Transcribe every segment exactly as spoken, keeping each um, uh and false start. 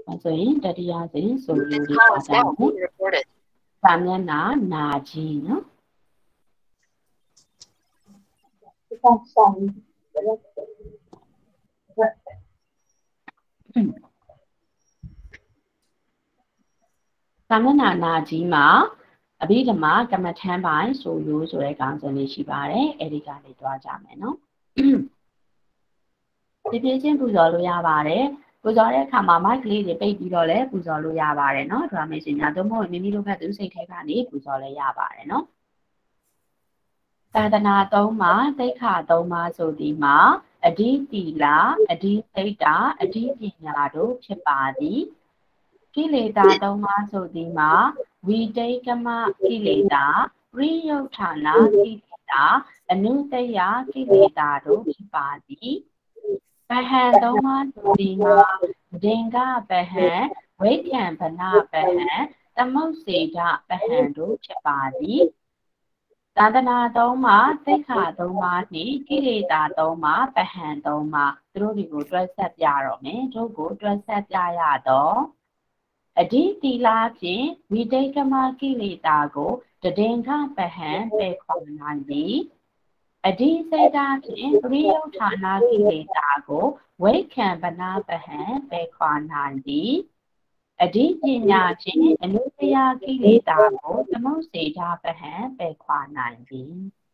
ဆိုရင်တတိယစဉ်ဆိုလိုတွေ Call ပါ is တာ now မယ် being recorded. စာမျက်နှာနာကြီးနော်စာမျက်နှာနာကြီးမှာအဘိဓမ္မာကမ္မထမ်းပိုင်းဆိုလိုဆိုတဲ့ခေါင်းစဉ်လေးရှိပါတယ်အဲ့ဒီကနေတွားကြမယ်နော်ဒီပြချင်းပူဇော်လို့ရပါတယ်ပူဇော်တဲ့အခါမှာမိုက်ကလေးတွေပိတ်ပြီးတော့လည်းပူဇော်လို့ရပါတယ်နော်ဒရာမေရှင်များသို့မဟုတ်မိမိတို့ဘက်သူစိတ်ထဲကနေပူဇော်လည်းရပါတယ်နော်သာသနာသုံးပါးသိက္ခာသုံးပါးဆိုသည်မှာအဓိတိလာအဓိသိတ္တာအဓိပညာတို့ဖြစ်ပါသည်ကိလေသာသုံးပါးဆိုသည်မှာဝိတိကမကိလေသာပရိယုဌာနာကိလေသာအနုတ္တယကိလေသာတို့ဖြစ်ပါသည်ပဟံသုံးပါးဆိုသည်မှာဒင်္ဂပဟံဝိက္ခံဗနာပဟံသမုတ်စေဒပဟံတို့ဖြစ်ပါသည်သာသနာသုံးပါးသိက္ခာသုံးပါးနှင့်ကိလေသာသုံးပါးပဟံသုံးပါးသူတို့တွေကိုတွဲဆက်ပြတော့မယ်တို့ကိုတွဲဆက်ပြရတော့အဓိတိလာဖြင့်ဝိတိကမကိလေသာကိုတဒင်္ဂပဟံပယ်ခွာနိုင်သည်အဓိစေတာဖြင့်ပရိယုဌာနာကိလေသာကိုဝိက္ခံဗနာပဟံပယ်ခွာနိုင်သည်အဓိပညာဖြင့်အနုတ္တယကိလေသာကိုသမုတ်စေတာပဟံပယ်ခွာနိုင်သည်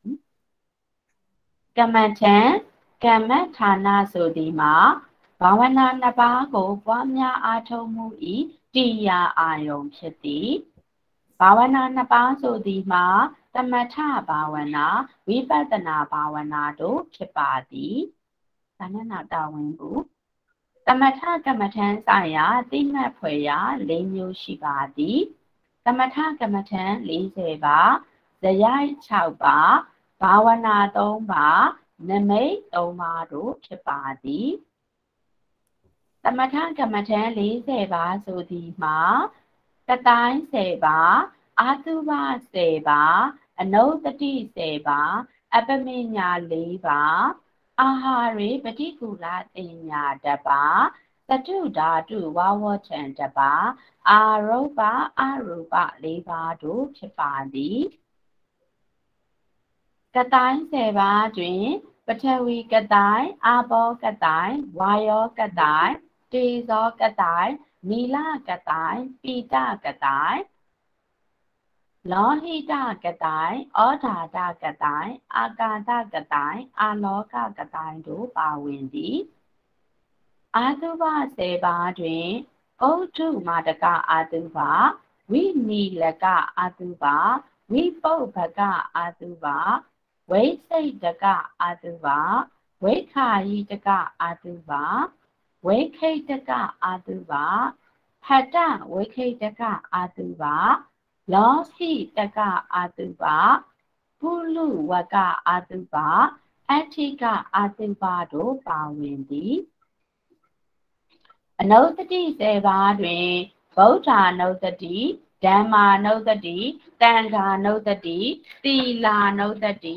ကမ္မထံကမ္မဌာနဆိုသည်မှာဘာဝနာနှစ်ပါးကိုပွားများအားထုတ်မှု၏တရားအာယုံဖြစ်သည်ဘာဝနာနှစ်ပါးဆိုသည်မှာသမထဘာဝနာဝိပဿနာဘာဝနာတို့ဖြစ်ပါသည်ဒါနဲ့နောက်တာဝန်ဘူးသမထကမ္မထံဆိုင်ရာသိမှတ်ဖွယ်ရာ၄မျိုးရှိပါသည်သမထကမ္မထံ၄၀ပါးဇယိုက်၆ပါးဘာဝနာ၃ပါးနမိတ်၃ပါးတို့ဖြစ်ပါသည်သမထကမ္မထံ၄၀ပါးဆိုသည်မှာတတိုင်း၁၀ပါးအာတုဘ၁၀ပါးအနုတ္တိ၁၀ပါးအပမညာ၄ပါးအာဟာရေပฏิကူလတင်ညာတပါးသတုဓာတုဝဝထံတပါးအာရုပအရူပ၄ပါးတို့ဖြစ်ပါသည်ကတိုင်း၁၀ပါးတွင်ပထဝီကတိုင်းအာဘောကတိုင်းဝါယောကတိုင်းတေဇောကတိုင်းနီလကတိုင်းပိတကတိုင်းလောဟိတကတိုင်းဩဓာတကတိုင်းအာကာသကတိုင်းအာလောကကတိုင်းတို့ပါဝင်သည်အာတုဘ၁၀ပါးတွင်ဩထုမာတကအာတုဘဝိနီလကအာတုဘဝိပုပ္ပကအာတုဘဝိစိတ်တကအာတုဘဝိခာယိတကအာတုဘဝိခိတကအာတုဘဟတဝိခိတကအာတုဘလောဟိတကအာတုဘပုလူဝကအာတုဘအဋ္ဌိကအာတုဘတို့ပါဝင်သည်အနုတ္တိ၁၀ပါးတွင်ဗုဒ္ဓအနုတ္တိဓမ္မာနုတ္တိတန်ခါနုတ္တိသီလာနုတ္တိ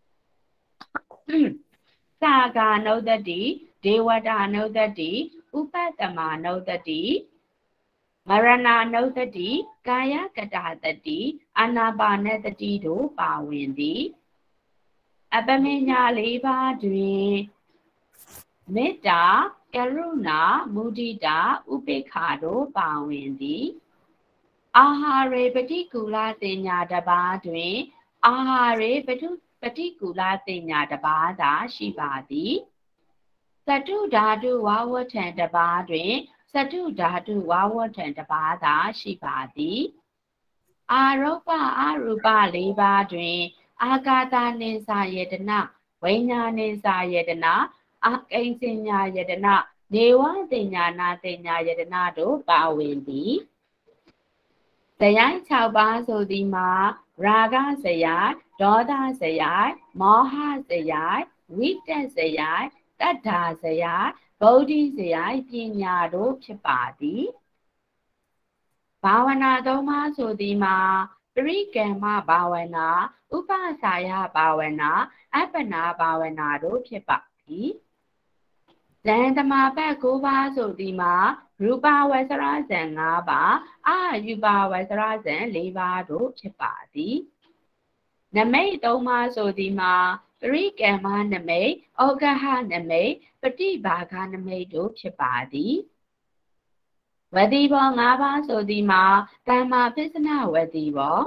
သာဂာနုတ္တိဒေဝတာနုတ္တိဥပတ္တမနုတ္တိမရဏနုတ္တိကာယကတတတိအာနာပါနတတိတို့ပါဝင်သည်အပမညာ၄ပါးတွင်မေတ္တာကရုဏာမုဒိတာဥပေက္ခတို့ပါဝင်သည်အာဟာရေပฏิကူလတင်ညာတပါးတွင်အာဟာရေပฏิပฏิကူလတင်ညာတပါးသာရှိပါသည်သတုဓာတုဝဝထံတပါးတွင်သတုဓာတုဝဝထံတပါးသာရှိပါသည်အာရုပအရူပ၄ပါးတွင်အာကာသနိသယတနာဝိညာဏိသယတနာအာကိဉ္စညာယတနာနေဝတင်ညာနာတင်ညာယတနာတို့ပါဝင်သည်ဇယိုက်၆ပါးဆိုသည်မှာရာဂဇယိုက်ဒေါသဇယိုက်မောဟဇယိုက်ဝိတက်ဇယိုက်တတ္ထာဇယိုက်ဗုဒ္ဓဇယိုက်ပညာတို့ဖြစ်ပါသည်ဘာဝနာသုံးပါးဆိုသည်မှာပရိကမ္မဘာဝနာဥပစာယဘာဝနာအပ္ပနာဘာဝနာတို့ဖြစ်ပါသည်ဇန်တမာပတ်၉ပါးဆိုဒီမှာရူပဝဆရဇန်၅ပါးအာယူပဝဆရဇန်၄ပါးတို့ဖြစ်ပါသည်နမိတ်သုံးပါးဆိုဒီမှာပရိကမ္မနမိတ်ဩဃဟနမိတ်ပฏิဘာဂနမိတ်တို့ဖြစ်ပါသည်ဝတိဘော၅ပါးဆိုဒီမှာတမ္မာပစ္စနဝတိဘော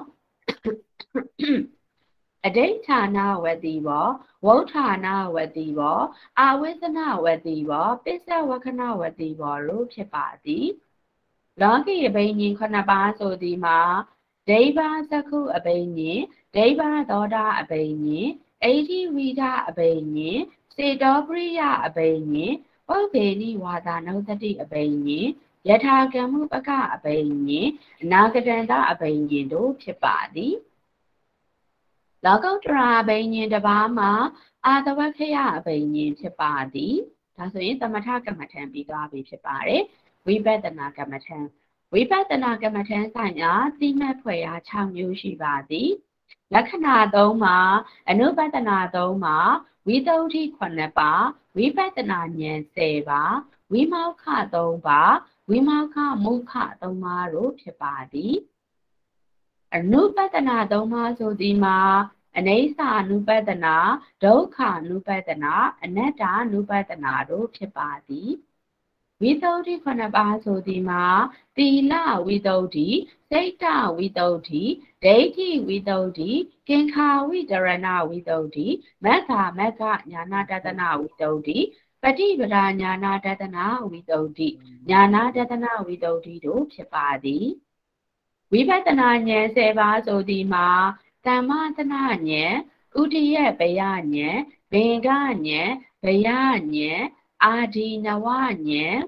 အဋိဌာနဝတိဘောဝုဋ္ဌာနဝတိဘောအာဝိသနဝတိဘောပစ္စဝခဏဝတိဘောတို့ဖြစ်ပါသည်လောကီအဘိညာဉ်ခုနှစ်ပါးဆိုဒီမှာဒိဗ္ဗသက္ခုအဘိညာဉ်ဒိဗ္ဗသောတာအဘိညာဉ်အိဋ္ဌိဝိဒအဘိညာဉ်စေတောပရိယအဘိညာဉ်ပုဗ္ဗေနိဝါဒနုသတိအဘိညာဉ်ယထာကမ္မပကအဘိညာဉ်အနာဂတံတအဘိညာဉ်တို့ဖြစ်ပါသည်လောကုတ္တရာအဘိညာဉ်တစ်ပါးမှာအာတဝခယအဘိညာဉ်ဖြစ်ပါသည်ဒါဆိုရင်သမထကမ္မထံပြီးသွားပြီဖြစ်ပါတယ်ဝိပဿနာကမ္မထံဝိပဿနာကမ္မထံဆိုင်ရာသိမှတ်ဖွယ်ရာ၆မျိုးရှိပါသည်လက္ခဏာ၃မှာအနုပတနာ၃မှာဝိသုဒ္ဓိခုနှစ်ပါးဝိပဿနာဉာဏ်၁၀ပါးဝိမောက္ခ၃ပါးဝိမောက္ခမုခ၃ပါးတို့ဖြစ်ပါသည်အနုပတနာ၃ပါးဆိုသည်မှာအနိစ္စအနုပတနာဒုက္ခအနုပတနာအနတ္တအနုပတနာတို့ဖြစ်ပါသည်ဝိသုဒ္ဓိခုနှစ်ပါးဆိုသည်မှာသီလဝိသုဒ္ဓိစိတ်တဝိသုဒ္ဓိဒိဋ္ဌိဝိသုဒ္ဓိကင်္ခာဝိတရဏဝိသုဒ္ဓိမက္ခမက္ခညာနာတတနာဝိသုဒ္ဓိပฏิပဒါညာနာတတနာဝိသုဒ္ဓိညာနာတတနာဝိသုဒ္ဓိတို့ဖြစ်ပါသည်ဝိပဿနာဉာဏ်၁၀ပါးဆိုသည်မှာတမ္မသနာဉာဏ်ဥဒိယဘယဉာဏ်ဘင်္ဂဉာဏ်ဘယဉာဏ်အာဒီနဝဉာဏ်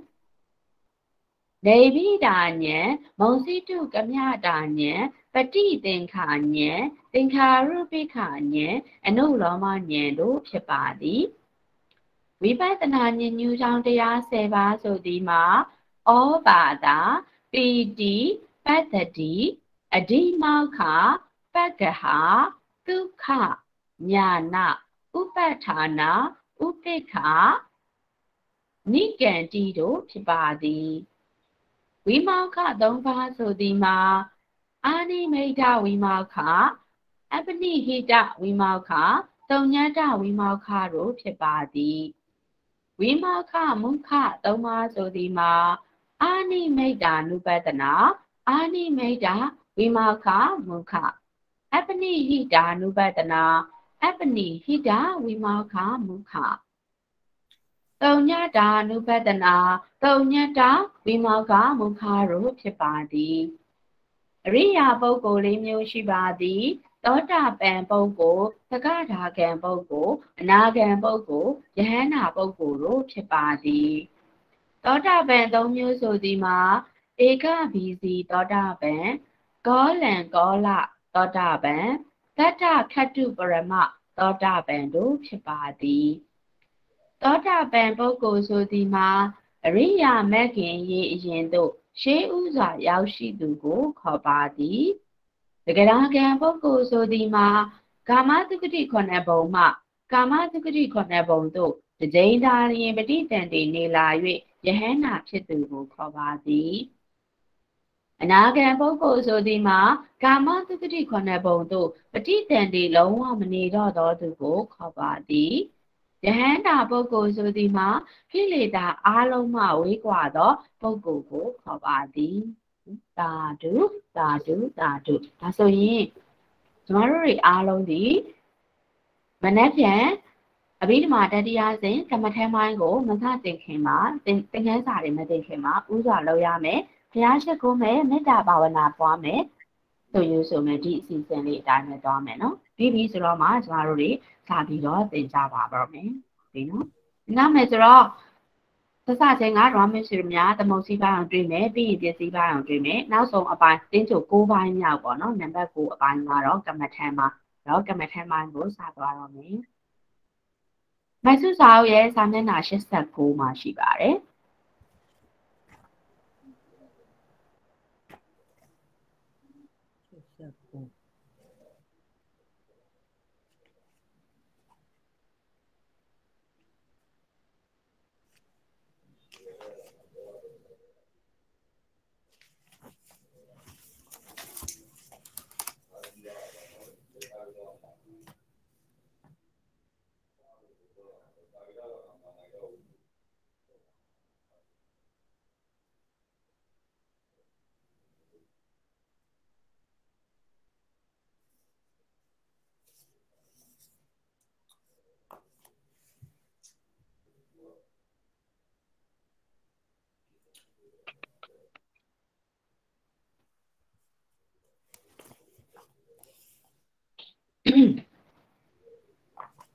နေဗိဒာဉာဏ်မုံစိတုကမြတာဉာဏ်ပฏิသင်္ခာဉာဏ်သင်္ခါရုပိခာဉာဏ်အနုလောမဉာဏ်တို့ဖြစ်ပါသည်ဝိပဿနာဉာဏ်ညူကြောင့်တရား၁၀ပါးဆိုသည်မှာဩဘာဒပီတိပတ္တိအဓိမောက္ခပက္ခဟာဒုက္ခညာနာဥပဋ္ဌာနာဥပိ္ပခာနိကံတိတို့ဖြစ်ပါသည်ဝိမောက္ခ၃ပါးဆိုသည်မှာအာနိမိတ်ဝိမောက္ခအပနိဟိတဝိမောက္ခတုံညတဝိမောက္ခတို့ဖြစ်ပါသည်ဝိမောက္ခမုခ၃ပါးဆိုသည်မှာအာနိမိတ်နုပတနာအာနိမိတ်ဝိမောက္ခမုခအပနိဟိတာနုပတနာအပနိဟိတဝိမောက္ခမုခတုံညတာနုပတနာတုံညတဝိမောက္ခမုခတို့ဖြစ်ပါသည်အရိယာပုဂ္ဂိုလ်လေးမျိုးရှိပါသည်သောတာပန်ပုဂ္ဂိုလ်သဂဒါဂံပုဂ္ဂိုလ်အနာဂံပုဂ္ဂိုလ်ယဟန္တာပုဂ္ဂိုလ်တို့ဖြစ်ပါသည်သောတာပန်သုံးမျိုးဆိုသည်မှာဧကဘီစီသောတာပန်ကောလံကောလသောတာပန်တတ္ထခတ္တုပရမသောတာပန်တို့ဖြစ်ပါသည်သောတာပန်ပုဂ္ဂိုလ်ဆိုသည်မှာအရိယာမဂ်ခင်ရေအရင်သို့ရှေးဥစွာရောက်ရှိသူကိုခေါ်ပါသည်တဂရကံပုဂ္ဂိုလ်ဆိုသည်မှာကာမသုကတိခုနှစ်ဘုံမှကာမသုကတိခုနှစ်ဘုံသို့တကြိမ်သာလျင်ပဋိသန္ဓေနေလာ၍ယဟန္တာဖြစ်သူကိုခေါ်ပါသည်အနာဂံပုဂ္ဂိုလ်ဆိုသည်မှာကာမသုကတိခုနှစ်ဘုံသို့ပဋိသန္ဓေလုံးဝမနေတော့သောသူကိုခေါ်ပါသည်ယဟန္တာပုဂ္ဂိုလ်ဆိုသည်မှာကိလေသာအလုံးမှဝေးကွာသောပုဂ္ဂိုလ်ကိုခေါ်ပါသည်သာဓုသာဓုသာဓုဒါဆိုရင်ကျမတို့တွေအားလုံးဒီမနက်ဖြန်အဘိဓမ္မာတတိယစဉ်ကမ္မထမ်းပိုင်းကိုမစတင်ခင်မှာသင်သင်ခန်းစာတွေမတင်ခင်မှာဥစွာလုပ်ရမယ်ဘုရားရှိခိုးမယ်မေတ္တာဘာဝနာပွားမယ်ဆိုရဆိုမယ်ဒီအစီအစဉ်လေးအတိုင်းပဲသွားမယ်နော်ပြီးပြီဆိုတော့မှကျမတို့တွေစပြီးတော့သင်ကြပါတော့မယ်ဒီနော်နောက်မယ်ဆိုတော့သစချင်းကတော့မရှိများသမုတ်စီးပိုင်းအောင်တွေ့မယ်ပြီးရင်ပြည့်စည်ပိုင်းအောင်တွေ့မယ်နောက်ဆုံးအပိုင်းတင်းချို၉ပိုင်းမြောက်ပေါ့နော်နံပါတ်၉အပိုင်းကတော့ကမ္မထမ်းမှာတော့ကမ္မထမ်းပိုင်းကိုစသွားတော့မယ်မိုက်စုစာအုပ်ရဲ့စာမျက်နှာ၈၉မှာရှိပါတယ်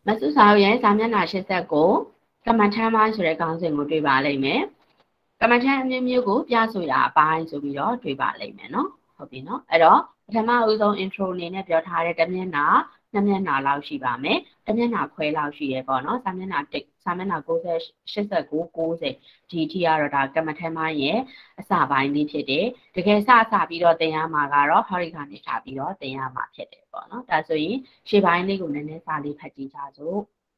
စုစာအုပ်ရဲ့စာမျက်နှာရှစ်ဆက်ကိုကမ္မထမ်းပိုင်းဆိုတဲ့ခေါင်းစဉ်ကိုတွေ့ပါလိမ့်မယ်ကမ္မထမ်းအမျိုးမျိုးကိုပြဆိုရအပိုင်းဆိုပြီးတော့တွေ့ပါလိမ့်မယ်နော်ဟုတ်ပြီနော်အဲ့တော့ပထမအဦးဆုံး intro အနေနဲ့ပြောထားတဲ့တမျက်နှာနှစ်မျက်နှာလောက်ရှိပါမယ်တမျက်နှာခွဲလောက်ရှိရပေါ့နော်စာမျက်နှာတစ်စာမျက်နှာ၉၀ ၈၉ ၉၀ဒီထိကတော့ဒါကမ္မထမ်းပိုင်းရဲ့အစပိုင်းလေးဖြစ်တယ်တကယ်စစပြီးတော့သင်ရမှာကတော့ဟောဒီကနေထားပြီးတော့သင်ရမှာဖြစ်တယ်ပေါ့နော်ဒါဆိုရင်ရှေ့ပိုင်းလေးကိုနည်းနည်းစာလေးဖတ်ကြည့်ကြစို့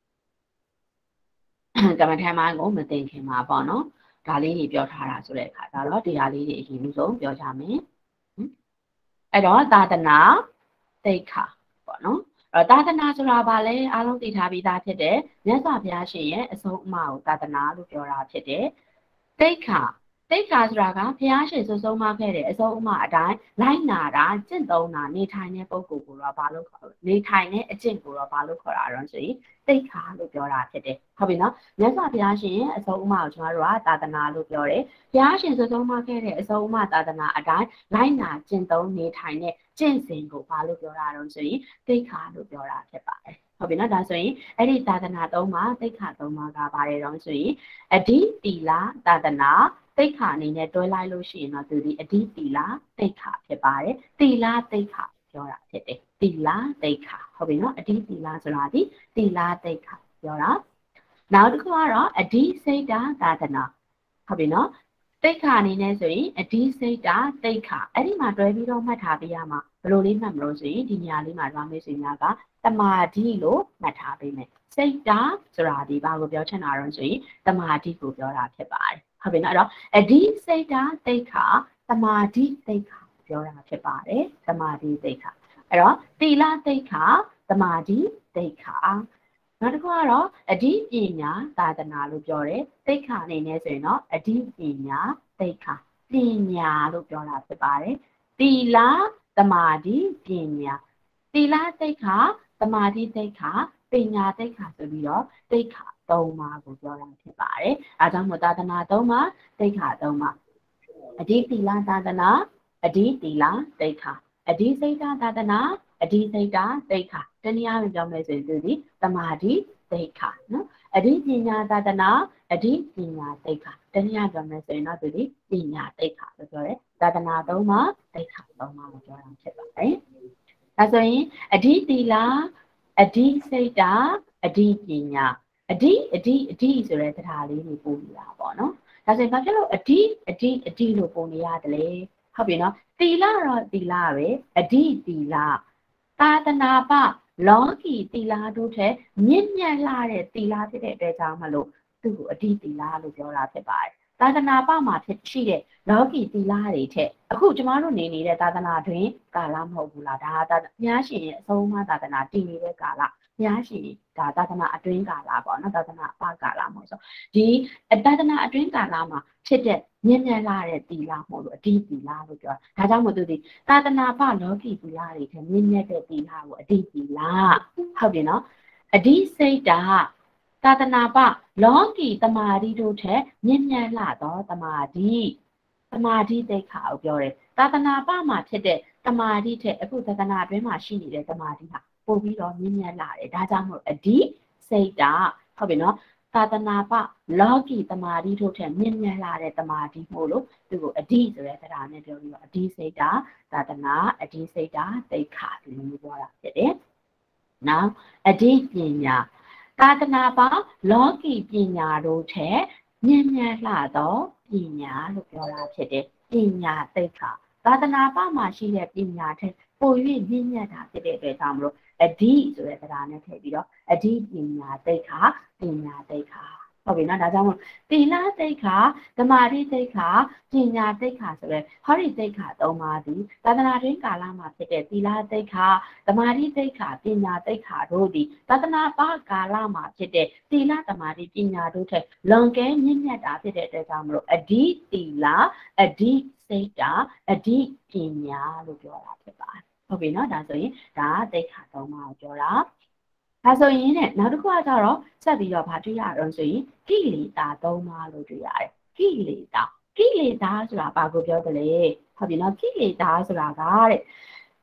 ကမ္မထမ်းပိုင်းကိုမသိခင်မှာပေါ့နော်ဒါလေးတွေပြောထားတာဆိုတဲ့အခါကျတော့တရားလေးတွေအရင်ဆုံးပြောကြမယ်အဲ့တော့သာသနာသိက္ခာပေါ့နော်အဲ့သာသနာဆိုတာဘာလဲအားလုံးသိထားပြီးသားဖြစ်တယ်မြတ်စွာဘုရားရှင်ရဲ့အဆုံးအမကိုသာသနာလို့ပြောတာဖြစ်တယ်သိက္ခာသိက္ခာဆိုတာကဘုရားရှင်ဆုံးဆုံးမခဲ့တဲ့အဆုံးအမအတိုင်းလိုက်နာတာကျင့်သုံးတာနေထိုင်တဲ့ပုဂ္ဂိုလ်ကိုတော့ဘာလို့ခေါ်နေထိုင်တဲ့အကျင့်ကိုတော့ဘာလို့ခေါ်တာတော့ဆိုရင်သိက္ခာလို့ပြောတာဖြစ်တယ်ဟုတ်ပြီနော်မြတ်စွာဘုရားရှင်ရဲ့အဆုံးအမကိုကျွန်တော်တို့ကသာသနာလို့ပြောတယ်ဘုရားရှင်ဆုံးဆုံးမခဲ့တဲ့အဆုံးအမသာသနာအတိုင်းလိုက်နာကျင့်သုံးနေထိုင်တဲ့ကျင့်စဉ်ကိုဘာလို့ပြောတာတော့ဆိုရင်သိက္ခာလို့ပြောတာဖြစ်ပါတယ်ဟုတ်ပြီနော်ဒါဆိုရင်အဲ့ဒီသာသနာသုံးပါသိက္ခာသုံးပါကပါတယ်တော့ဆိုရင်အဓိတိလသာသနာသိက္ခာအနေနဲ့တွဲလိုက်လို့ရှိရင်တော့သူဒီအဓိတိလသိက္ခာဖြစ်ပါတယ်တိလသိက္ခာပြောတာဖြစ်တယ်တိလသိက္ခာဟုတ်ပြီနော်အဓိတိလဆိုတာဒီတိလသိက္ခာပြောတာနောက်တစ်ခုကတော့အဓိစိတ်တာသာသနာဟုတ်ပြီနော်သိက္ခာအနေနဲ့ဆိုရင်အဓိစိတ်တာသိက္ခာအဲ့ဒီမှာတွဲပြီးတော့မှတ်ထားပေးရမှာဘယ်လိုလေးမှတ်မလို့ဆိုရင်ဒီနေရာလေးမှာသွားမေးစီများကတမာတိလို့မှတ်ထားပေးမယ်စိတ်တာဆိုတာဒီဘာကိုပြောချင်တာတော့ဆိုရင်တမာတိကိုပြောတာဖြစ်ပါတယ်ဟုတ်ပြီနော်အဲ့တော့အဓိစိတ်တာသိက္ခာတမာတိသိက္ခာပြောတာဖြစ်ပါတယ်တမာတိသိက္ခာအဲ့တော့တိလသိက္ခာတမာတိသိက္ခာနောက်တစ်ခုကတော့အဓိပညာသာသနာလို့ပြောတယ်သိက္ခာအနေနဲ့ဆိုရင်တော့အဓိပညာသိက္ခာပညာလို့ပြောတာဖြစ်ပါတယ်တိလတမာတိပညာတိလသိက္ခာတမာတိသိက္ခာပညာသိက္ခာဆိုပြီးတော့သိက္ခာသုံးပါးကိုပြောတာဖြစ်ပါတယ်အဲဒါကြောင့်မို့သာသနာသုံးပါးသိက္ခာသုံးပါးအဓိတိလသာသနာအဓိတိလသိက္ခာအဓိစိတ်တာသာသနာအဓိစိတ်တာသိက္ခာတနည်းအားဖြင့်ပြောမယ်ဆိုရင်သူဒီတမာတိသိက္ခာနော်အဓိပညာသာသနာအဓိပညာသိက္ခာတနည်းအားဖြင့်ပြောမယ်ဆိုရင်တော့သူဒီပညာသိက္ခာလို့ပြောတယ်သာသနာသုံးပါးသိက္ခာသုံးပါးကိုပြောတာဖြစ်ပါတယ်ဒါဆိုရင်အဓိတိလအဓိစိတ်တာအဓိပညာအဓိအဓိအဓိဆိုတဲ့တရားလေးကိုပို့နေတာပေါ့နော်ဒါဆိုရင်ဘာဖြစ်လို့အဓိအဓိအဓိလို့ပုံနေရတယ်လဲဟုတ်ပြီနော်တိလတော့တိလပဲအဓိတိလသာသနာပလောကီတိလတို့ထက်မြင့်မြတ်လာတဲ့တိလဖြစ်တဲ့အတွက်ကြောင့်မလို့သူ့ကိုအဓိတိလလို့ပြောတာဖြစ်ပါတယ်သာသနာပမှာဖြစ်ရှိတဲ့လောကီတိလတွေထက်အခုကျမတို့နေနေတဲ့သာသနာတွင်ကာလမဟုတ်ဘူးလားဒါသာဘုရားရှင်ရဲ့အဆုံးအမသာသနာတည်နေတဲ့ကာလဘုရားရှင်ဒါသာသနာအတွင်းကာလပေါ့နော်သာသနာအပကာလမဟုတ်ဆိုဒီသာသနာအတွင်းကာလမှာဖြစ်တဲ့မြင့်မြတ်လာတဲ့တိလမဟုတ်လို့အဓိတိလလို့ပြောတာဒါကြောင့်မို့သူဒီသာသနာပလောကီတိလတွေထက်မြင့်မြတ်တဲ့တိလကိုအဓိတိလဟုတ်ပြီနော်အဓိစိတ်တာသာသနာပလောကီတမာတိတို့ထက်မြင့်မြတ်လာသောတမာတိတမာတိသိက္ခာကိုပြောတယ်သာသနာပမှာဖြစ်တဲ့တမာတိထက်အခုသာသနာအတွင်းမှာရှိနေတဲ့တမာတိဟာပို့ပြီးတော့မြင့်မြတ်လာတယ်ဒါကြောင့်မို့အဓိစိတ်တာဟုတ်ပြီနော်သာသနာပလောကီတမာတိတို့ထက်မြင့်မြတ်လာတဲ့တမာတိမို့လို့သူကိုအဓိဆိုတဲ့တရားနဲ့ပြောပြီးတော့အဓိစိတ်တာသာသနာအဓိစိတ်တာသိက္ခာဒီလိုမျိုးပြောတာဖြစ်တယ်နောက်အဓိပညာသာသနာပလောကီပညာတို့ထက်မြင့်မြတ်လာသောပညာလို့ပြောတာဖြစ်တယ်ပညာသိက္ခာသာသနာပမှာရှိတဲ့ပညာထက်ပို၍မြင့်မြတ်တာဖြစ်တဲ့အတွက်ကြောင့်မလို့အဓိဆိုတဲ့တရားနဲ့ထည့်ပြီးတော့အဓိပညာသိက္ခာပညာသိက္ခာဟုတ်ပြီနော်ဒါကြောင့်မို့တိလသိက္ခာသမာဓိသိက္ခာပညာသိက္ခာဆိုတဲ့ဟောဒီသိက္ခာသုံးပါးသည်သာသနာတွင်ကာလမှာဖြစ်တဲ့တိလသိက္ခာသမာဓိသိက္ခာပညာသိက္ခာတို့သည်သာသနာပကာလမှာဖြစ်တဲ့တိလသမာဓိပညာတို့ထက်လွန်ကဲမြင့်မြတ်တာဖြစ်တဲ့အတွက်ကြောင့်မလို့အဓိတိလအဓိစိတ်တာအဓိပညာလို့ပြောတာဖြစ်ပါတယ်ဟုတ်ပြီနော်ဒါဆိုရင်ဒါသိက္ခာသုံးပါးကိုပြောတာဒါဆိုရင်ねနောက်တစ်ခုကကြတော့ဆက်ပြီးတော့ဗာတွေ့ရအောင်ဆိုရင်ကိလေသာသုံးပါးလို့တွေ့ရတယ်ကိလေသာကိလေသာဆိုတာဘာကိုပြောတယ်လဲဟုတ်ပြီနော်ကိလေသာဆိုတာကတဲ့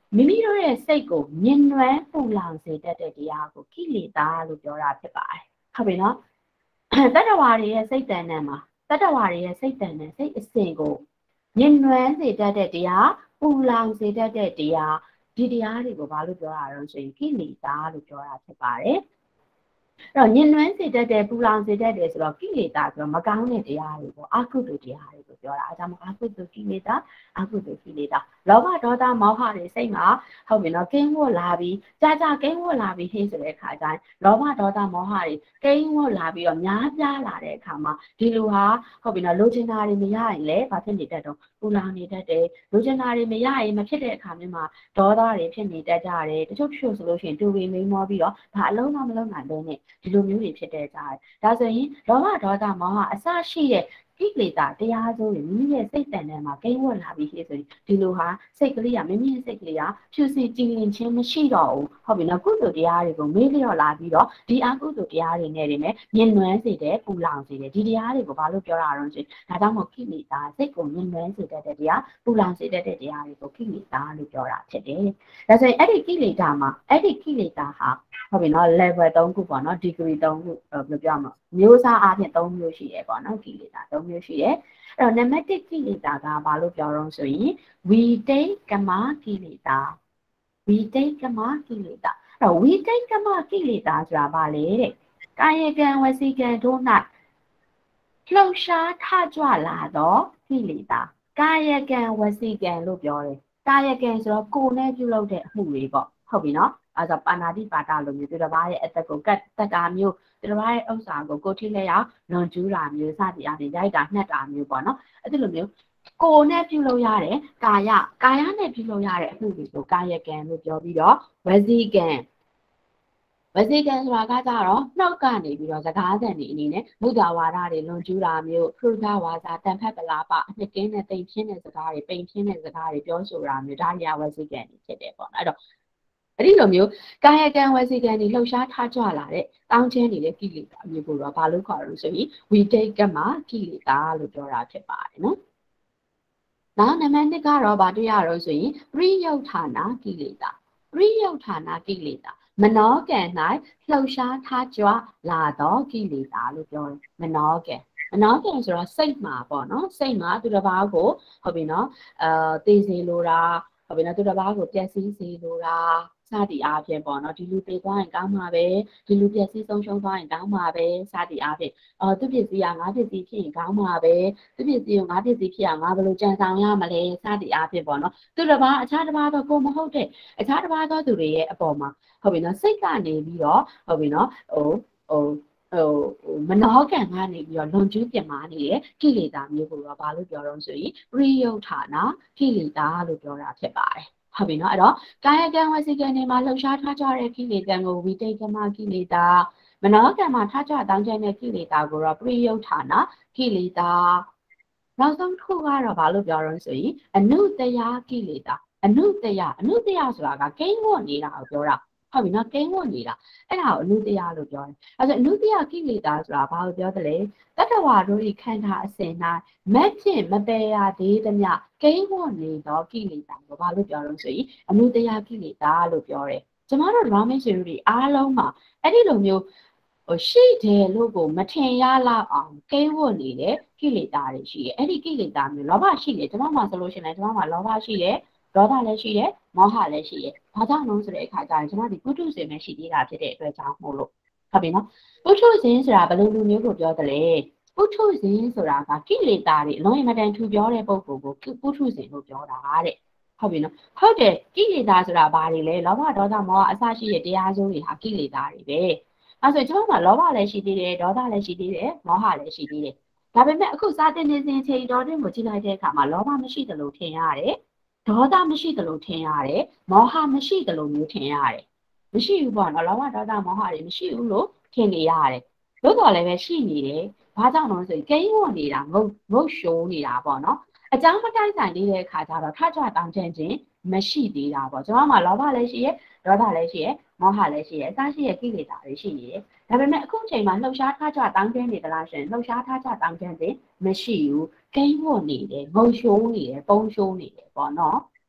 မိမိတို့ရဲ့စိတ်ကိုမြင်နွမ်းပူလောင်စေတတ်တဲ့တရားကိုကိလေသာလို့ပြောတာဖြစ်ပါတယ်ဟုတ်ပြီနော်တတ္တဝါတွေရဲ့စိတ်တဏ္ဍာမှာတတ္တဝါတွေရဲ့စိတ်တဏ္ဍာစိတ်အစဉ်ကိုမြင်နွမ်းစေတတ်တဲ့တရားပူလောင်စေတတ်တဲ့တရားဒီတရားတွေကိုဘာလို့ပြောတာလဲဆိုရင်ကိလေသာလို့ပြောတာဖြစ်ပါတယ်အဲ့တော့ညင်နွမ်းစေတတ်တဲ့ပူလောင်စေတတ်တယ်ဆိုတော့ကိလေသာဆိုတော့မကောင်းတဲ့တရားတွေပေါ့အကုသိုလ်တရားတွေကိုပြောတာအဲဒါမှအကုသိုလ်ကိလေသာအကုသိုလ်ကိလေသာလောဘဒေါသမောဟတွေစိတ်မှာဟုတ်ပြီနော်ကင်းဝတ်လာပြီးကြာကြာကင်းဝတ်လာပြီးဟင်းဆိုတဲ့အခါကျရင်လောဘဒေါသမောဟတွေကင်းဝတ်လာပြီးတော့များပြားလာတဲ့အခါမှာဒီလိုဟာဟုတ်ပြီနော်လိုချင်တာတွေမရရင်လည်းဘာဖြစ်နေတတ်တော့ပူလောင်နေတတ်တယ်လိုချင်တာတွေမရရင်မဖြစ်တဲ့အခါမျိုးမှာဒေါသတွေဖြစ်နေတတ်ကြတယ်တချို့ဖြစ်ဆိုလို့ရှိရင်တူဝေမိမောပြီးတော့ဘာအလုံးမလုံးနိုင်ဘဲနဲ့ဒီလိုမျိုးတွေဖြစ်တဲ့ကြတယ်ဒါဆိုရင်လောဘဒေါသမောဟအစရှိတဲ့ကိလေသာတရားစိုးတွေမိမိရဲ့စိတ်တန်ထဲမှာကိန်းဝတ်လာပြီးဖြစ်ဆိုရင်ဒီလိုဟာစိတ်ကလေးကမိမိရဲ့စိတ်ကလေးကဖြူစင်ကြည်လင်ခြင်းမရှိတော့ဘူးဟုတ်ပြီနော်ကုသိုလ်တရားတွေကိုမေးလျော့လာပြီးတော့ဒီအကုသိုလ်တရားတွေနဲ့တွေနဲ့မြင်နွမ်းစေတဲ့ပူလောင်စေတဲ့ဒီတရားတွေကိုဘာလို့ပြောတာတော့ဆိုရင်ဒါကြောင့်မို့ကိလေသာစိတ်ကိုမြင်နွမ်းစေတတ်တဲ့တရားပူလောင်စေတတ်တဲ့တရားတွေကိုကိလေသာလို့ပြောတာဖြစ်တယ်ဒါဆိုရင်အဲ့ဒီကိလေသာမှာအဲ့ဒီကိလေသာဟာဟုတ်ပြီနော် level သုံးခုပေါ့နော် degree သုံးခုဘယ်လိုပြောမလဲမျိုးစားအားဖြင့်သုံးမျိုးရှိတယ်ပေါ့နော်ကိလေသာသုံးမျိုးရှိတယ်အဲ့တော့နံပါတ်တစ်ကိလေသာကဘာလို့ပြောတော့ဆိုရင်ဝီတိတ်ကမကိလေသာဝီတိတ်ကမကိလေသာအဲ့တော့ဝီတိတ်ကမကိလေသာဆိုတာဘာလဲတဲ့ကာယကံဝစီကံတို့၌လှုပ်ရှားထကြွလာသောကိလေသာကာယကံဝစီကံလို့ပြောတယ်ကာယကံဆိုတော့ကိုယ်နဲ့ပြုလုပ်တဲ့အမှုတွေပေါ့ဟုတ်ပြီနော်အဲဒါပါဏာတိပါဒလိုမျိုးသူတစ်ပါးရဲ့အသက်ကိုကတ်တက်တာမျိုးသူတစ်ပါးရဲ့ဥစ္စာကိုကိုထိလက်ရလွန်ကျူးတာမျိုးစသည်အပြင်ရိုက်တာနှက်တာမျိုးပေါ့နော်အဲ့ဒီလိုမျိုးကိုယ်နဲ့ပြုလုပ်ရတဲ့ကာယကာယနဲ့ပြုလုပ်ရတဲ့အမှုတွေကိုကာယကံလို့ပြောပြီးတော့ဝစီကံဝစီကံဆိုတာကကြတော့နှုတ်ကနေပြီးတော့စကားသံတွေအနေနဲ့ဘုဒ္ဓဝါဒတွေလွန်ကျူးတာမျိုးဖရုဒဝါစာတန်ဖက်ပလာပအနှစ်ကင်းနဲ့တိမ်ချင်းတဲ့စကားတွေပိန်ချင်းတဲ့စကားတွေပြောဆိုတာမျိုးဒါတွေကဝစီကံတွေဖြစ်တယ်ပေါ့နော်အဲ့တော့အဲ့ဒီလိုမျိုးကာယကံဝစီကံတွေလှုပ်ရှားထားကြလာတဲ့တောင်းချင်းနေတဲ့ကိလေသာမျိုးကိုတော့ဘာလို့ခေါ်လို့ဆိုရင်ဝိတိတ်ကမကိလေသာလို့ပြောတာဖြစ်ပါတယ်နော်နောက်နံပါတ်နှစ်ကတော့ဗာတွေ့ရတော့ဆိုရင်ပရိယုဌာနာကိလေသာပရိယုဌာနာကိလေသာမနောကံ၌လှုပ်ရှားထားကြလာသောကိလေသာလို့ပြောတယ်မနောကံမနောကံဆိုတော့စိတ်မှာပေါ့နော်စိတ်မှာသူတစ်ပါးကိုဟုတ်ပြီနော်အာသိစေလိုတာဟုတ်ပြီနော်သူတစ်ပါးကိုပျက်စီးစေလိုတာစသည်အားဖြင့်ပေါ့နော်ဒီလူပြေးသွားရင်ကောင်းမှာပဲဒီလူပျက်စီးဆုံးရှုံးသွားရင်ကောင်းမှာပဲစသည်အားဖြင့်အော်သူပစ္စည်းကငါပစ္စည်းဖြစ်ရင်ကောင်းမှာပဲသူပစ္စည်းကိုငါပစ္စည်းဖြစ်အောင်ငါဘယ်လိုကြံဆောင်ရမလဲစသည်အားဖြင့်ပေါ့နော်သူတစ်ပါးအခြားတစ်ပါးတော့ကိုမဟုတ်တဲ့အခြားတစ်ပါးသောသူတွေရဲ့အပေါ်မှာဟုတ်ပြီနော်စိတ်ကနေပြီးတော့ဟုတ်ပြီနော်ဟိုဟိုဟိုမနောကံကနေပြီးတော့လွန်ကျူးပြမာနေတဲ့ကိလေသာမျိုးကိုတော့ဘာလို့ပြောတော့ဆိုရင်ပရိယုဌာနာကိလေသာလို့ပြောတာဖြစ်ပါတယ်ဟုတ်ပြီနော်အဲ့တော့ကာယကံဝစီကံတွေမှာလှုပ်ရှားထားကြတဲ့ကိလေသာကိုဝိတိတ်ကမကိလေသာမနောကံမှာထားကြတောင်းကျတဲ့ကိလေသာကိုတော့ပရိယုဌာနာကိလေသာနောက်ဆုံးတစ်ခုကတော့ဘာလို့ပြောတော့ဆိုရင်အနုတယကိလေသာအနုတယအနုတယဆိုတာကကိန်းဝတ်နေတာကိုပြောတာဟုတ်ပြီနော်ကိန်းဝတ်နေတာအဲ့ဒါကိုအနုတယလို့ပြောတယ်အဲဆိုအနုတယကိလေသာဆိုတာဘာလို့ပြောသလဲတတ္တဝါတို့ဤခန္ဓာအစဉ်၌မက်ဖြင့်မပယ်ရသေးသမျှကိန်းဝတ်နေသောကိလေသာကိုဘာလို့ပြောလို့ဆိုရင်အနုတယကိလေသာလို့ပြောတယ်ကျမတို့ Ramin Series တွေအားလုံးမှာအဲ့ဒီလိုမျိုးဟိုရှိတယ်လို့ကိုမထင်ရလောက်အောင်ကိန်းဝတ်နေတဲ့ကိလေသာတွေရှိတယ်အဲ့ဒီကိလေသာမျိုးလောဘရှိတယ်ကျမမှာဆိုလို့ရှိရင်ကျမမှာလောဘရှိတယ်ဒေါသလည်းရှိတယ်မောဟလည်းရှိတယ်ဘာကြောင့်လဲဆိုတဲ့အခါကျရင်ကျွန်တော်ဒီပုထုဇဉ်ပဲရှိသေးတာဖြစ်တဲ့အတွက်ကြောင့်မို့လို့ဟုတ်ပြီနော်ပုထုဇဉ်ဆိုတာဘယ်လိုလူမျိုးကိုပြောသလဲပုထုဇဉ်ဆိုတာကကိလေသာတွေအလုံးအမတန်ထူပြောတဲ့ပုဂ္ဂိုလ်ကိုပုထုဇဉ်လို့ပြောတာတဲ့ဟုတ်ပြီနော်ဟုတ်တယ်ကိလေသာဆိုတာဘာတွေလဲလောဘဒေါသမောဟအစရှိတဲ့တရားစိုးတွေဟာကိလေသာတွေပဲအဲဆိုကျွန်တော်ကလောဘလည်းရှိသေးတယ်ဒေါသလည်းရှိသေးတယ်မောဟလည်းရှိသေးတယ်ဒါပေမဲ့အခုစာတင်နေစဉ်ချိန်တော်တင်ကိုကြည့်လိုက်တဲ့အခါမှာလောဘမရှိသလိုထင်ရတယ်ဒေါသမရှိသလိုထင်ရတယ်မောဟမရှိသလိုမျိုးထင်ရတယ်မရှိဘူးပေါ့နော်လောဘဒေါသမောဟတွေမရှိဘူးလို့ထင်နေရတယ်လို့တော့လည်းပဲရှိနေတယ်ဘာကြောင့်လဲဆိုရင်ကိန်းဝတ်နေတာငုတ်ငုတ်ရှိုးနေတာပေါ့နော်အကြောင်းမတိုင်းဆိုင်သေးတဲ့အခါကျတော့ထကြတောင်းချင်ခြင်းမရှိသေးတာပေါ့ကျွန်တော်မှလောဘလည်းရှိရဲဒေါသလည်းရှိရဲမောဟလည်းရှိရဲအစရှိရဲကိလေသာတွေရှိနေတယ်ဒါပေမဲ့အခုချိန်မှာလှုပ်ရှားထကြတောင်းချင်နေသလားရှင်လှုပ်ရှားထကြတောင်းချင်ခြင်းမရှိဘူးကိန်းဝတ်နေတယ်ငုတ်ရှိုးနေတယ်ပုံရှိုးနေတယ်ပေါ့နော်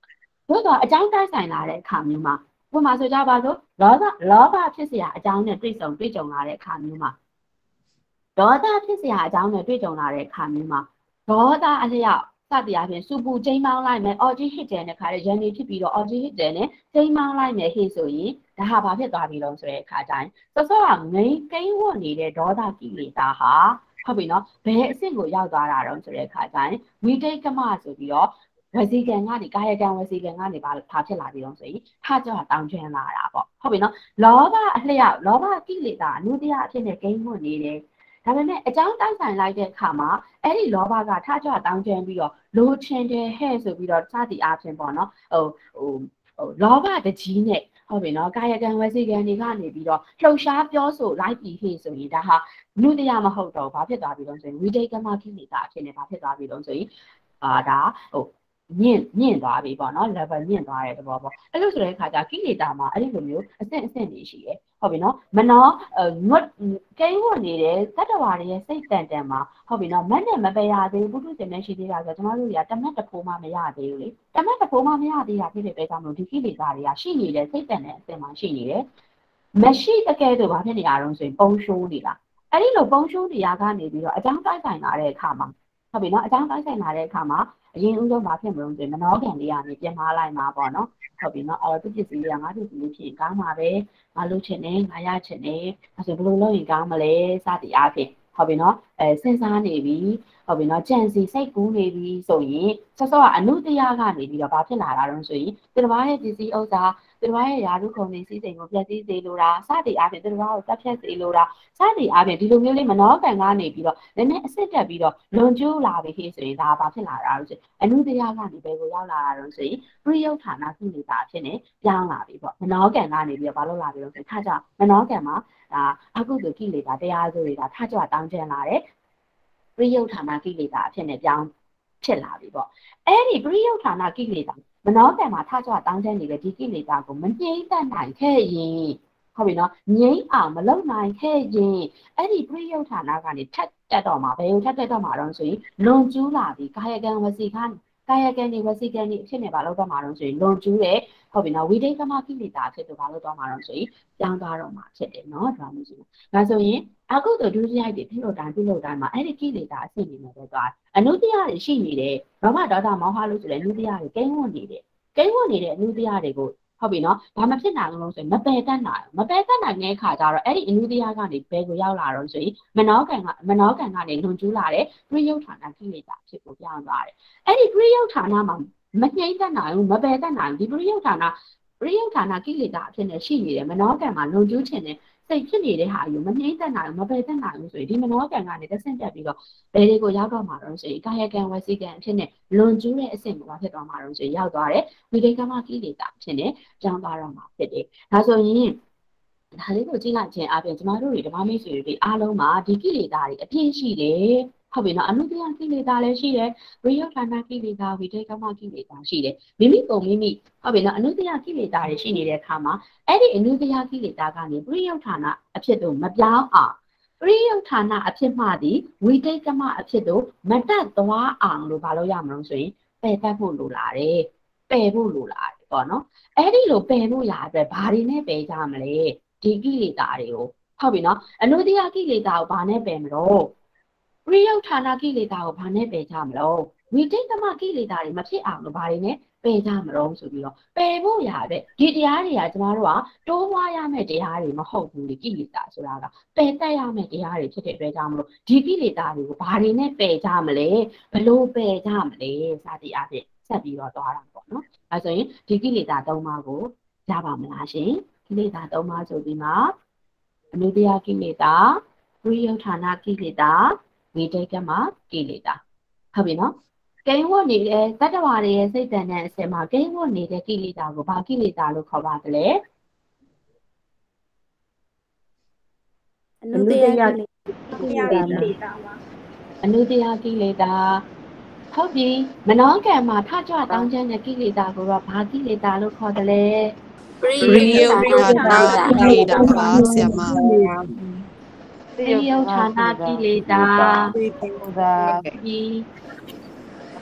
တို့တော့အကြောင်းတိုက်ဆိုင်လာတဲ့အခါမျိုးမှာဥပမာဆိုကြပါစို့လောဘလောဘဖြစ်เสียအကြောင်းနဲ့တွေ့ဆုံတွေ့ကြုံလာတဲ့အခါမျိုးမှာဒေါသဖြစ်เสียအကြောင်းနဲ့တွေ့ကြုံလာတဲ့အခါမျိုးမှာဒေါသအလျောက်စသည်အပြင်စူပူချိန်မောင်းလိုက်မယ်အော်ဂျီဟစ်တယ်နဲ့ခါတဲ့ရန်နေဖြစ်ပြီးတော့အော်ဂျီဟစ်တယ်နဲ့ချိန်မောင်းလိုက်မယ်ဟေ့ဆိုရင်ဒါဟာဘာဖြစ်သွားပြီလဲဆိုတဲ့အခါတိုင်းစောစောကငိမ့်ကိန်းဝတ်နေတဲ့ဒေါသကိလေသာဟာဟုတ်ပြီနော်ဘယ်အဆင့်ကိုရောက်သွားတာတော့ဆိုတဲ့အခါတိုင်းဝိတိတ်ကမဆိုပြီးတော့ဝစီကံကနေကာယကံဝစီကံကနေဘာဘာဖြစ်လာပြီးတော့ဆိုရင်ထားကြောတောင်းချမ်းလာတာပေါ့ဟုတ်ပြီနော်လောဘအလျောက်လောဘကိလေသာအနုတ္တယအဖြစ်နဲ့ကိန်းဝတ်နေတယ်ဒါပေမဲ့အကြောင်းတိုက်ဆိုင်လိုက်တဲ့အခါမှာအဲ့ဒီလောဘကထားကြတောင်းကျမ်းပြီးတော့လိုချင်တယ်ဟဲ့ဆိုပြီးတော့စသည်အားဖြင့်ပေါ့နော်ဟိုဟိုဟိုလောဘတကြီးနဲ့ဟုတ်ပြီနော်ကာယကံဝစီကံတွေကနေပြီးတော့လှုပ်ရှားပြောဆိုလိုက်ပြီးဟဲ့ဆိုရင်ဒါဟာနုတ္တယမဟုတ်တော့ဘာဖြစ်သွားပြီလို့ဆိုရင်ဝိတိတ်ကမကိလေသာအဖြစ်နဲ့ဘာဖြစ်သွားပြီလို့ဆိုရင်အာဒါဟိုမြင့်မြင့်သွားပြီပေါ့နော် level မြင့်သွားတဲ့သဘောပေါ့အဲ့လိုဆိုတဲ့အခါကျကိလေသာမှာအဲ့ဒီလိုမျိုးအဆင့်အဆင့်တွေရှိတယ်ဟုတ်ပြီနော်မနောငွတ်ကိန်းဝင်နေတဲ့တတ္တဝါတွေရဲ့စိတ်တန်တန်မှာဟုတ်ပြီနော်မက်နဲ့မပယ်ရသေးဘူးပုထုဇဉ်နဲ့ရှိသေးတာဆိုတော့ကျွန်တော်တို့တွေကတမက်တဖိုးမှမရသေးဘူးလေတမက်တဖိုးမှမရသေးတာဖြစ်တဲ့အတွက်ကြောင့်မလို့ဒီကိလေသာတွေကရှိနေတဲ့စိတ်တန်တဲ့အဆင့်မှာရှိနေတယ်မရှိတကယ်တော့ဘာဖြစ်နေရအောင်ဆိုရင်ပုံရှိုးနေတာအဲ့ဒီလိုပုံရှိုးနေရကနေပြီးတော့အကြောင်းတိုက်ဆိုင်လာတဲ့အခါမှာဟုတ်ပြီနော်အကြောင်းတိုက်ဆိုင်လာတဲ့အခါမှာအရင်ဦးဆုံးဘာဖြစ်မလို့ဆိုရင်မနောကံလေးကနေပြင်မာလိုက်မှာပေါ့နော်ဟုတ်ပြီနော်အော်သူပစ္စည်းလေးကငါပစ္စည်းလေးဖြစ်ရင်ကောင်းပါပဲငါလုပ်ချင်တယ်ငါရချင်တယ်အဲဆိုဘယ်လိုလုပ်ရင်ကောင်းမလဲစသည်အားဖြင့်ဟုတ်ပြီနော်အဲစဉ်းစားနေပြီဟုတ်ပြီနော်ကြံစီစိတ်ကူးနေပြီဆိုရင်ဆော့ဆော့ကအနုတ္တယကနေပြီးတော့ဘာဖြစ်လာတာတော့ဆိုရင်ဒီတစ်ပါးရဲ့ပစ္စည်းဥစ္စာဒီတစ်ပါးရဲ့ယာရုခုံနေစည်းစိမ်ကိုပြည့်စည်စေလိုတာစသည်အားဖြင့်ဒီတစ်ပါးကိုတက်ဖြတ်စေလိုတာစသည်အားဖြင့်ဒီလိုမျိုးလေးမနောကံကနေပြီးတော့နည်းနည်းအစ်စ်တက်ပြီးတော့လွန်ကျူးလာပြီခေဆိုရင်ဒါဘာဖြစ်လာတာလို့ဆိုအနုတ္တယကနေဘယ်ကိုရောက်လာတာတော့ဆိုရင်ပရိယုဌာနကိလေသာဖြစ်နေပြောင်းလာပြီပေါ့မနောကံကနေပြီးတော့ဘာလို့လာပြီလို့ဆိုထားကြမနောကံမှာဒါအကုသိုလ်ကိလေသာတရားစုတွေကထားကြတောင်းကျမ်းလာတယ်ပရိယုဌာနကိလေသာအဖြစ်နဲ့ပြောင်းဖြစ်လာပြီပေါ့အဲ့ဒီပရိယုဌာနကိလေသာမနောကံမှာထားကြတောင်းကျမ်းနေတဲ့ဒီကိလေသာကိုမငြိမ့်တတ်နိုင်ခဲ့ရင်ဟုတ်ပြီနော်ငြိမ့်အောင်မလုပ်နိုင်ခဲ့ရင်အဲ့ဒီပရိယုဌာနကနေထက်တက်တော့မှာဘယ်ကိုထက်တက်တော့မှာတော့ဆိုရင်လွန်ကျူးလာပြီကာယကံဝစီကံကာယကံတွေဝစီကံတွေအဖြစ်နဲ့ဘာလို့တော့မှာတော့ဆိုရင်လွန်ကျူးတဲ့ဟုတ်ပြီနော်ဝိတိတ်ကမကိလေသာအဖြစ်တော့ဘာလို့တော့မှာတော့ဆိုရင်ပြောင်းသွားတော့မှာဖြစ်တယ်နော်ဒါမျိုးဆိုဒါဆိုရင်အကုသိုလ်ဒုစရိုက်တွေပြုလုပ်တိုင်းပြုလုပ်တိုင်းမှာအဲ့ဒီကိလေသာအဆင့်တွေနဲ့ပဲသွားအနုတ္တယတွေရှိနေတယ်လောဘဒေါသမောဟလို့ဆိုလည်းအနုတ္တယတွေကိန်းဝတ်နေတယ်ကိန်းဝတ်နေတဲ့အနုတ္တယတွေကိုဟုတ်ပြီနော်ဘာမဖြစ်နိုင်လို့ဆိုရင်မပယ်တတ်နိုင်မပယ်တတ်နိုင်တဲ့အခါကျတော့အဲ့ဒီအနုတ္တယကနေဘယ်ကိုရောက်လာတော့ဆိုရင်မနောကံကမနောကံကနေလွန်ကျူးလာတဲ့ပရိယုဌာနကိလေသာဖြစ်ကိုပြောင်းသွားတယ်အဲ့ဒီပရိယုဌာနမှာမငြိမ့်တတ်နိုင်ဘူးမပယ်တတ်နိုင်ဒီပရိယုဌာနပရိယုဌာနကိလေသာအဖြစ်နဲ့ရှိနေတယ်မနောကံမှာလွန်ကျူးခြင်းနဲ့စိတ်ဖြစ်နေတဲ့ဟာယူမငြိမ့်တတ်နိုင်ဘူးမပယ်တတ်နိုင်ဘူးဆိုရင်ဒီမနောကံကနေတဆင့်တက်ပြီးတော့ဘယ်တွေကိုရောက်တော့မှာတော့ဆိုရင်ကာယကံဝစီကံအဖြစ်နဲ့လွန်ကျူးတဲ့အဆင့်မှာဖြစ်သွားမှာတော့ဆိုရင်ရောက်သွားတယ်ဝိတိတ်ကမကိလေသာအဖြစ်နဲ့ပြောင်းသွားတော့မှာဖြစ်တယ်ဒါဆိုရင်ဒါလေးကိုကြည့်လိုက်ခြင်းအပြင်ကျမတို့တွေဓမ္မမိတ်ဆွေတွေအားလုံးမှာဒီကိလေသာတွေအပြည့်ရှိတယ်ဟုတ်ပြီနော်အနုတ္တယကိလေသာလည်းရှိတယ်ဝိယုဌာနကိလေသာဝိတိတ်ကမကိလေသာရှိတယ်မိမိကိုမိမိဟုတ်ပြီနော်အနုတ္တယကိလေသာတွေရှိနေတဲ့အခါမှာအဲ့ဒီအနုတ္တယကိလေသာကနေဝိယုဌာနအဖြစ်တို့မပြောင်းအောင်ဝိယုဌာနအဖြစ်မှသည်ဝိတိတ်ကမအဖြစ်တို့မတက်သွားအောင်လို့ဘာလို့ရမလို့ဆိုရင်ပယ်တတ်ဖို့လိုလာတယ်ပယ်ဖို့လိုလာတယ်ပေါ့နော်အဲ့ဒီလိုပယ်ဖို့ရအတွက်ဘာတွေနဲ့ပယ်ကြမလဲဒီကိလေသာတွေကိုဟုတ်ပြီနော်အနုတ္တယကိလေသာကိုဘာနဲ့ပယ်မလို့ပရိယုဌာနကိလေသာကိုဘာနဲ့ပယ်ကြမလို့ဝိတိတ်ကမကိလေသာတွေမဖြစ်အောင်လို့ဘာတွေနဲ့ပယ်ကြမလို့ဆိုပြီးတော့ပယ်ဖို့ရတဲ့ဒီတရားတွေကကျမတို့ကတိုးပွားရမယ့်တရားတွေမဟုတ်ဘူးလေကိလေသာဆိုတာကပယ်တတ်ရမယ့်တရားတွေဖြစ်တဲ့အတွက်ကြောင့်မလို့ဒီကိလေသာတွေကိုဘာတွေနဲ့ပယ်ကြမလဲဘလို့ပယ်ကြမလဲစသည်အဖြစ်ဆက်ပြီးတော့သွားတာပေါ့နော်အဲဆိုရင်ဒီကိလေသာ၃ပါးကိုရပါမလားရှင်ကိလေသာ၃ပါးဆိုပြီးမှအနုတ္တယကိလေသာပရိယုဌာနကိလေသာဝိတိတ်ကမကိလေသာဟုတ်ပြီနော်ကိန်းဝတ်နေတဲ့တတ္တဝါတွေရဲ့စိတ်တန်တဲ့အစင်မှာကိန်းဝတ်နေတဲ့ကိလေသာကိုဘာကိလေသာလို့ခေါ်ပါသလဲအနုတ္တယကိလေသာပါအနုတ္တယကိလေသာဟုတ်ပြီမနောကံမှာထကြွတောင်းကျမ်းတဲ့ကိလေသာကိုတော့ဘာကိလေသာလို့ခေါ်တယ်လဲပရိယုဌာနကိလေသာပါဆရာမပရိယုဌာနကိလေသာဒီ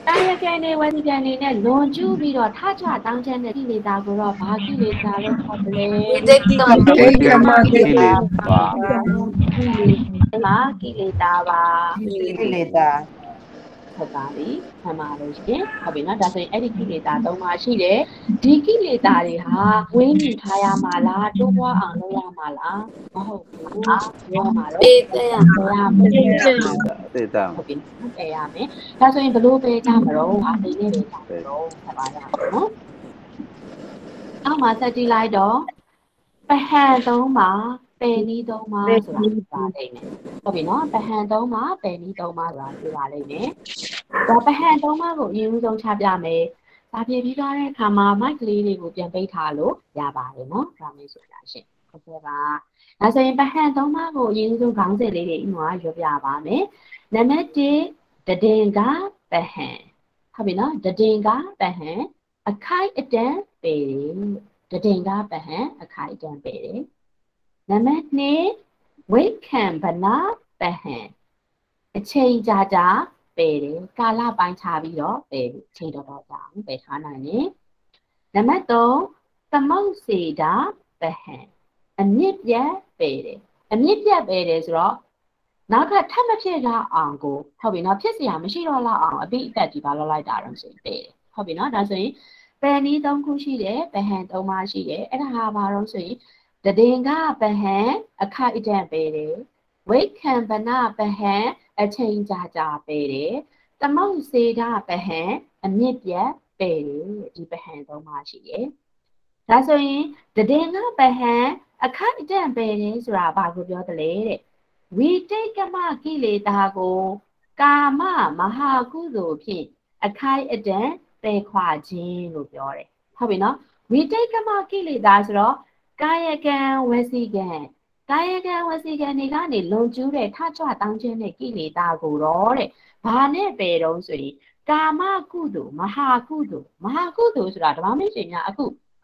ကာယကံနဲ့ဝစီကံနဲ့လွန်ကျူးပြီးတော့ထကြတောင်းချမ်းတဲ့ကိလေသာကိုတော့ဘာကိလေသာလို့ခေါ်တယ်လဲဝိသိကမကိလေသာပါကိလေသာပါကိလေသာဟုတ်ပါပြီမှန်ပါလို့ရှင်ဟုတ်ပြီနော်ဒါဆိုရင်အဲ့ဒီကိလေသာသုံးပါရှိတယ်ဒီကိလေသာတွေဟာဝင်းမြူထားရမှာလားတိုးပွားအောင်လုပ်ရမှာလားမဟုတ်ဘူးပြောမှာတော့ပေးပေးရမှာပေးပေးပေးတာဟုတ်ပြီပေးရမယ်ဒါဆိုရင်ဘလို့ပေးကြမှာတော့ဟာပေးနေပေးကြမှာတော့ဆက်ပါရအောင်နော်အောက်မှာဆက်ကြည့်လိုက်တော့ပဟန်သုံးပါပယ်နီးသုံးပါဆိုတာပြပါလိမ့်မယ်ဟုတ်ပြီနော်ပဟန်သုံးပါပယ်နီးသုံးပါဆိုတာပြပါလိမ့်မယ်ဒါပဟန်သုံးပါကိုအရင်ဦးဆုံးချပြမယ်စာပြေပြီးသွားတဲ့အခါမှာ mic ကလေးတွေကိုပြန်ပိတ်ထားလို့ရပါတယ်နော်ဒါမျိုးဆိုတာရှင်ဟုတ်ကဲ့ပါဒါဆိုရင်ပဟန်သုံးပါကိုအရင်ဦးဆုံးခေါင်းစဉ်လေးတွေဥမာရွပြပါမယ်နံပါတ်တစ်တည်ကပဟန်ဟုတ်ပြီနော်တည်ကပဟန်အခိုက်အတန့်ပေတယ်တည်ကပဟန်အခိုက်အတန့်ပေတယ်နံပါတ်နှစ်ဝိခံဗနာပဟံအချိန်ကြာကြာပယ်တယ်ကာလပိုင်းခြားပြီးတော့ပယ်ပြီအချိန်တော်တော်ကြာအောင်ပယ်ထားနိုင်တယ်နံပါတ်သုံးသမုတ်စေတာပဟံအမြင့်ပြတ်ပယ်တယ်အမြင့်ပြတ်ပယ်တယ်ဆိုတော့နောက်ထပ်ထပ်မဖြစ်တော့အောင်ကိုဟုတ်ပြီနော်ဖြစ်စရာမရှိတော့လောက်အောင်အပိအတက်ဒီပါလောက်လိုက်တာတော့ဆိုရင်ပယ်တယ်ဟုတ်ပြီနော်ဒါဆိုရင်ပယ်နီးသုံးခုရှိတယ်ပဟံသုံးပါရှိတယ်အဲ့ဒါဟာဘာလို့ဆိုရင်တည်ကပဟံအခိုက်အတန့်ပေတယ်ဝိခံဗနာပဟံအချိန်ကြာကြာပေတယ်သမုတ်စေတာပဟံအမြင့်ပြတ်ပေတယ်ဒီပဟံသုံးပါရှိတယ်ဒါဆိုရင်တည်ကပဟံအခိုက်အတန့်ပေတယ်ဆိုတာဘာကိုပြောသလဲတဲ့ဝိတိတ်ကမကိလေသာကိုကာမမဟာကုသိုလ်ဖြင့်အခိုက်အတန့်ပယ်ခွာခြင်းလို့ပြောတယ်ဟုတ်ပြီနော်ဝိတိတ်ကမကိလေသာဆိုတော့ကာယကံဝစီကံကာယကံဝစီကံတွေကနေလွန်ကျူးတဲ့ထကြွတောင်းခြင်းတဲ့ကိလေသာကိုတော့တဲ့ဘာနဲ့ပယ်တော့ဆိုရင်ကာမကုသိုလ်မဟာကုသိုလ်မဟာကုသိုလ်ဆိုတာဓမ္မမိတ်ဆွေများအခု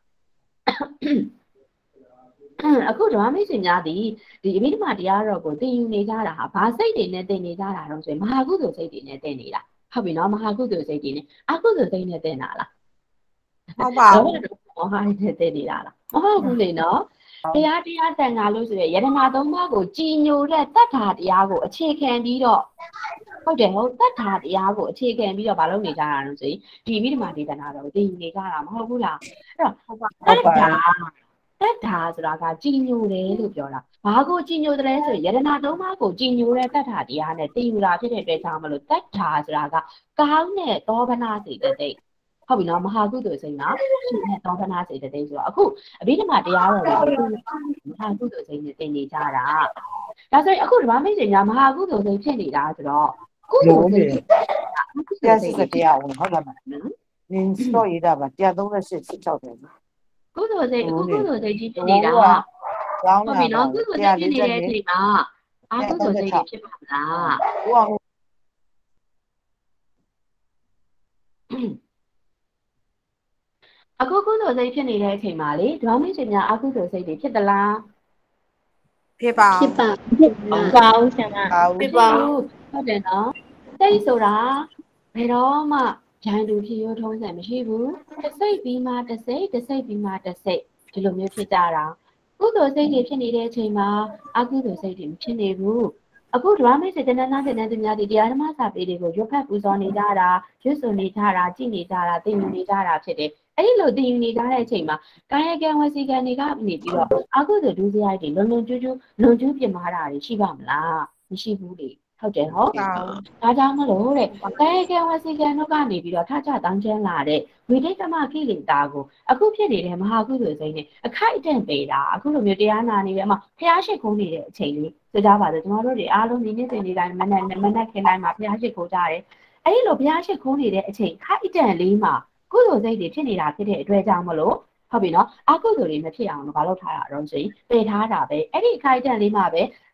အခုဓမ္မမိတ်ဆွေများဒီဒီအဘိဓမ္မာတရားတော်ကိုသင်ယူနေကြတာဟာဘာစိတ်တွေနဲ့သင်နေကြတာတော့ဆိုရင်မဟာကုသိုလ်စိတ်တွေနဲ့သင်နေတာဟုတ်ပြီနော်မဟာကုသိုလ်စိတ်တွေနဲ့အကုသိုလ်စိတ်နဲ့သင်တာလားဟုတ်ပါဘူးမဟာနဲ့သင်နေတာလားမဟုတ်ဘူးလေနော်တရားတရားတန်ခါလို့ဆိုရယတနာသုံးပါးကိုကြည်ညိုတဲ့တတ္ထာတရားကိုအခြေခံပြီးတော့ဟုတ်တယ်ဟုတ်တတ္ထာတရားကိုအခြေခံပြီးတော့မလုပ်နေကြတာလို့ဆိုရင်ဒီမိဓမ္မာဒေသနာတော်ကိုသိယူနေကြတာမဟုတ်ဘူးလားအဲ့တော့တတ္ထာတတ္ထာဆိုတာကကြည်ညိုတယ်လို့ပြောတာဘာကိုကြည်ညိုတယ်လဲဆိုရင်ယတနာသုံးပါးကိုကြည်ညိုတဲ့တတ္ထာတရားနဲ့သိယူတာဖြစ်တဲ့အတွက်ကြောင့်မလို့တတ္ထာဆိုတာကကောင်းတဲ့သောဗနာစိတ်တဲ့ဟုတ်ပြီနော်မဟာကုသိုလ်စိတ်နော်ရှင်နဲ့သောဗနာစိတ်တဲ့ဆိုတော့အခုအဘိဓမ္မာတရားတော်ကိုမဟာကုသိုလ်စိတ်နဲ့သင်နေကြတာဒါဆိုရင်အခုဓမ္မမိတ်ဆွေများမဟာကုသိုလ်စိတ်ဖြစ်နေတာဆိုတော့ကုသိုလ်စိတ်တရားစိတ်တရားဝင်ဟုတ်လားမနင်းစောရတာပါတရားသုံးရှစ်စိတ်ချောက်တယ်ကုသိုလ်စိတ်အခုကုသိုလ်စိတ်ကြီးဖြစ်နေတာဟုတ်ပြီနော်ကုသိုလ်စိတ်ဖြစ်နေတဲ့အချိန်မှာအာကုသိုလ်စိတ်ဖြစ်ပါမလားဟုတ်အောင်အခုကုသိုလ်စိတ်ဖြစ်နေတဲ့အချိန်မှာလေဓမ္မမိတ်ဆွေများအကုသိုလ်စိတ်တွေဖြစ်သလားဖြစ်ပါဖြစ်ပါဖြစ်ပါဦးဆရာမဖြစ်ပါဦးဟုတ်တယ်နော်စိတ်ဆိုတာဘယ်တော့မှဂျန်တူဖြစ်ရထုံးစံမရှိဘူးတစ်စိတ်ပြီးမှတစ်စိတ်တစ်စိတ်ပြီးမှတစ်စိတ်ဒီလိုမျိုးဖြစ်ကြတာကုသိုလ်စိတ်တွေဖြစ်နေတဲ့အချိန်မှာအကုသိုလ်စိတ်တွေမဖြစ်နေဘူးအခုဓမ္မမိတ်ဆွေတဏ္ဍာတဲ့သူများဒီတရားဓမ္မစာပေတွေကိုရွတ်ဖတ်ပူဇော်နေကြတာရွတ်ဆိုနေကြတာကြည်နေကြတာသိမြင်နေကြတာဖြစ်တယ်အဲ့ဒီလိုသိယူနေကြတဲ့အချိန်မှာကာယကံဝစီကံတွေကနေပြီးတော့အကုသိုလ်ဒုစရိုက်တွေလွန်လွန်ကျူးကျူးလွန်ကျူးပြမာတာတွေရှိပါမလားမရှိဘူးလေဟုတ်တယ်ဟုတ်ဒါကြောင့်မလို့တဲ့ကာယကံဝစီကံတို့ကနေပြီးတော့ထကြတောင်းချမ်းလာတဲ့ဝိတိတ်ကမကိလေသာကိုအခုဖြစ်နေတဲ့မဟာကုသိုလ်စိတ်နဲ့အခိုက်အတန့်ပေတာအခုလိုမျိုးတရားနာနေပြီအမဖျားရှိခိုးနေတဲ့အချိန်လေးဆိုကြပါစို့ကျွန်တော်တို့တွေအားလုံးဒီနေ့စဉ်ဒီတိုင်းမနက်မနက်ခင်းတိုင်းမှာဖျားရှိခိုးကြတယ်အဲ့ဒီလိုဖျားရှိခိုးနေတဲ့အချိန်ခိုက်အတန့်လေးမှာကုသိုလ်စိတ်တွေဖြစ်နေတာဖြစ်တဲ့အတွက်ကြောင့်မလို့ဟုတ်ပြီနော်အကုသိုလ်တွေမဖြစ်အောင်လို့မလုပ်ထားတာတော့ဆိုရင်ပယ်ထားတာပဲအဲ့ဒီအခိုက်အတန့်လေးမှာပဲ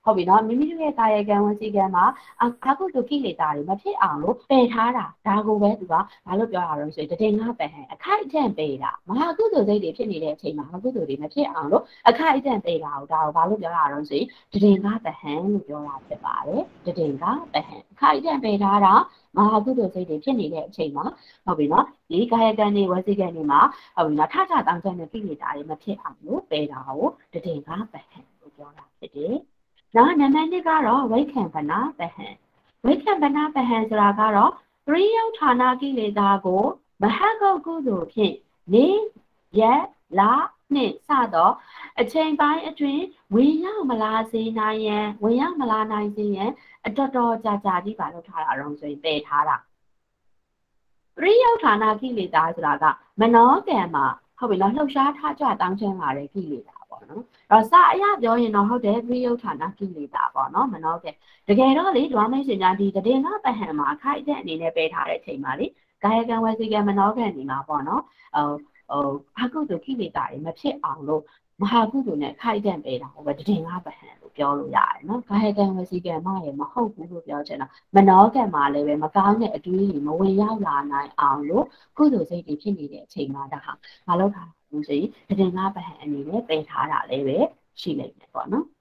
ဟုတ်ပြီနော်မိမိတို့ရဲ့ကာယကံဝစီကံမှာအာကုသိုလ်ကိလေသာတွေမဖြစ်အောင်လို့ပယ်ထားတာဒါကိုပဲသူကဘာလို့ပြောရအောင်ဆိုရင်တည်ငါပဟံအခိုက်အတန့်ပေးတာမဟာကုသိုလ်စိတ်တွေဖြစ်နေတဲ့အချိန်မှာအကုသိုလ်တွေမဖြစ်အောင်လို့အခိုက်အတန့်ပေးတာကိုဒါကိုဘာလို့ပြောရအောင်ဆိုရင်တည်ငါပဟံလို့ပြောတာဖြစ်ပါတယ်တည်ငါပဟံအခိုက်အတန့်ပေးထားတာမဟာကုသိုလ်စိတ်တွေဖြစ်နေတဲ့အချိန်မှာဟုတ်ပြီနော်ဒီကာယကံတွေဝစီကံတွေမှာဟုတ်ပြီနော်ထထတောင်းတဲ့ကိလေသာတွေမဖြစ်အောင်လို့ပယ်တာကိုတည်ငါပဟံလို့ပြောတာဖြစ်တယ်နောက်နံပါတ်နှစ်ကတော့ဝိခံပနာပဟံဝိခံပနာပဟံဆိုတာကတော့ပရိယုဌာနကိလေသာကိုမဟဂုတ်ကုသိုလ်ဖြင့်နေရက်လာနှင့်စသောအချိန်ပိုင်းအတွင်းဝင်ရောက်မလာစေနိုင်ရန်ဝင်ရောက်မလာနိုင်စေရန်အတော်တော်ကြာကြာကြီးပါလို့ထားတာအောင်ဆိုရင်ပယ်ထားတာပရိယုဌာနကိလေသာဆိုတာကမနောကံမှာဟုတ်ပြီလားလှုပ်ရှားထားကြတောင်းချမ်းလာတဲ့ကိလေသာပေါ့နော်အဲ့တော့စာအရပြောရင်တော့ဟုတ်တယ်ပရိယုဌာနကိလေသာပေါ့နော်မနောကံတကယ်တော့လေဓဝမိတ်ရှင်များဒီတည်ငါပဟံမှာအခိုက်အတန့်အနေနဲ့ပယ်ထားတဲ့အချိန်မှာလေကာယကံဝစီကံမနောကံဒီမှာပေါ့နော်ဟိုဟိုအကုသိုလ်ကိလေသာတွေမဖြစ်အောင်လို့မဟာကုသိုလ်နဲ့ခိုက်တန့်ပေးတာဟိုပဲတည်ငါပဟံလို့ပြောလို့ရတယ်နော်ကာယကံဝစီကံမှလည်းမဟုတ်ဘူးလို့ပြောချင်တာမနောကံမှာလည်းပဲမကောင်းတဲ့အတွေးတွေမဝင်ရောက်လာနိုင်အောင်လို့ကုသိုလ်စိတ်တွေဖြစ်နေတဲ့အချိန်မှာဒါဟာမလုပ်တာဘူးဆိုရင်တည်ငါပဟံအနေနဲ့ပယ်ထားတာလည်းပဲရှိနေတယ်ပေါ့နော်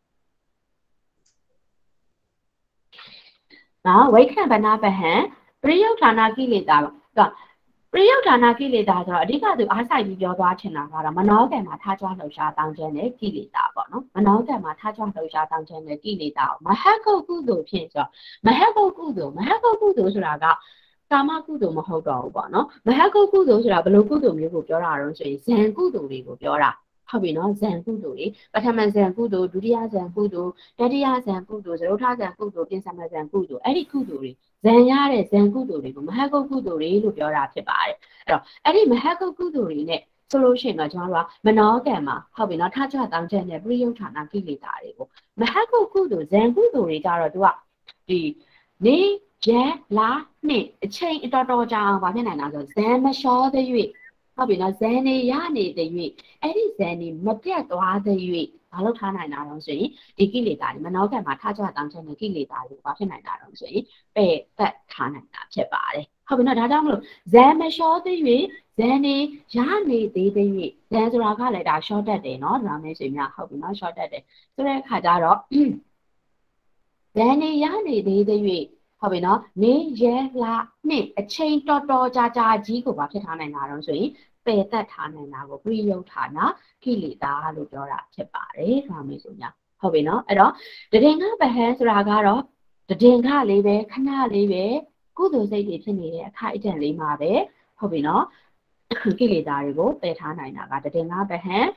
နော်ဝိခံပနာပဟံပရိယုဌာနကိလေသာကပရိယုဌာနကိလေသာဆိုတော့အဓိကသူအားဆိုင်ပြီးပြောသွားချင်တာကတော့မနောကံမှာထားကြွလှုပ်ရှားတောင်းချမ်းတဲ့ကိလေသာပေါ့နော်မနောကံမှာထားကြွလှုပ်ရှားတောင်းချမ်းတဲ့ကိလေသာကိုမဟဂုတ်ကုသိုလ်ဖြင့်ဆိုတော့မဟဂုတ်ကုသိုလ်မဟဂုတ်ကုသိုလ်ဆိုတာကကာမကုသိုလ်မဟုတ်တော့ဘူးပေါ့နော်မဟဂုတ်ကုသိုလ်ဆိုတာဘယ်လိုကုသိုလ်မျိုးကိုပြောတာတော့ဆိုရင်ဇံကုသိုလ်တွေကိုပြောတာဟုတ်ပြီနော်ဇံကုသိုလ်တွေပထမဇံကုသိုလ်ဒုတိယဇံကုသိုလ်တတိယဇံကုသိုလ်သရုပ်ထဇံကုသိုလ်ပြင်စမဇံကုသိုလ်အဲ့ဒီကုသိုလ်တွေဇံရတဲ့ဇံကုသိုလ်တွေကိုမဟဂုတ်ကုသိုလ်တွေလို့ပြောတာဖြစ်ပါတယ်အဲ့တော့အဲ့ဒီမဟဂုတ်ကုသိုလ်တွေနဲ့ဆိုလို့ရှိရင်တော့ကျွန်တော်တို့ကမနောကံမှာဟုတ်ပြီနော်ထကြတောင်းချက်နဲ့ပရိယုဌာနကိလေသာတွေကိုမဟဂုတ်ကုသိုလ်ဇံကုသိုလ်တွေကြတော့သူကဒီနေရက်လာနှစ်အချိန်အတော်တော်ကြာအောင်ဗာဖြစ်နိုင်တာဆိုဇံမလျှောသေး၍ဟုတ်ပြီနော်ဇန်နေရနေတဲ့၍အဲ့ဒီဇန်နေမပြတ်သွားတဲ့၍ဘာလို့ထားနိုင်တာတော့ဆိုရင်ဒီကိလေသာတွေမနောကံမှာထားကြတောင်းချင်တဲ့ကိလေသာတွေဘာဖြစ်နိုင်တာတော့ဆိုရင်ပယ်သက်ထားနိုင်တာဖြစ်ပါတယ်ဟုတ်ပြီနော်ဒါကြောင့်မလို့ဇန်မလျှောသေး၍ဇန်နေရနေသေးတဲ့၍ဇန်ဆိုတာကလည်းဒါ short တက်တယ်နော်ဒါမှမဟုတ်များဟုတ်ပြီနော် short တက်တယ်ဆိုတဲ့အခါကျတော့ဇန်နေရနေသေးတဲ့၍ဟုတ်ပြီနော်နေရဲလာနှစ်အချိန်တော်တော်ကြာကြာကြီးကိုဘာဖြစ်ထားနိုင်တာတော့ဆိုရင်ပယ်သက်ထားနိုင်တာကိုပရိယုဌာနကိလေသာလို့ပြောတာဖြစ်ပါတယ်ဒါမျိုးဆိုညာဟုတ်ပြီနော်အဲ့တော့တည်ငါပဟံဆိုတာကတော့တည်ငါလေးပဲခဏလေးပဲကုသိုလ်စိတ်တွေဖြစ်နေတဲ့အခိုက်အတန့်လေးမှာပဲဟုတ်ပြီနော်ကိလေသာတွေကိုပယ်ထားနိုင်တာကတည်ငါပဟံ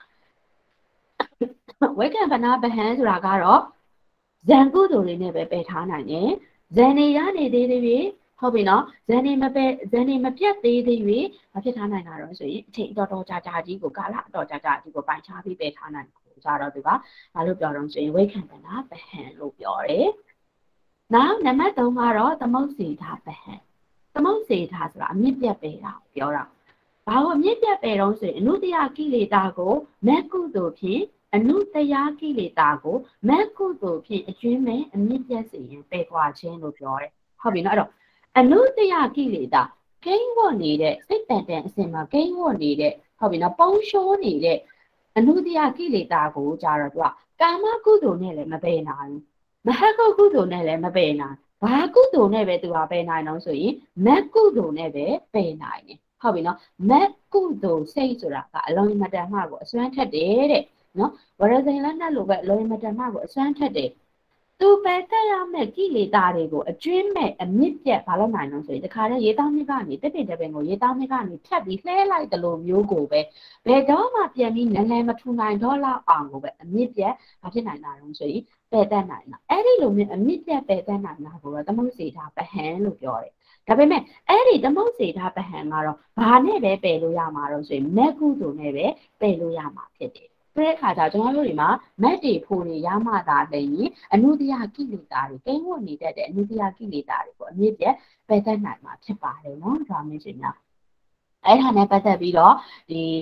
ဝိကံပနာပဟံဆိုတာကတော့ဇံကုသိုလ်တွေနဲ့ပဲပယ်ထားနိုင်တယ်ဇန်နေရနေသေးသေးပြီဟုတ်ပြီနော်ဇန်နေမပဲဇန်နေမပြတ်သေးသေးပြီမဖြစ်ထားနိုင်တာတော့ဆိုရင်အချိန်တော်တော်ကြာကြာကြီးကိုကာလအတော်ကြာကြာကြီးကိုပိုင်ချပြီးပယ်ထားနိုင်ကိုကြတော့သူကဘာလို့ပြောတော့ဆိုရင်ဝိခံပနာပဟံလို့ပြောတယ်နောက်နံပါတ်သုံးကတော့သမုတ်စေတာပဟံသမုတ်စေတာဆိုတာအမြင့်ပြတ်ပယ်တာပြောတာဘာလို့အမြင့်ပြတ်ပယ်တော့ဆိုရင်အနုတ္တယကိလေသာကိုမက္ကုသိုလ်ဖြင့်အနုတ္တယကိလေသာကိုမက္ကုသိုလ်ဖြင့်အကျွင်းမဲ့အမြင့်ပြတ်စေရင်ပယ်ခွာခြင်းလို့ပြောတယ်ဟုတ်ပြီနော်အဲ့တော့အနုတ္တယကိလေသာကိန်းဝတ်နေတဲ့စိတ်တန်တန်အစဉ်မှာကိန်းဝတ်နေတဲ့ဟုတ်ပြီနော်ပုံရှုံးနေတဲ့အနုတ္တယကိလေသာကိုကြတော့သူကကာမကုသိုလ်နဲ့လည်းမပယ်နိုင်ဘူးမဟဂုတ်ကုသိုလ်နဲ့လည်းမပယ်နိုင်ဘာကုသိုလ်နဲ့ပဲသူကပယ်နိုင်တော့ဆိုရင်မက္ကုသိုလ်နဲ့ပဲပယ်နိုင်တယ်ဟုတ်ပြီနော်မက္ကုသိုလ်စိတ်ဆိုတာကအလုံးမတန်မှကိုအစွမ်းထက်တယ်တဲ့နော်ဝရဇိန်လက်နဲ့လိုပဲအလုံးမတန်မှကိုအစွမ်းထက်တယ်သူပဲတက်ရမယ့်ကိလေသာတွေကိုအကျွင်းမဲ့အမြင့်ပြတ်ဘာလို့နိုင်လို့ဆိုရင်တခါတည်းရေတောင်းမြစ်ကနေတစ်ပင်တစ်ပင်ကိုရေတောင်းမြစ်ကနေဖြတ်ပြီးလှဲလိုက်တယ်လို့မျိုးကိုပဲဘယ်တော့မှပြန်ပြီးနည်းနည်းမထူနိုင်တော့လောက်အောင်ကိုပဲအမြင့်ပြတ်ဘာဖြစ်နိုင်တာလို့ဆိုရင်ပယ်တတ်နိုင်တာအဲ့ဒီလိုမျိုးအမြင့်ပြတ်ပယ်တတ်နိုင်တာကိုတော့သမုတ်စေတာပဟံလို့ပြောတယ်ဒါပေမဲ့အဲ့ဒီသမုတ်စေတာပဟံကတော့ဘာနဲ့ပဲပယ်လို့ရမှာတော့ဆိုရင်မက္ကုသိုလ်နဲ့ပဲပယ်လို့ရမှာဖြစ်တယ်တဲ့အခါကျကျွန်တော်တို့ဒီမှာမက်တွေဖို့နေရမှသာလည်းအနုတ္တယကိလေသာတွေကိန်းဝတ်နေတတ်တဲ့အနုတ္တယကိလေသာတွေကိုအမြင့်ပြတ်ပယ်တတ်နိုင်မှာဖြစ်ပါတယ်နော်ဒါမျိုးရှင်များအဲ့ဒါနဲ့ပတ်သက်ပြီးတော့ဒီ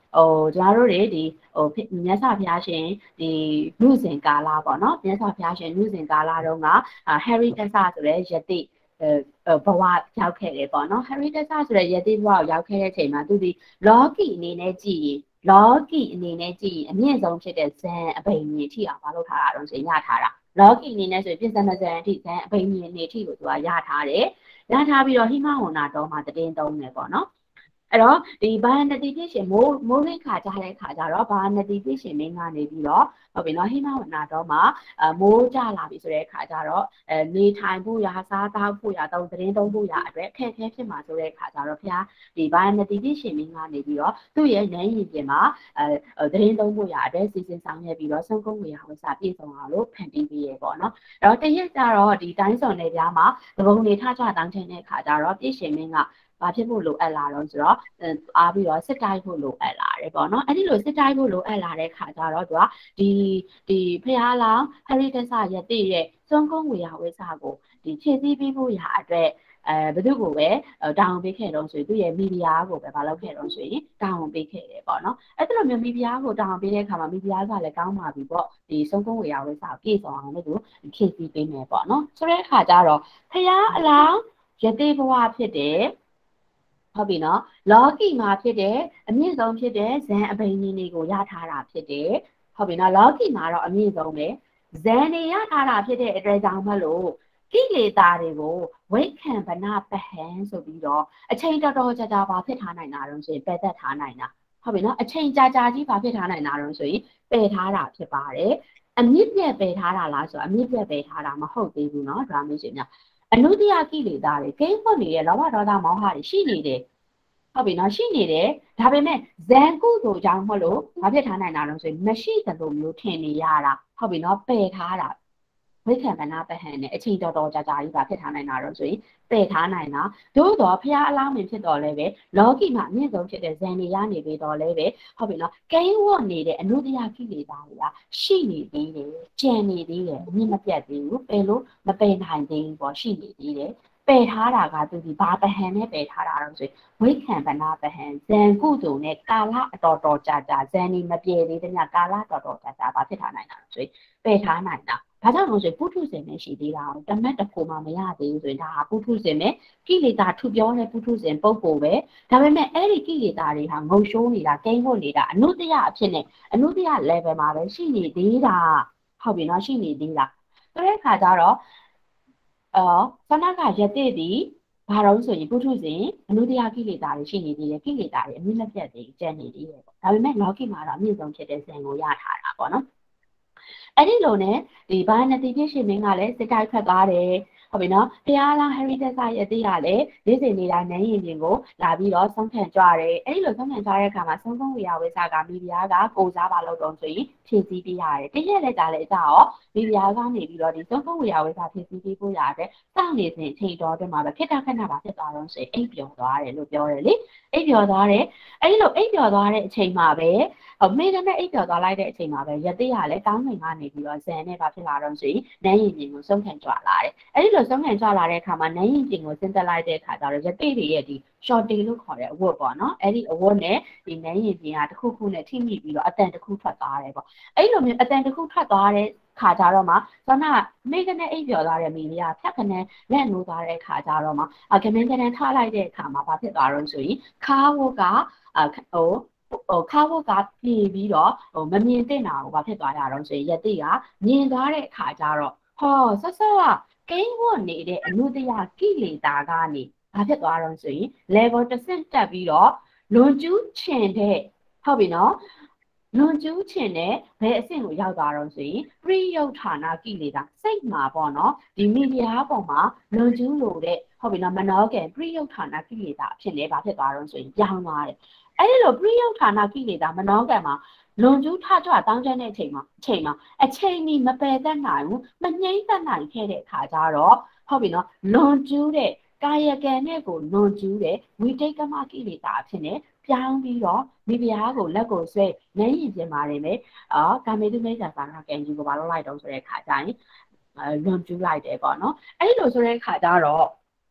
ဟိုကျွန်တော်တို့တွေဒီဟိုမြတ်စွာဘုရားရှင်ဒီလူစဉ်ကာလပေါ့နော်မြတ်စွာဘုရားရှင်လူစဉ်ကာလတုန်းက Harry Tessa ဆိုတဲ့ယတိဘဝရောက်ခဲ့တယ်ပေါ့နော် Harry Tessa ဆိုတဲ့ယတိဘဝရောက်ခဲ့တဲ့အချိန်မှာသူဒီလောကီအနေနဲ့ကြည့်ရင်လောကီအနေနဲ့ကြည့်ရင်အမြင့်ဆုံးဖြစ်တဲ့ဇန်အဘိညာဉ်ထိအောင်မလုပ်ထားတာတော့ဆိုရင်ရထားတာလောကီအနေနဲ့ဆိုရင်ပြစ္ဆမဇန်အထိဇန်အဘိညာဉ်နေထိကိုသူကရထားတယ်ရထားပြီးတော့ဟိမဝန္တာတော်မှာတည်င်းသုံးတယ်ပေါ့နော်အဲ့တော့ဒီဘာနတိပြည့်ရှင်မိုးမိုးရင်းခါကြတဲ့ခါကြတော့ဘာနတိပြည့်ရှင်မင်းကနေပြီးတော့ဟုတ်ပြီနော်ဟိမဝန္တာတော်မှာအမိုးကြလာပြီဆိုတဲ့ခါကြတော့အဲနေထိုင်ဖို့ရာစားသောက်ဖို့ရာတုံးသတင်းသုံးဖို့ရာအတွက်အခက်အခဲဖြစ်မှာဆိုတဲ့ခါကြတော့ဘုရားဒီဘာနတိပြည့်ရှင်မင်းကနေပြီးတော့သူ့ရဲ့နန်းရင်ပြင်မှာအဲသတင်းသုံးဖို့ရာအတွက်စီစဉ်ဆောင်ရွက်ပြီးတော့ဆုံးကုန်းဝေဟာဝဆပြည့်စုံအောင်လို့ဖန်တီးပေးရပေါ့နော်အဲ့တော့တရက်ကြတော့ဒီတိုင်းစုံနယ်ပြားမှာသဘုံနေထကြတောင်းချင်တဲ့ခါကြတော့ပြည့်ရှင်မင်းကဘာဖြစ်ဖို့လိုအပ်လာတော့ဆိုတော့အားပြီးတော့စစ်တိုင်းဖို့လိုအပ်လာတယ်ပေါ့နော်အဲ့ဒီလိုစစ်တိုင်းဖို့လိုအပ်လာတဲ့ခါကျတော့သူကဒီဒီဖျားလောင်ဟရိတဆရတိရဲ့စွန်ကုန်းဝေယဝိစာကိုဒီခြေစည်းပြီးဖို့ရာအတွက်အဲဘယ်သူကိုပဲတောင်းပေးခဲ့တော့ဆိုရင်သူ့ရဲ့မိဖုရားကိုပဲမလုပ်ခဲ့တော့ဆိုရင်တောင်းပေးခဲ့တယ်ပေါ့နော်အဲ့ဒါလိုမျိုးမိဖုရားကိုတောင်းပေးတဲ့အခါမှာမိဖုရားကလည်းကောင်းပါပြီပေါ့ဒီစွန်ကုန်းဝေယဝိစာကိုပြည့်စုံအောင်လည်းသူခြေစည်းပေးမယ်ပေါ့နော်ဆိုတဲ့အခါကျတော့ဖျားအလောင်ယတိဘဝဖြစ်တဲ့ဟုတ်ပြီနော်လောကီမှာဖြစ်တဲ့အမြင့်ဆုံးဖြစ်တဲ့ဇန်အဘိညာဉ်တွေကိုရထားတာဖြစ်တယ်ဟုတ်ပြီနော်လောကီမှာတော့အမြင့်ဆုံးပဲဇန်တွေရထားတာဖြစ်တဲ့အတွက်ကြောင့်မလို့ကိလေသာတွေကိုဝိခံဗနာပဟံဆိုပြီးတော့အချိန်တော်တော်ကြာကြာပါဖြစ်ထားနိုင်တာတော့ဆိုရင်ပယ်သက်ထားနိုင်တာဟုတ်ပြီနော်အချိန်ကြာကြာကြီးပါဖြစ်ထားနိုင်တာတော့ဆိုရင်ပယ်ထားတာဖြစ်ပါတယ်အမြင့်ပြတ်ပယ်ထားတာလားဆိုတော့အမြင့်ပြတ်ပယ်ထားတာမဟုတ်သေးဘူးနော်ဒါမျိုးရှင်များအနုတ္တယကိလေသာတွေကိန်းဖွက်နေတဲ့လောဘဒေါသမောဟတွေရှိနေတယ်ဟုတ်ပြီနော်ရှိနေတယ်ဒါပေမဲ့ဇန်ကုသိုလ်ကြောင့်မလို့ဘာဖြစ်ထားနိုင်တာလဲဆိုရင်မရှိသလိုမျိုးထင်နေရတာဟုတ်ပြီနော်ပယ်ထားတာဝိခံဗနာပဟံနဲ့အချိန်တော်တော်ကြာကြာကြီးဘာဖြစ်ထားနိုင်တာတော့ဆိုရင်ပယ်ထားနိုင်တာသို့တော့ဖျားအလားမင်ဖြစ်တော်လဲပဲလောကီမှာအမြင့်ဆုံးဖြစ်တဲ့ဇန်တွေရနေပြီးတော့လဲပဲဟုတ်ပြီနော်ကိန်းဝတ်နေတဲ့အနုတ္တယကိလေသာတွေကရှိနေသေးတယ်ကြံနေသေးတယ်အမြင့်မပြတ်သေးဘူးပယ်လို့မပယ်နိုင်သေးဘူးပေါ့ရှိနေသေးတယ်ပယ်ထားတာကသူဒီဘာပဟံနဲ့ပယ်ထားတာတော့ဆိုရင်ဝိခံဗနာပဟံဇန်ကုသိုလ်နဲ့ကာလအတော်တော်ကြာကြာဇန်ဒီမပြေသေးတဲ့ညကာလတော်တော်ကြာကြာဘာဖြစ်ထားနိုင်တာဆိုရင်ပယ်ထားနိုင်တာဘာကြောင့်လို့ဆိုရင်ပုထုဇဉ်နဲ့ရှိသေးတာတမတ်တဖို့မှမရသေးဘူးဆိုရင်ဒါဟာပုထုဇဉ်နဲ့ကိလေသာထူပြောတဲ့ပုထုဇဉ်ပုံကိုပဲဒါပေမဲ့အဲ့ဒီကိလေသာတွေဟာငုံရှိုးနေတာကိန်းဖို့နေတာအနုတ္တယအဖြစ်နဲ့အနုတ္တယ level မှာပဲရှိနေသေးတာဟုတ်ပြီနော်ရှိနေသေးတာဆိုတဲ့အခါကျတော့အော်ခဏကယတိဒီဘာလို့ဆိုရင်ပုထုဇဉ်အနုတ္တယကိလေသာတွေရှိနေသေးတယ်ကိလေသာတွေအမြင့်မပြတ်သေးကျန်နေသေးတယ်ပေါ့ဒါပေမဲ့လောကီမှာတော့အမြင့်ဆုံးဖြစ်တဲ့ဇန်ကိုရထားတာပေါ့နော်အဲ့ဒီလိုနဲ့ဒီဘာနတိပြည့်ရှင်မင်းကလည်းစစ်တိုက်ဖက်သွားတယ်ဟုတ်ပြီနော်ဖျားလားဟရီတက်ဆာရဲ့တိကလည်းနေ့စဉ်နေ့တိုင်းနန်းရင်ပြင်ကိုလာပြီးတော့ဆုံးခံကြတယ်အဲ့ဒီလိုဆုံးခံကြတဲ့အခါမှာဆုံးဆုံးဝေယဝိစာကမိဖုရားကကိုစားပါလို့တော့ဆိုရင်ဖြည့်ဆည်းပေးရတယ်တရက်လက်ကြလဲကြတော့မိဖုရားကနေပြီးတော့ဒီဆုံးဆုံးဝေယဝိစာဖြည့်ဆည်းပေးဖို့ရတဲ့စောင့်နေစဉ်အချိန်တော်အတွင်းမှာပဲဖြစ်တာခဏပါဖြစ်သွားတော့ဆိုရင်အိပ်ပျော်သွားတယ်လို့ပြောတယ်လေအိပ်ပျော်သွားတယ်အဲ့ဒီလိုအိပ်ပျော်သွားတဲ့အချိန်မှာပဲဟိုမိတဲ့နဲ့အိပ်ပျော်သွားလိုက်တဲ့အချိန်မှာပဲယတိကလည်းကောင်းငင်ကနေပြီးတော့ဇန်နဲ့ဘာဖြစ်လာတော့ဆိုရင်နန်းရင်ပြင်ကိုဆုံးခံကြွလာတယ်အဲ့ဒီလိုဆုံးခံကြွလာတဲ့အခါမှာနန်းရင်ပြင်ကိုဆင်းသက်လိုက်တဲ့အခါကျတော့ယတိတွေရဲ့ဒီ shorty လို့ခေါ်တဲ့အဝတ်ပေါ့နော်အဲ့ဒီအဝတ်နဲ့ဒီနန်းရင်ပြင်ကတစ်ခုခုနဲ့ထိမိပြီးတော့အတန်တစ်ခုထွက်သွားတယ်ပေါ့အဲ့လိုမျိုးအတန်တစ်ခုထွက်သွားတဲ့ခါကြတော့မှသောနာမိကနေအိပ်ပျော်သွားတဲ့မိလေးကဖြတ်ခနဲ့လက်နိုးသွားတဲ့ခါကြတော့မှကမင်းကနဲ့ထားလိုက်တဲ့အခါမှာဘာဖြစ်သွားတော့ဆိုရင်ခါဝတ်ကဟိုဟိုခါဝတ်ကပြေးပြီးတော့ဟိုမမြင်တဲ့နာကိုဘာဖြစ်သွားရတော့ဆိုရင်ယတိကမြင်သွားတဲ့အခါကျတော့ဟောဆက်ဆက်ကကိန်းဝတ်နေတဲ့အနုတ္တယကိလေသာကနေဘာဖြစ်သွားတော့ဆိုရင် level တစ်ဆင့်တက်ပြီးတော့လွန်ကျူးချင်တဲ့ဟုတ်ပြီနော်လွန်ကျူးချင်တဲ့ဘယ်အဆင့်ကိုရောက်သွားတော့ဆိုရင်ပရိယုဌာနကိလေသာစိတ်မှာပေါ့နော်ဒီမိဖုရားပေါ်မှာလွန်ကျူးလို့တဲ့ဟုတ်ပြီနော်မနောကံပရိယုဌာနကိလေသာအဖြစ်နဲ့ဘာဖြစ်သွားတော့ဆိုရင်ပြောင်းသွားတယ်အဲ့ဒီလိုပရိယုဌာနကိလေသာမနောကံမှာလွန်ကျူးထကြွတောင်းကျတဲ့အချိန်မှာအချိန်မှာအချိန်ကြီးမပယ်တတ်နိုင်ဘူးမငြိမ့်သက်နိုင်ခဲ့တဲ့အခါကျတော့ဟုတ်ပြီနော်လွန်ကျူးတဲ့ကာယကံနဲ့ကိုလွန်ကျူးတဲ့ဝိတိတ်ကမကိလေသာအဖြစ်နဲ့ပြောင်းပြီးတော့မိဖုရားကိုလက်ကိုဆွဲနန်းရင်ပြင်ပါတယ်မယ်အော်ကာမေတုမိစ္ဆာသာနာကံကြီးကိုဘာလို့လိုက်တော့ဆိုတဲ့အခါကျရင်လွန်ကျူးလိုက်တယ်ပေါ့နော်အဲ့လိုဆိုတဲ့အခါကျတော့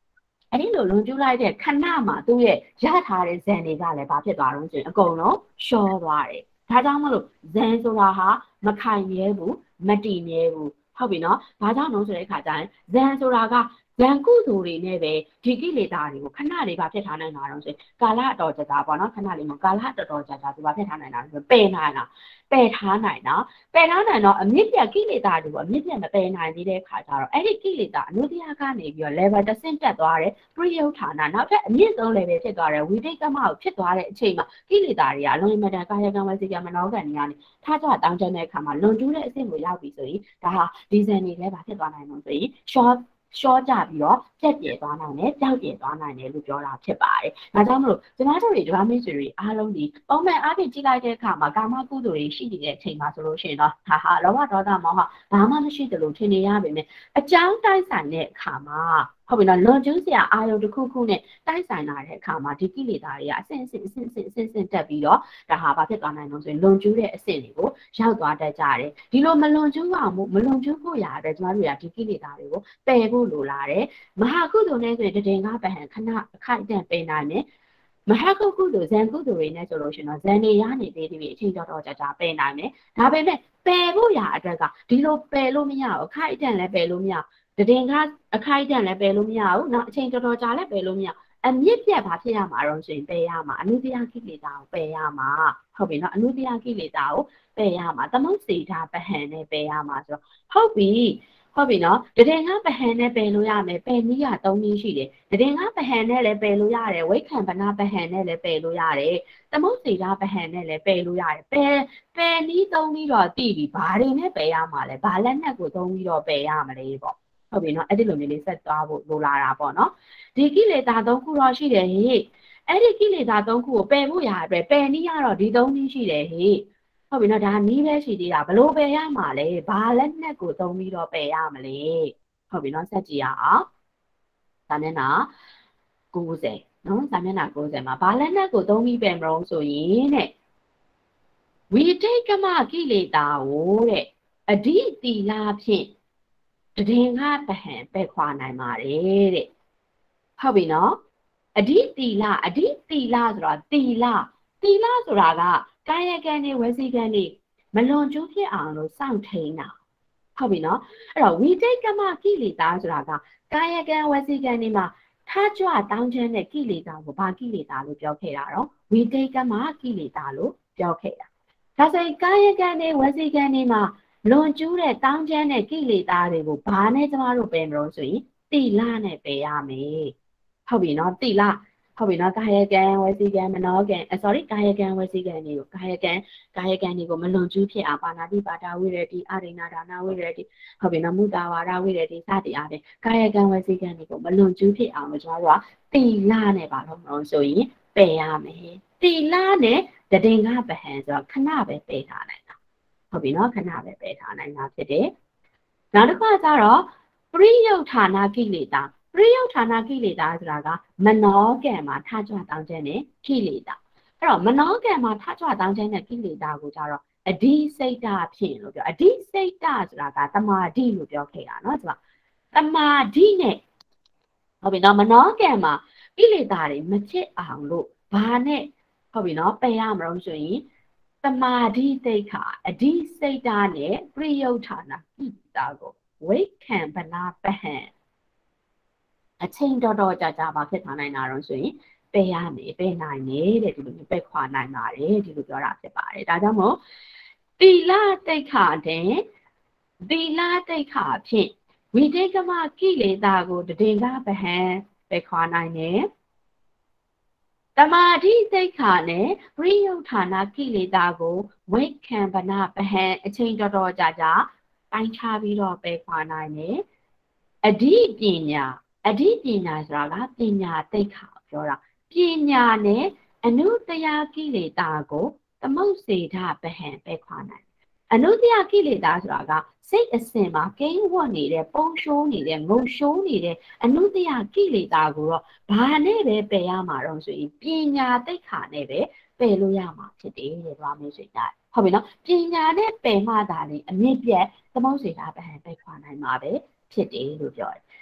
အဲ့ဒီလိုလွန်ကျူးလိုက်တဲ့ခဏမှာသူ့ရဲ့ရထားတဲ့ဇန်တွေကလည်းဘာဖြစ်သွားတော့ဆိုရင်အကုန်လုံးရှော့သွားတယ်ဒါကြောင့်မလို့ဇန်ဆိုတာဟာမခိုင်မြဲဘူးမတည်မြဲဘူးဟုတ်ပြီနော်ဘာကြောင့်လဲဆိုတဲ့အခါကျရင်ဇန်ဆိုတာကဇန်ကုသိုလ်တွေနဲ့ပဲဒီကိလေသာတွေကိုခဏလေးဘာဖြစ်ထားနိုင်တာတော့ဆိုရင်ကာလတော်ကြာကြာပေါ့နော်ခဏလေးမကာလတော်တော်ကြာကြာသူဘာဖြစ်ထားနိုင်တာဆိုပယ်နိုင်တာပယ်ထားနိုင်တာပယ်ထားနိုင်တော့အမြင့်ပြတ်ကိလေသာတွေကိုအမြင့်ပြတ်မပယ်နိုင်သေးတဲ့အခါကျတော့အဲ့ဒီကိလေသာအနုတ္တယကနေပြီးတော့ level တစ်ဆင့်တက်သွားတယ်ပရိယုဌာဏနောက်ထပ်အမြင့်ဆုံး level ဖြစ်သွားတယ်ဝိတိတ်ကမကိုဖြစ်သွားတဲ့အချိန်မှာကိလေသာတွေကအလုံးမတန်ကာယကံဝစီကံမနောကံတွေကနေထားကြတောင်းကျတဲ့အခါမှာလွန်ကျူးတဲ့အဆင့်ကိုရောက်ပြီဆိုရင်ဒါဟာဒီဇန်တွေလည်းဘာဖြစ်သွားနိုင်လို့ဆိုရင် short ရှော့ကြပြီးတော့ပြက်ပြဲသွားနိုင်တယ်ကြောက်ပြဲသွားနိုင်တယ်လို့ပြောတာဖြစ်ပါတယ်။ဒါကြောင့်မလို့ကျမတို့တွေဒရာမင်းတွေအားလုံးဒီပုံမှန်အားဖြင့်ကြည့်လိုက်တဲ့အခါမှာကာမကုသိုလ်တွေရှိနေတဲ့အချိန်မှာဆိုလို့ရှိရင်တော့ဟာဟာလောဘဒေါသမောဟဘာမှမရှိသလိုထင်နေရပေမဲ့အကြောင်းတိုက်ဆိုင်တဲ့အခါမှာဟုတ်ပြီနော်လွန်ကျူးစရာအာယုတစ်ခုခုနဲ့တိုက်ဆိုင်လာတဲ့အခါမှာဒီကိလေသာတွေကအဆင့်အဆင့်အဆင့်အဆင့်အဆင့်အဆင့်တက်ပြီးတော့ဒါဟာဘာဖြစ်သွားနိုင်လို့ဆိုရင်လွန်ကျူးတဲ့အဆင့်တွေကိုရောက်သွားတတ်ကြတယ်။ဒီလိုမလွန်ကျူးအောင်မလွန်ကျူးဖို့ရတဲ့ကျမတို့ကဒီကိလေသာတွေကိုပယ်ဖို့လိုလာတယ်။မဟာကုသိုလ်နဲ့ဆိုရင်တည်ငါပဟံခဏအခိုက်အတန့်ပယ်နိုင်တယ်။မဟာကုကုသိုလ်ဇန်ကုသိုလ်တွေနဲ့ဆိုလို့ရှိရင်တော့ဇန်နေရနေသေးသေးအချိန်တော်တော်ကြာကြာပယ်နိုင်တယ်။ဒါပေမဲ့ပယ်ဖို့ရအတွက်ကဒီလိုပယ်လို့မရဘူးအခိုက်အတန့်လည်းပယ်လို့မရဘူးတည်ငါအခိုက်အတန့်လည်းပယ်လို့မရဘူးနော်အချိန်တော်တော်ကြာလည်းပယ်လို့မရအမြင့်ပြတ်ဘာဖြစ်ရမှာတော့ဆိုရင်ပယ်ရမှာအနုတ္တယကိလေသာကိုပယ်ရမှာဟုတ်ပြီနော်အနုတ္တယကိလေသာကိုပယ်ရမှာသမုတ်စေတာပဟံနဲ့ပယ်ရမှာဆိုတော့ဟုတ်ပြီဟုတ်ပြီနော်တည်ငါပဟံနဲ့ပယ်လို့ရမယ်ပယ်နည်းက၃နည်းရှိတယ်တည်ငါပဟံနဲ့လည်းပယ်လို့ရတယ်ဝိခံပနာပဟံနဲ့လည်းပယ်လို့ရတယ်သမုတ်စေတာပဟံနဲ့လည်းပယ်လို့ရတယ်ပယ်ပယ်နည်း၃နည်းတော့တည်ပြီဘာတွေနဲ့ပယ်ရမှာလဲဘာလက်နက်ကိုသုံးပြီးတော့ပယ်ရမလဲပေါ့ဟုတ်ပြီနော်အဲ့ဒီလိုမျိုးလေးဆက်သွားဖို့လိုလာတာပေါ့နော်ဒီကိလေသာ၃ခုတော့ရှိတယ်ဟေ့အဲ့ဒီကိလေသာ၃ခုကိုပယ်ဖို့ရအတွက်ပယ်နည်းရတော့ဒီ၃နည်းရှိတယ်ဟေ့ဟုတ်ပြီနော်ဒါနည်းပဲရှိသေးတာဘလို့ပယ်ရမှာလဲဘာလက်နက်ကိုသုံးပြီးတော့ပယ်ရမလဲဟုတ်ပြီနော်ဆက်ကြည့်ရအောင်ဒါမျက်နှာ၉၀နော်ဒါမျက်နှာ၉၀မှာဘာလက်နက်ကိုသုံးပြီးပယ်မလို့ဆိုရင်တဲ့ဝိတိတ်ကမကိလေသာကိုတဲ့အဓိတိလာဖြင့်တည်ငါပဟံပယ်ခွာနိုင်ပါတယ်တဲ့ဟုတ်ပြီနော်အဓိတိလအဓိတိလဆိုတာတိလတိလဆိုတာကကာယကံတွေဝစီကံတွေမလွန်ကျူးဖြစ်အောင်လို့စောင့်ထိန်တာဟုတ်ပြီနော်အဲ့တော့ဝိတိတ်ကမကိလေသာဆိုတာကကာယကံဝစီကံတွေမှာထားကြွတောင်းချမ်းတဲ့ကိလေသာကိုဘာကိလေသာလို့ပြောခဲ့တာတော့ဝိတိတ်ကမကိလေသာလို့ပြောခဲ့တာဒါဆိုရင်ကာယကံတွေဝစီကံတွေမှာလွန်ကျူးတဲ့တောင်းကျမ်းတဲ့ကိလေသာတွေကိုဘာနဲ့ကျမတို့ပယ်မလို့ဆိုရင်တိလနဲ့ပယ်ရမယ်ဟုတ်ပြီနော်တိလဟုတ်ပြီနော်ကာယကံဝစီကံမနောကံ sorry ကာယကံဝစီကံတွေကိုကာယကံကာယကံတွေကိုမလွန်ကျူးဖြစ်အောင်ပါဏာတိပါဒဝိရတိအရိဏဒါနဝိရတိဟုတ်ပြီနော်မုတာဝါဒဝိရတိစသည်အားဖြင့်ကာယကံဝစီကံတွေကိုမလွန်ကျူးဖြစ်အောင်ကျမတို့ကတိလနဲ့ပါလို့မလို့ဆိုရင်ပယ်ရမယ်တိလနဲ့တည်ငါပဟံဆိုတော့ခဏပဲပယ်ထားနိုင်ဟုတ်ပြီနော်ခဏပဲပယ်ထားနိုင်တာဖြစ်တယ်။နောက်တစ်ခါကျတော့ပရိယုဌာဏကိလေသာပရိယုဌာဏကိလေသာဆိုတာကမနောကံမှာထကြွတောင်းခြင်းနဲ့ကိလေသာအဲ့တော့မနောကံမှာထကြွတောင်းခြင်းနဲ့ကိလေသာကိုကျတော့အဓိစိတ်ဓာဖြင့်လို့ပြောအဓိစိတ်ဓာဆိုတာကတမာဓိလို့ပြောခဲ့တာနော်ဒီမှာတမာဓိနဲ့ဟုတ်ပြီနော်မနောကံမှာကိလေသာတွေမဖြစ်အောင်လို့ဘာနဲ့ဟုတ်ပြီနော်ပယ်ရမလို့ဆိုရင်တမာဓိသိက္ခာအဓိစိတ်ဓာတ်နဲ့ပရိယုဌာဏကိလေသာကိုဝိခံပနာပဟံအချိန်တော်တော်ကြာကြာပါဖြစ်ထားနိုင်တာတော့ဆိုရင်ပယ်ရမယ်ပယ်နိုင်တယ်တဲ့ဒီလိုမျိုးပယ်ခွာနိုင်ပါတယ်ဒီလိုပြောတာဖြစ်ပါတယ်ဒါကြောင့်မို့သီလသိက္ခာတဲ့သီလသိက္ခာဖြင့်ဝိတေကမကိလေသာကိုတည်ငါပဟံပယ်ခွာနိုင်တယ်တမာဓိသိက္ခာနဲ့ပရိယုဌာဏကိလေသာကိုဝိခံပနာပဟံအချိန်တော်တော်ကြာကြာပိုင်းခြားပြီးတော့ပယ်ခွာနိုင်တယ်အဓိပညာအဓိပညာဆိုတာကပညာသိက္ခာပြောတာပညာနဲ့အနုတ္တယကိလေသာကိုသမုတ်စေဓပဟံပယ်ခွာနိုင်အနုတ္တယကိလေသာဆိုတာကစိတ်အစဉ်မှာကိန်းဝတ်နေတဲ့ပုံရှိုးနေတဲ့ငုံရှိုးနေတဲ့အနုတ္တယကိလေသာကိုတော့ဘာနဲ့ပဲပယ်ရမှာတော့ဆိုရင်ပညာသိက္ခာနဲ့ပဲပယ်လို့ရမှာဖြစ်တယ်တဲ့ဘာမျိုးဆိုကြဟုတ်ပြီနော်ပညာနဲ့ပယ်မှသာလေအမြင့်ပြတ်သမုတ်စေဓပဟံပယ်ခွာနိုင်မှာပဲဖြစ်တယ်လို့ပြောတယ်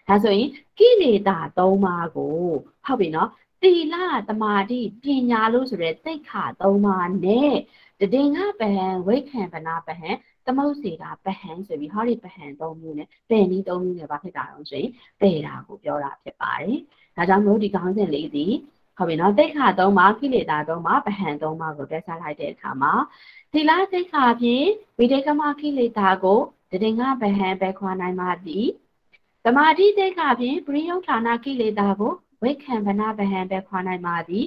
ဒါဆိုရင်ကိလေသာသုံးပါးကိုဟုတ်ပြီနော်သီလသမာဓိပညာလို့ဆိုရဲသိက္ခာသုံးပါးနဲ့တဒင်္ဂပဟံဝိခံပနာပဟံသမုတ်စေတာပဟံဆိုပြီးဟောဒီပဟံသုံးမျိုးနဲ့ပယ်နည်းသုံးမျိုးနဲ့ဘာဖြစ်တာလဲဆိုရင်ပယ်တာကိုပြောတာဖြစ်ပါတယ်ဒါကြောင့်မို့ဒီခေါင်းစဉ်လေးဒီဟုတ်ပြီနော်သိက္ခာသုံးပါးကိလေသာသုံးပါးပဟံသုံးပါးကိုတွဲစားလိုက်တဲ့အခါမှာသီလသိက္ခာဖြင့်ဝိတေကမကိလေသာကိုတဒင်္ဂပဟံပဲခွာနိုင်ပါသည်သမာဓိသိက္ခာဖြင့်ပရိယုဌာဏကိလေသာကိုဝိခံပနာပဟံပဲခွာနိုင်ပါသည်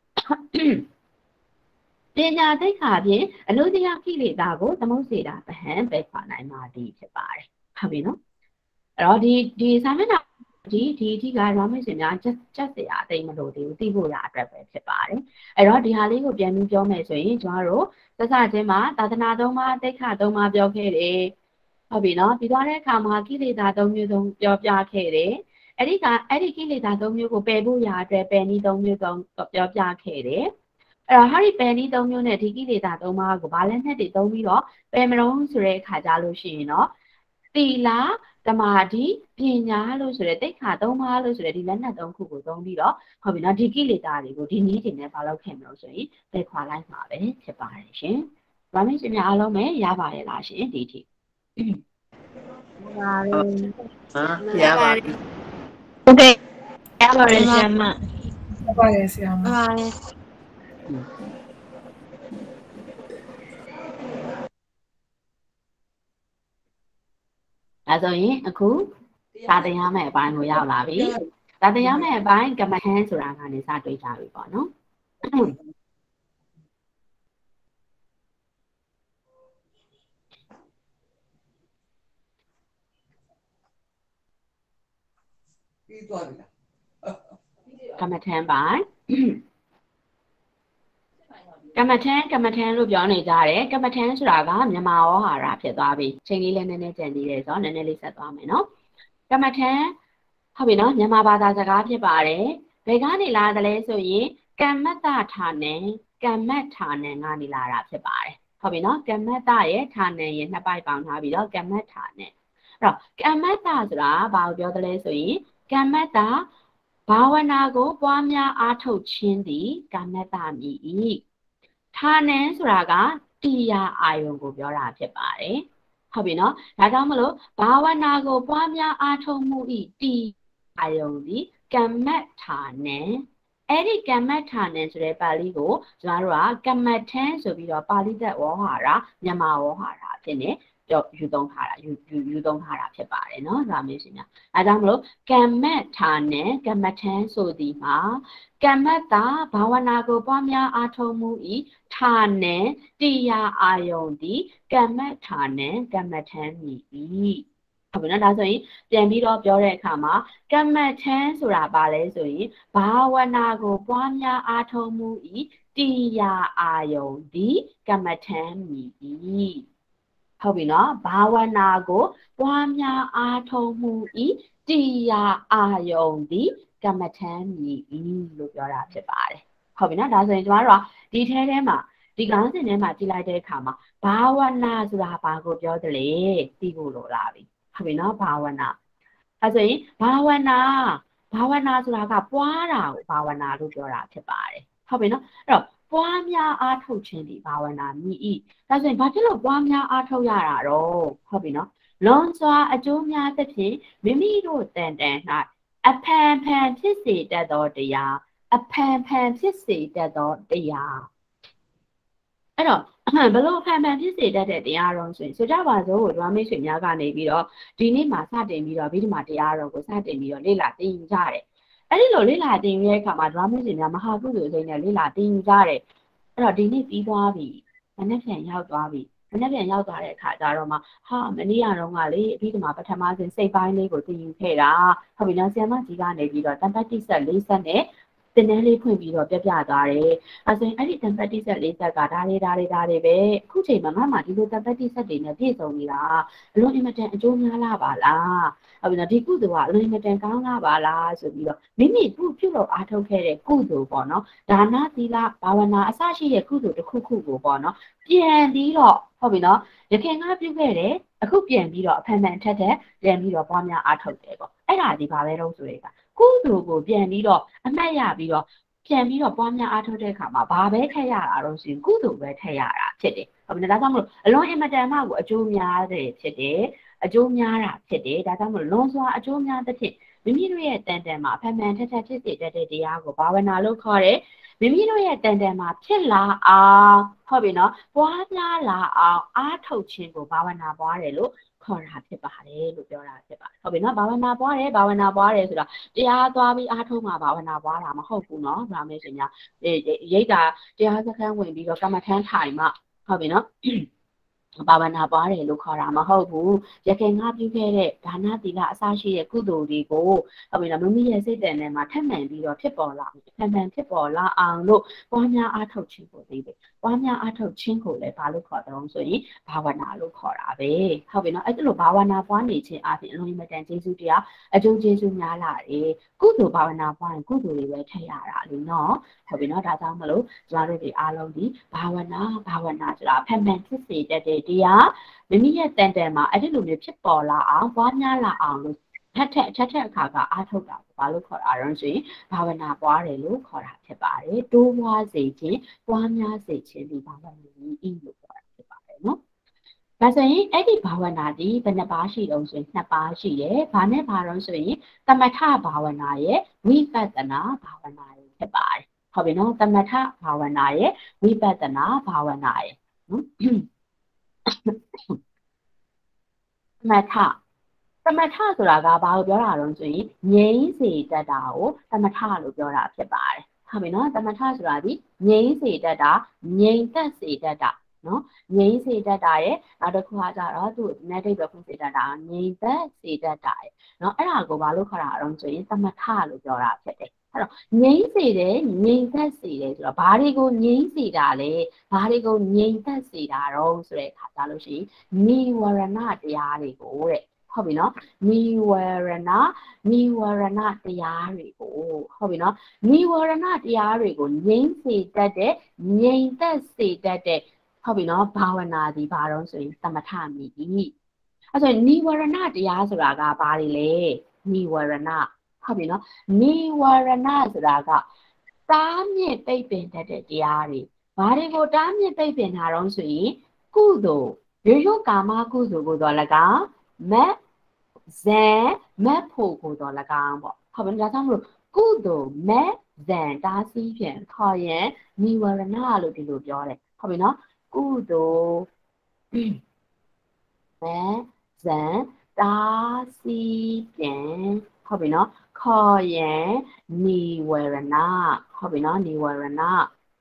ပညာသိက္ခာဖြင့်အနုတ္တယကိလေသာကိုသမုတ်စေတာပဟံပဲခွာနိုင်ပါသည်ဖြစ်ပါတယ်ဟုတ်ပြီနော်အဲ့တော့ဒီဒီစာမျက်နှာဒီဒီအထိကရောင်းမရှင်များချက်ချက်စရာအသိမလို့သေးဘူးသိဖို့ရအတွက်ပဲဖြစ်ပါတယ်အဲ့တော့ဒီဟာလေးကိုပြန်ပြီးပြောမယ်ဆိုရင်ကျွန်တော်တို့သစ္စာချင်းမှာသာသနာသုံးပါးသိက္ခာသုံးပါးပြောခဲ့တယ်ဟုတ်ပြီနော်ပြီးသွားတဲ့အခါမှာကိလေသာသုံးမျိုးသုံးပြောပြခဲ့တယ်အဲ့ဒီကအဲ့ဒီကိလေသာသုံးမျိုးကိုပယ်ဖို့ရအတွက်ပယ်နည်းသုံးမျိုးသုံးပြောပြခဲ့တယ်အဲ့တော့ဟာဒီပယ်နည်းသုံးမျိုးနဲ့ဒီကိလေသာသုံးပါးကိုဘာလဲနဲ့တည်သုံးပြီးတော့ပယ်မလို့ဆိုတဲ့အခါကြလို့ရှိရင်တော့သီလသမာဓိပညာလို့ဆိုတဲ့သိက္ခာသုံးပါးလို့ဆိုတဲ့ဒီလက်နက်သုံးခုကိုသုံးပြီးတော့ဟုတ်ပြီနော်ဒီကိလေသာတွေကိုဒီနည်းတွေနဲ့ဘာလုပ်ခဲ့မလို့ဆိုရင်ပယ်ခွာလိုက်မှာပဲဖြစ်ပါတယ်ရှင်။ဘာမင်းရှင်များအားလုံးပဲရပါရဲ့လားရှင်ဒီထိ။ပါပါရပါပြီโอเคရပါတယ်ဆရာမရပါတယ်ဆရာမပါပါတယ်ဒါဆိုရင်အခုသာတရားမဲ့အပိုင်းကိုရောက်လာပြီသာတရားမဲ့အပိုင်းကမ္မထမ်းဆိုတာကနေစတွေ့ကြပြီပေါ့နော်ပြီးသွားပြီလားကမ္မထမ်းပိုင်းကမ္မထမ်းကမ္မထမ်းလို့ပြောနေကြတယ်ကမ္မထမ်းဆိုတာကမြန်မာဝဟာရဖြစ်သွားပြီချိန်လေးလည်းနည်းနည်းကြံသေးတယ်ဆိုတော့နည်းနည်းလေးဆက်သွားမယ်နော်ကမ္မထမ်းဟုတ်ပြီနော်မြန်မာဘာသာစကားဖြစ်ပါတယ်ဘယ်ကနေလာတယ်လဲဆိုရင်ကမ္မတဌာနံကမ္မဌာနံကနေလာတာဖြစ်ပါတယ်ဟုတ်ပြီနော်ကမ္မတရဲ့ဌာနံရဲ့နှစ်ပိုက်ပေါင်းထားပြီးတော့ကမ္မဌာနံအဲ့တော့ကမ္မတဆိုတာဘာကိုပြောတယ်လဲဆိုရင်ကမ္မတဘာဝနာကိုပွားများအားထုတ်ခြင်းသည်ကမ္မတမည်၏ဌာနံဆိုတာကတရားအာယုံကိုပြောတာဖြစ်ပါတယ်ဟုတ်ပြီနော်ဒါကြောင့်မလို့ဘာဝနာကိုပွားများအားထုတ်မှုဤတရားအာယုံသည်ကမ္မဌာနံအဲ့ဒီကမ္မဌာနံဆိုတဲ့ပါဠိကိုကျွန်တော်တို့ကကမ္မထံဆိုပြီးတော့ပါဠိသက်ဝေါဟာရမြန်မာဝေါဟာရဖြစ်နေတော့ယူသုံးထားတာယူယူသုံးထားတာဖြစ်ပါတယ်နော်ဒါမျိုးရှင်များအဲဒါကြောင့်မလို့ကမ္မဌာနံကမ္မထံဆိုသည်မှာကမ္မတာဘာဝနာကိုပွားများအားထုတ်မှုဤဌာနံတရားအာယုံသည်ကမ္မဌာနံကမ္မထံမည်၏ဟုတ်ပြီနော်ဒါဆိုရင်ပြန်ပြီးတော့ပြောတဲ့အခါမှာကမ္မထံဆိုတာဘာလဲဆိုရင်ဘာဝနာကိုပွားများအားထုတ်မှုဤတရားအာယုံသည်ကမ္မထံမည်၏ဟုတ်ပြီနော်ဘာဝနာကိုပွားများအားထုတ်မှုဤတရားအာယုံသည်ကမ္မထံမည်၏လို့ပြောတာဖြစ်ပါတယ်ဟုတ်ပြီနော်ဒါဆိုရင်ကျွန်တော်တို့ကဒီထဲထဲမှာဒီခေါင်းစဉ်ထဲမှာကြည့်လိုက်တဲ့အခါမှာဘာဝနာဆိုတာဘာကိုပြောတယ်လဲသိဖို့လိုလာပြီဟုတ်ပြီနော်ဘာဝနာအဲဆိုရင်ဘာဝနာဘာဝနာဆိုတာကပွားတာကိုဘာဝနာလို့ပြောတာဖြစ်ပါတယ်ဟုတ်ပြီနော်အဲ့တော့ပွားများအားထုတ်ခြင်းဒီဘာဝနာမြည်ဤဒါဆိုရင်ဘာဖြစ်လို့ပွားများအားထုတ်ရတာတော့ဟုတ်ပြီနော်လွန်စွာအကျိုးများသဖြင့်မိမိတို့တန်တန်၌အဖန်ဖန်ဖြစ်စေတတ်သောတရားအဖန်ဖန်ဖြစ်စေတတ်သောတရားအဲ့တော့ဘလို့ဖန်ဖန်ဖြစ်စေတတ်တဲ့တရားတော်ဆိုရင်ဆိုကြပါစို့ဒွါမိတ်ဆွေများကနေပြီးတော့ဒီနေ့မှာစတင်ပြီးတော့ဗိဓမာတရားတော်ကိုစတင်ပြီးတော့လေ့လာသင်ယူကြတယ်အဲ့ဒီလိုလေ့လာသင်ယူတဲ့အခါမှာဒွါမိတ်ဆွေများမဟာကုသိုလ်စိတ်နဲ့လေ့လာသင်ယူကြတယ်အဲ့တော့ဒီနေ့ပြီးသွားပြီမနေ့ပြန်ရောက်သွားပြီမနေ့ပြန်ရောက်သွားတဲ့အခါကျတော့မှဟာမနေ့ကတော့ကလေအပြီးဒီမှာပထမဆုံးစိတ်ပိုင်းလေးကိုသင်ယူခဲ့တာဟုတ်ပြီနော်ဆရာမကြီးကနေပြီးတော့တန်ပတ်တိဆက်လေးဆက်နဲ့သင်တန်းလေးဖွင့်ပြီးတော့ပြပြသွားတယ်အဲဆိုရင်အဲ့ဒီတန်ပတ်တိဆက်လေးဆက်ကဒါတွေဒါတွေဒါတွေပဲအခုချိန်မှာငါမှဒီလိုတန်ပတ်တိဆက်တွေနဲ့ပြည့်စုံနေတာအလွန်အင်မတန်အကျိုးများလာပါလားဟုတ်ပြီနော်ဒီကုသိုလ်ကအလွန်အင်မတန်ကောင်းလာပါလားဆိုပြီးတော့မိမိပြုပြုလို့အားထုတ်ခဲ့တဲ့ကုသိုလ်ပေါ့နော်ဒါနသီလဘာဝနာအစရှိတဲ့ကုသိုလ်တစ်ခုခုကိုပေါ့နော်ပြန်ပြီးတော့ဟုတ်ပြီနော်ရခင်ကပြုခဲ့တဲ့အခုပြန်ပြီးတော့အဖန်ဖန်ထက်ထက်ပြန်ပြီးတော့ပွားများအားထုတ်တယ်ပေါ့အဲ့ဒါဒီပါပဲတော့ဆိုရတာကုသိုလ်ကိုပြန်ပြီးတော့အမှတ်ရပြီးတော့ပြန်ပြီးတော့ပွားများအားထုတ်တဲ့အခါမှာဘာပဲထက်ရတာတော့ဆိုရင်ကုသိုလ်ပဲထက်ရတာဖြစ်တယ်ဟုတ်ပြီနော်ဒါကြောင့်မလို့အလွန်အင်မတန်မှကိုအကျိုးများတယ်ဖြစ်တယ်အကျိုးများတာဖြစ်တယ်ဒါကြောင့်မလို့လွန်စွာအကျိုးများတဲ့ဖြစ်မိမိတို့ရဲ့တန်တန်မှာအဖန်ဖန်ထက်ထက်ဖြစ်စေတတ်တဲ့တရားကိုဘာဝနာလို့ခေါ်တယ်မိမိတို့ရဲ့တန်တန်မှာဖြစ်လာအောင်ဟုတ်ပြီနော်ပွားများလာအောင်အားထုတ်ခြင်းကိုဘာဝနာပွားတယ်လို့ခေါ်တာဖြစ်ပါတယ်လို့ပြောတာဖြစ်ပါတယ်ဟုတ်ပြီနော်ဘာဝနာပွားတယ်ဘာဝနာပွားတယ်ဆိုတော့တရားသွားပြီးအားထုတ်မှာဘာဝနာပွားတာမဟုတ်ဘူးနော်ဒါမျိုးရှင်များရိတ်တာတရားစခန်းဝင်ပြီးတော့ကမ္မထမ်းထိုင်မှဟုတ်ပြီနော်ဘာဝနာပွားတယ်လို့ခေါ်တာမဟုတ်ဘူးရခင်ငါပြုခဲ့တဲ့ဒါနသီလအစရှိတဲ့ကုသိုလ်တွေကိုဟုတ်ပြီလားမိမိရဲ့စိတ်တန်ထဲမှာထပ်မံပြီးတော့ဖြစ်ပေါ်လာဖန်ဖန်ဖြစ်ပေါ်လာအောင်လို့ပွားများအားထုတ်ခြင်းကိုသိတယ်ပွားများအားထုတ်ခြင်းကိုလည်းဘာလို့ခေါ်တယ်ဆိုရင်ဘာဝနာလို့ခေါ်တာပဲဟုတ်ပြီနော်အဲ့လိုဘာဝနာပွားနေခြင်းအပြင်အလုံးမတန်ကျေးဇူးတရားအကျိုးကျေးဇူးများလာတယ်ကုသိုလ်ဘာဝနာပွားရင်ကုသိုလ်တွေပဲထည့်ရတာလေနော်ဟုတ်ပြီနော်ဒါကြောင့်မလို့ကျမတို့ဒီအားလုံးဒီဘာဝနာဘာဝနာဆိုတာဖန်ဖန်ဖြစ်စေတတ်တဲ့တရားမိမိရဲ့တန်တန်မှာအဲ့ဒီလိုမျိုးဖြစ်ပေါ်လာအောင်ပွားများလာအောင်လို့ထက်ထက်ထက်ထက်အခါကအားထုတ်တာဘာလို့ခေါ်တာလဲဆိုရင်ဘာဝနာပွားတယ်လို့ခေါ်တာဖြစ်ပါတယ်တိုးပွားစေခြင်းပွားများစေခြင်းဒီဘာဝနာကြီးအင်းလို့ခေါ်တာဖြစ်ပါတယ်နော်ဒါဆိုရင်အဲ့ဒီဘာဝနာဒီဘယ်နှပါးရှိတုံးဆိုရင်နှစ်ပါးရှိတယ်ဘာနဲ့ဘာလို့ဆိုရင်သမထဘာဝနာရဲ့ဝိပဿနာဘာဝနာရဲ့ဖြစ်ပါတယ်ဟုတ်ပြီနော်သမထဘာဝနာရဲ့ဝိပဿနာဘာဝနာရဲ့နော်သမထသမထဆိုတာကဘာလို့ပြောတာလဲဆိုရင်ငြိမ်းစေတတ်တာကိုသမထလို့ပြောတာဖြစ်ပါတယ်ဟုတ်ပြီနော်သမထဆိုတာဒီငြိမ်းစေတတ်တာငြိမ်သက်စေတတ်တာနော်ငြိမ်းစေတတ်တာရဲ့နောက်တစ်ခုကကြတော့သူ့ negative ပဲဖွင့်စေတတ်တာငြိမ်သက်စေတတ်တာရဲ့နော်အဲ့ဒါကိုဘာလို့ခေါ်တာလဲဆိုရင်သမထလို့ပြောတာဖြစ်တယ်အဲ့တော့ငြိမ်းစေတယ်ငြိမ်သက်စေတယ်ဆိုတော့ဘာတွေကိုငြိမ်းစေတာလဲဘာတွေကိုငြိမ်သက်စေတာတော့ဆိုတဲ့အခါကြလို့ရှိရင်နိဝရဏတရားတွေကိုတဲ့ဟုတ်ပြီနော်နိဝရဏနိဝရဏတရားတွေကိုဟုတ်ပြီနော်နိဝရဏတရားတွေကိုငြိမ်းစေတတ်တဲ့ငြိမ်သက်စေတတ်တဲ့ဟုတ်ပြီနော်ဘာဝနာဒီဘာတော့ဆိုရင်သမထမိပြီအဲ့ဆိုနိဝရဏတရားဆိုတာကဘာတွေလဲနိဝရဏဟုတ်ပြီနော်နိဝရဏဆိုတာကတားမြစ်ပိတ်ပင်တတ်တဲ့တရားတွေဘာတွေကိုတားမြစ်ပိတ်ပင်တာတော့ဆိုရင်ကုသိုလ်ရိုးရိုးကာမကုသိုလ်ကိုတော့၎င်းမက်ဇန်မက်ဖို့ကိုတော့၎င်းပေါ့ဟုတ်ပြီဒါကြောင့်မလို့ကုသိုလ်မက်ဇန်တားဆီးပြန်ခေါ်ရင်နိဝရဏလို့ဒီလိုပြောတယ်ဟုတ်ပြီနော်ကုသိုလ်မက်ဇန်တားဆီးပြန်ဟုတ်ပြီနော်ခေါ်ရင်နိဝရဏဟုတ်ပြီနော်နိဝရဏ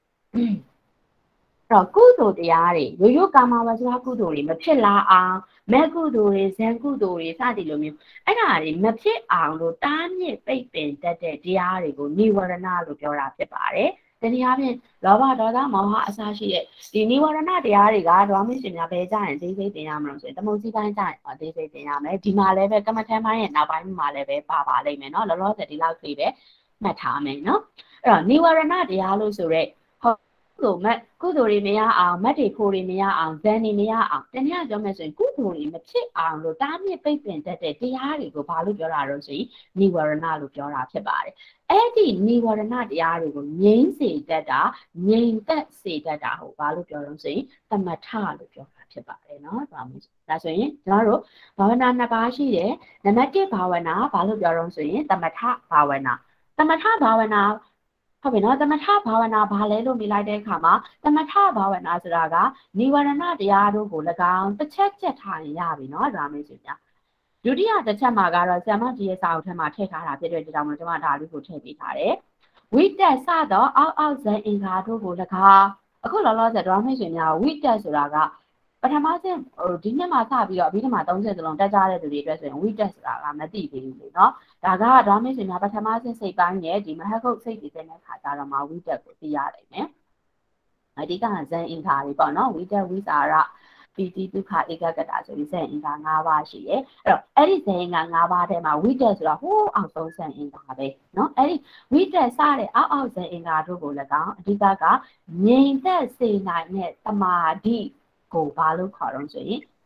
တော့ကုသိုလ်တရားတွေရိုးရိုးကာမဝဇ္ဇကုသိုလ်တွေမဖြစ်လာအောင်မဲ့ကုသိုလ်တွေဇန်ကုသိုလ်တွေစသည်လိုမျိုးအဲ့ဒါတွေမဖြစ်အောင်လို့တားမြစ်ပိတ်ပင်တတ်တဲ့တရားတွေကိုနိဝရဏလို့ပြောတာဖြစ်ပါတယ်တနည်းအားဖြင့်လောဘဒေါသမောဟအစရှိတဲ့ဒီနိဝရဏတရားတွေကဓမ္မရှင်များပဲကြာရင်သေးသေးသင်ရမလို့ဆိုရင်တမုတ်စီပိုင်းကြာရင်သေးသေးသင်ရမယ်ဒီမှာလည်းပဲကမ္မထမ်းပိုင်းရဲ့နောက်ပိုင်းမှာလည်းပဲပါပါလိမ့်မယ်เนาะလောလောဆယ်ဒီလောက်လေးပဲမှတ်ထားမယ်เนาะအဲ့တော့နိဝရဏတရားလို့ဆိုရဲကုသိုလ်မက်ကုသိုလ်တွေမရအောင်မက်တွေဖို့တွေမရအောင်ဇန်တွေမရအောင်တနည်းပြောမယ်ဆိုရင်ကုသိုလ်တွေမဖြစ်အောင်လို့တားမြစ်ပိတ်ပင်တတ်တဲ့တရားတွေကိုဘာလို့ပြောတာလဲဆိုရင်နိဝရဏလို့ပြောတာဖြစ်ပါတယ်အဲ့ဒီနိဝရဏတရားတွေကိုငြိမ်းစေတတ်တာငြိမ်သက်စေတတ်တာဟုတ်ဘာလို့ပြောလို့ဆိုရင်သမထလို့ပြောတာဖြစ်ပါတယ်เนาะဒါမျိုးဒါဆိုရင်ကျွန်တော်တို့ဘာဝနာနှစ်ပါးရှိတယ်နံပါတ်တစ်ဘာဝနာဘာလို့ပြောလို့ဆိုရင်သမထဘာဝနာသမထဘာဝနာဟုတ်ပြီနော်သမထဘာဝနာဘာလဲလို့မြင်လိုက်တဲ့အခါမှာသမထဘာဝနာဆိုတာကနိဝရဏတရားတို့ကို၎င်းတစ်ချက်ချက်ထားရင်ရပြီနော်ဒါမျိုးဆိုကြဒုတိယတစ်ချက်မှာကတော့ဆရာမကြီးရဲ့စာအုပ်ထဲမှာထည့်ထားတာဖြစ်တဲ့ကြောင့်မို့ကျွန်မဒါလေးကိုထည့်ပေးထားတယ်ဝိတက်စတော့အောက်အောက်ဇန်အင်္ဂါတို့ကို၎င်းအခုလောလောဆယ်ဒေါ်မိတ်ဆွေများဝိတက်ဆိုတာကပထမဆုံးဟိုဒီနှစ်မှာစပြီးတော့အပြီးမှာသုံးချက်စလုံးတက်ကြတဲ့သူတွေအတွက်ဆိုရင်ဝိတက်ဆိုတာကမသိသေးဘူးလေနော်ဒါကဒေါ်မိတ်ဆွေများပထမဆုံးစိတ်ပိုင်းရဲ့ဒီမဟကုတ်စိတ်တည်တဲ့ခါကျတော့မှဝိတက်ကိုသိရတယ်မယ်အဓိကဇန်အင်္ဂါတွေပေါ့နော်ဝိတက်ဝိစာရပီတိဒုက္ခဧကဂတဆိုပြီးဇန်အင်္ဂါ၅ပါးရှိတယ်အဲ့တော့အဲ့ဒီဇန်အင်္ဂါ၅ပါးထဲမှာဝိတက်ဆိုတာဟိုးအောင်ဆုံးဇန်အင်္ဂါပဲနော်အဲ့ဒီဝိတက်စတဲ့အောက်အောက်ဇန်အင်္ဂါတို့ကိုလည်းကောင်းအဓိကကငြိမ်သက်စေနိုင်တဲ့တမာတိကိုဘာလို့ခေါ်တော့ဆိုရင်သ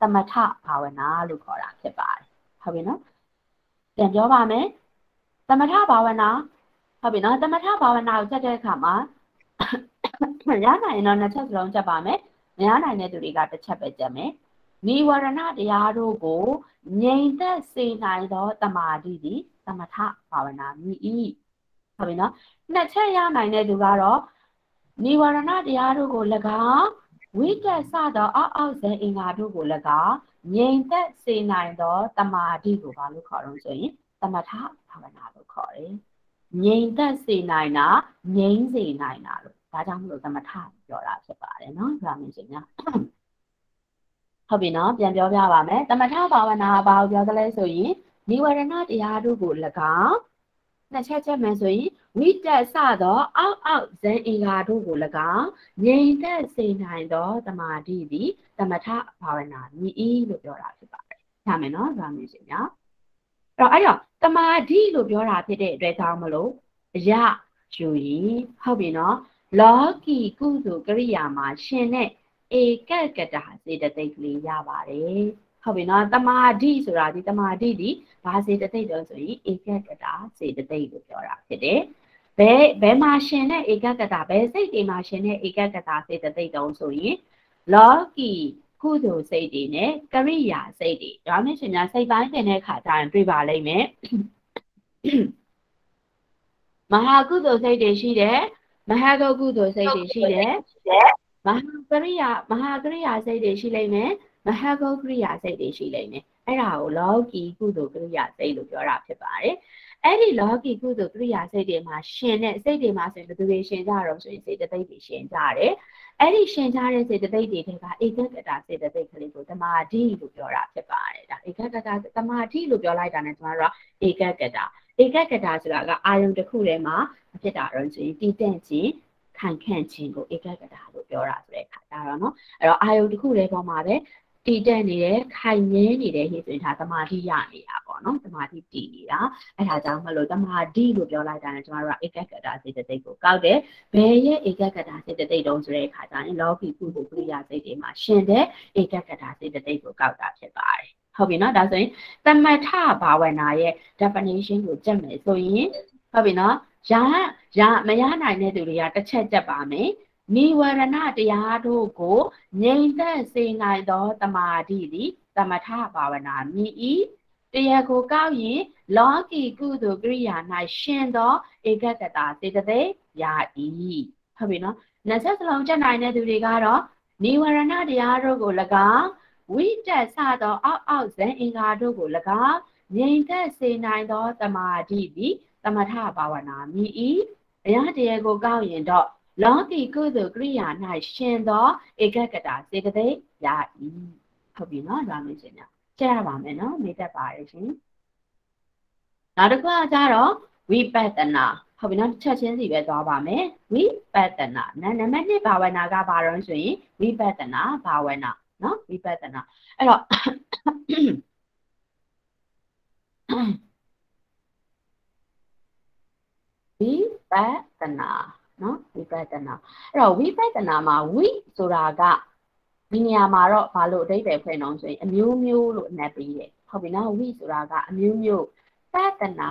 သမထဘာဝနာလို့ခေါ်တာဖြစ်ပါတယ်ဟုတ်ပြီနော်ပြန်ပြောပါမယ်သမထဘာဝနာဟုတ်ပြီနော်သမထဘာဝနာကိုချက်တဲ့အခါမှာရနိုင်ရင်တော့နှစ်ချက်စလုံးချက်ပါမယ်မရနိုင်တဲ့သူတွေကတစ်ချက်ပဲချက်မယ်နိဝရဏတရားတို့ကိုငြိမ်သက်စေနိုင်သောတမာတိသည်သမထဘာဝနာမြည်၏ဟုတ်ပြီနော်နှစ်ချက်ရနိုင်တဲ့သူကတော့နိဝရဏတရားတို့ကို၎င်းဝိတ္တစသောအောက်အောက်ဇင်အင်္ဂါတို့ကို၎င်းငြိမ်သက်စေနိုင်သောတမာတိကိုဘာလို့ခေါ်တော့ဆိုရင်သမထဘာဝနာလို့ခေါ်တယ်ငြိမ်သက်စေနိုင်တာငြိမ်စေနိုင်တာလို့ဒါကြောင့်မလို့သမထပြောတာဖြစ်ပါတယ်နော်ဒါမျိုးရှင်များဟုတ်ပြီနော်ပြန်ပြောပြပါမယ်သမထဘာဝနာဘာကိုပြောသလဲဆိုရင်နိဝရဏတရားတို့ကို၎င်းနှစ်ချက်ချက်မှန်ဆိုရင်ဝိတ္တစသောအောက်အောက်ဇန်အင်္ဂါတို့ကို၎င်းငြိမ်သက်စေနိုင်သောတမာတိသည်သမထဘာဝနာမြည်၏လို့ပြောတာဖြစ်ပါတယ်ဒါမယ်နော်ဒါမျိုးရှင်များအဲ့တော့အဲ့တော့တမာတိလို့ပြောတာဖြစ်တဲ့အတွက်ကြောင့်မလို့အရယူရင်ဟုတ်ပြီနော်လောကီကုသိုလ်ကရိယာမှာရှင်တဲ့ဧကကတာစေတသိက်ကလေးရပါတယ်ဟုတ်ပြီနော်တမာတိဆိုတာဒီတမာတိဒီဘာစေတသိက်တော့ဆိုရင်ဧကကတာစေတသိက်လို့ပြောတာဖြစ်တယ်ဘယ်ဘယ်မှာရှင်တဲ့ဧကကတာဘယ်စိတ်တွေမှာရှင်တဲ့ဧကကတာစေတသိက်တုံးဆိုရင်လောကီကုသိုလ်စိတ်တွေနဲ့ကရိယာစိတ်တွေဒါမှမဟုတ်ရှင်များစိတ်ပိုင်းတင်တဲ့ခါကျရင်တွေ့ပါလိမ့်မယ်မဟာကုသိုလ်စိတ်တွေရှိတယ်မဟာဂုတ်ကုသိုလ်စိတ်တွေရှိတယ်မဟာကရိယာမဟာကရိယာစိတ်တွေရှိလိမ့်မယ်မဟာဂုတ်ကရိယာစိတ်တွေရှိလိမ့်မယ်အဲ့ဒါကိုလောကီကုသိုလ်ကရိယာစိတ်လို့ပြောတာဖြစ်ပါတယ်အဲ့ဒီလောကီကုသိုလ်ကရိယာစိတ်တွေမှာရှင်တဲ့စိတ်တွေမှာဆိုရင်ဘယ်သူတွေရှင်ကြတော့ဆိုရင်စေတသိက်တွေရှင်ကြတယ်အဲ့ဒီရှင်ကြတဲ့စေတသိက်တွေကဧကကတာစေတသိက်ကလေးကိုတမာတိလို့ပြောတာဖြစ်ပါတယ်ဒါဧကကတာတမာတိလို့ပြောလိုက်တာနဲ့ကျွန်တော်တို့ကဧကကတာဧကကတာဆိုတာကအာယုံတစ်ခုထဲမှာဖြစ်တာတော့ဆိုရင်တည်တံ့ခြင်းခံခန့်ခြင်းကိုဧကကတာလို့ပြောတာဆိုတဲ့အခါဒါတော့နော်အဲ့တော့အာယုံတစ်ခုထဲပေါ်မှာပဲတည်တက်နေတယ်ခိုင်မြဲနေတယ်ဟိဆိုရင်ဒါတမာတိရနေတာပေါ့နော်တမာတိတည်နေတာအဲ့ဒါကြောင့်မလို့တမာတိလို့ပြောလိုက်တာနဲ့ကျွန်တော်တို့ကဧကကတာစေတသိက်ကိုကောက်တယ်ဘယ်ရဲ့ဧကကတာစေတသိက်တုံးဆိုတဲ့အခါကျရင်လောကီကုသိုလ်ကရိယာစိတ်တွေမှာရှင်တဲ့ဧကကတာစေတသိက်ကိုကောက်တာဖြစ်ပါတယ်ဟုတ်ပြီနော်ဒါဆိုရင်သမထဘာဝနာရဲ့ definition ကိုကြက်မယ်ဆိုရင်ဟုတ်ပြီနော်ရရမရနိုင်တဲ့သူတွေကတစ်ချက်ကြက်ပါမယ်နိဝရဏတရားတို့ကိုငြိမ်သက်စေနိုင်သောတမာတိသည်သမထဘာဝနာမြည်၏တရားကိုကောက်ရင်လောကီကုသိုလ်ကရိယာ၌ရှင်သောဧကကတာစေတသိက်ရ၏ဟုတ်ပြီနော်နှစ်ချက်စလုံးချက်နိုင်တဲ့သူတွေကတော့နိဝရဏတရားတို့ကို၎င်းဝိတ္တစသောအောက်အောက်ဇန်အင်္ဂါတို့ကို၎င်းငြိမ်သက်စေနိုင်သောတမာတိသည်သမထဘာဝနာမြည်၏အရာတရားကိုကောက်ရင်တော့လောကီကုသိုလ်ကရိယာ၌ရှင်သောဧကကတာစေတသိက်ရ၏ဟုတ်ပြီနော်ဒါမျိုးရှင်များကြားရပါမယ်နော်မေတ္တာပါရရှင်နောက်တစ်ခုကကြတော့ဝိပဿနာဟုတ်ပြီနော်တစ်ချက်ချင်းစီပဲသွားပါမယ်ဝိပဿနာနံပါတ်နှစ်ဘာဝနာကဘာလို့ဆိုရင်ဝိပဿနာဘာဝနာနော်ဝိပဿနာအဲ့တော့ဝိပဿနာနော်ဝိပဿနာအဲ့တော့ဝိပဿနာမှာဝိဆိုတာကဒီနေရာမှာတော့ဘာလို့အဓိပ္ပာယ်ဖွင့်အောင်ဆိုရင်အမျိုးမျိုးလို့အနက်ပေးတယ်ဟုတ်ပြီနော်ဝိဆိုတာကအမျိုးမျိုးပဿနာ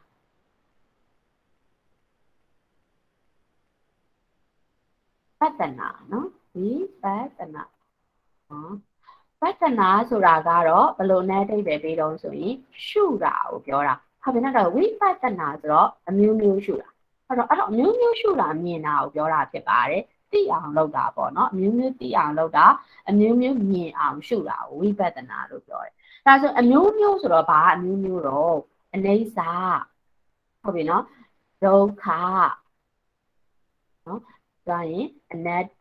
ပဿနာနော်ဝိပဿနာဟောပဿနာဆိုတာကတော့ဘလို့နဲ့အဓိပ္ပာယ်ပေးတော့ဆိုရင်ရှုတာကိုပြောတာဟုတ်ပြီနော်တော့ဝိပဿနာဆိုတော့အမျိုးမျိုးရှုတာအဲ့တော့အဲ့တော့အမျိုးမျိုးရှုတာမြင်တာကိုပြောတာဖြစ်ပါတယ်သိအောင်လုပ်တာပေါ့နော်အမျိုးမျိုးသိအောင်လုပ်တာအမျိုးမျိုးမြင်အောင်ရှုတာကိုဝိပဿနာလို့ပြောတယ်ဒါဆိုအမျိုးမျိုးဆိုတော့ဘာအမျိုးမျိုးတော့အနိစ္စဟုတ်ပြီနော်ဒုက္ခနော်ဒါရင်အနတ္တ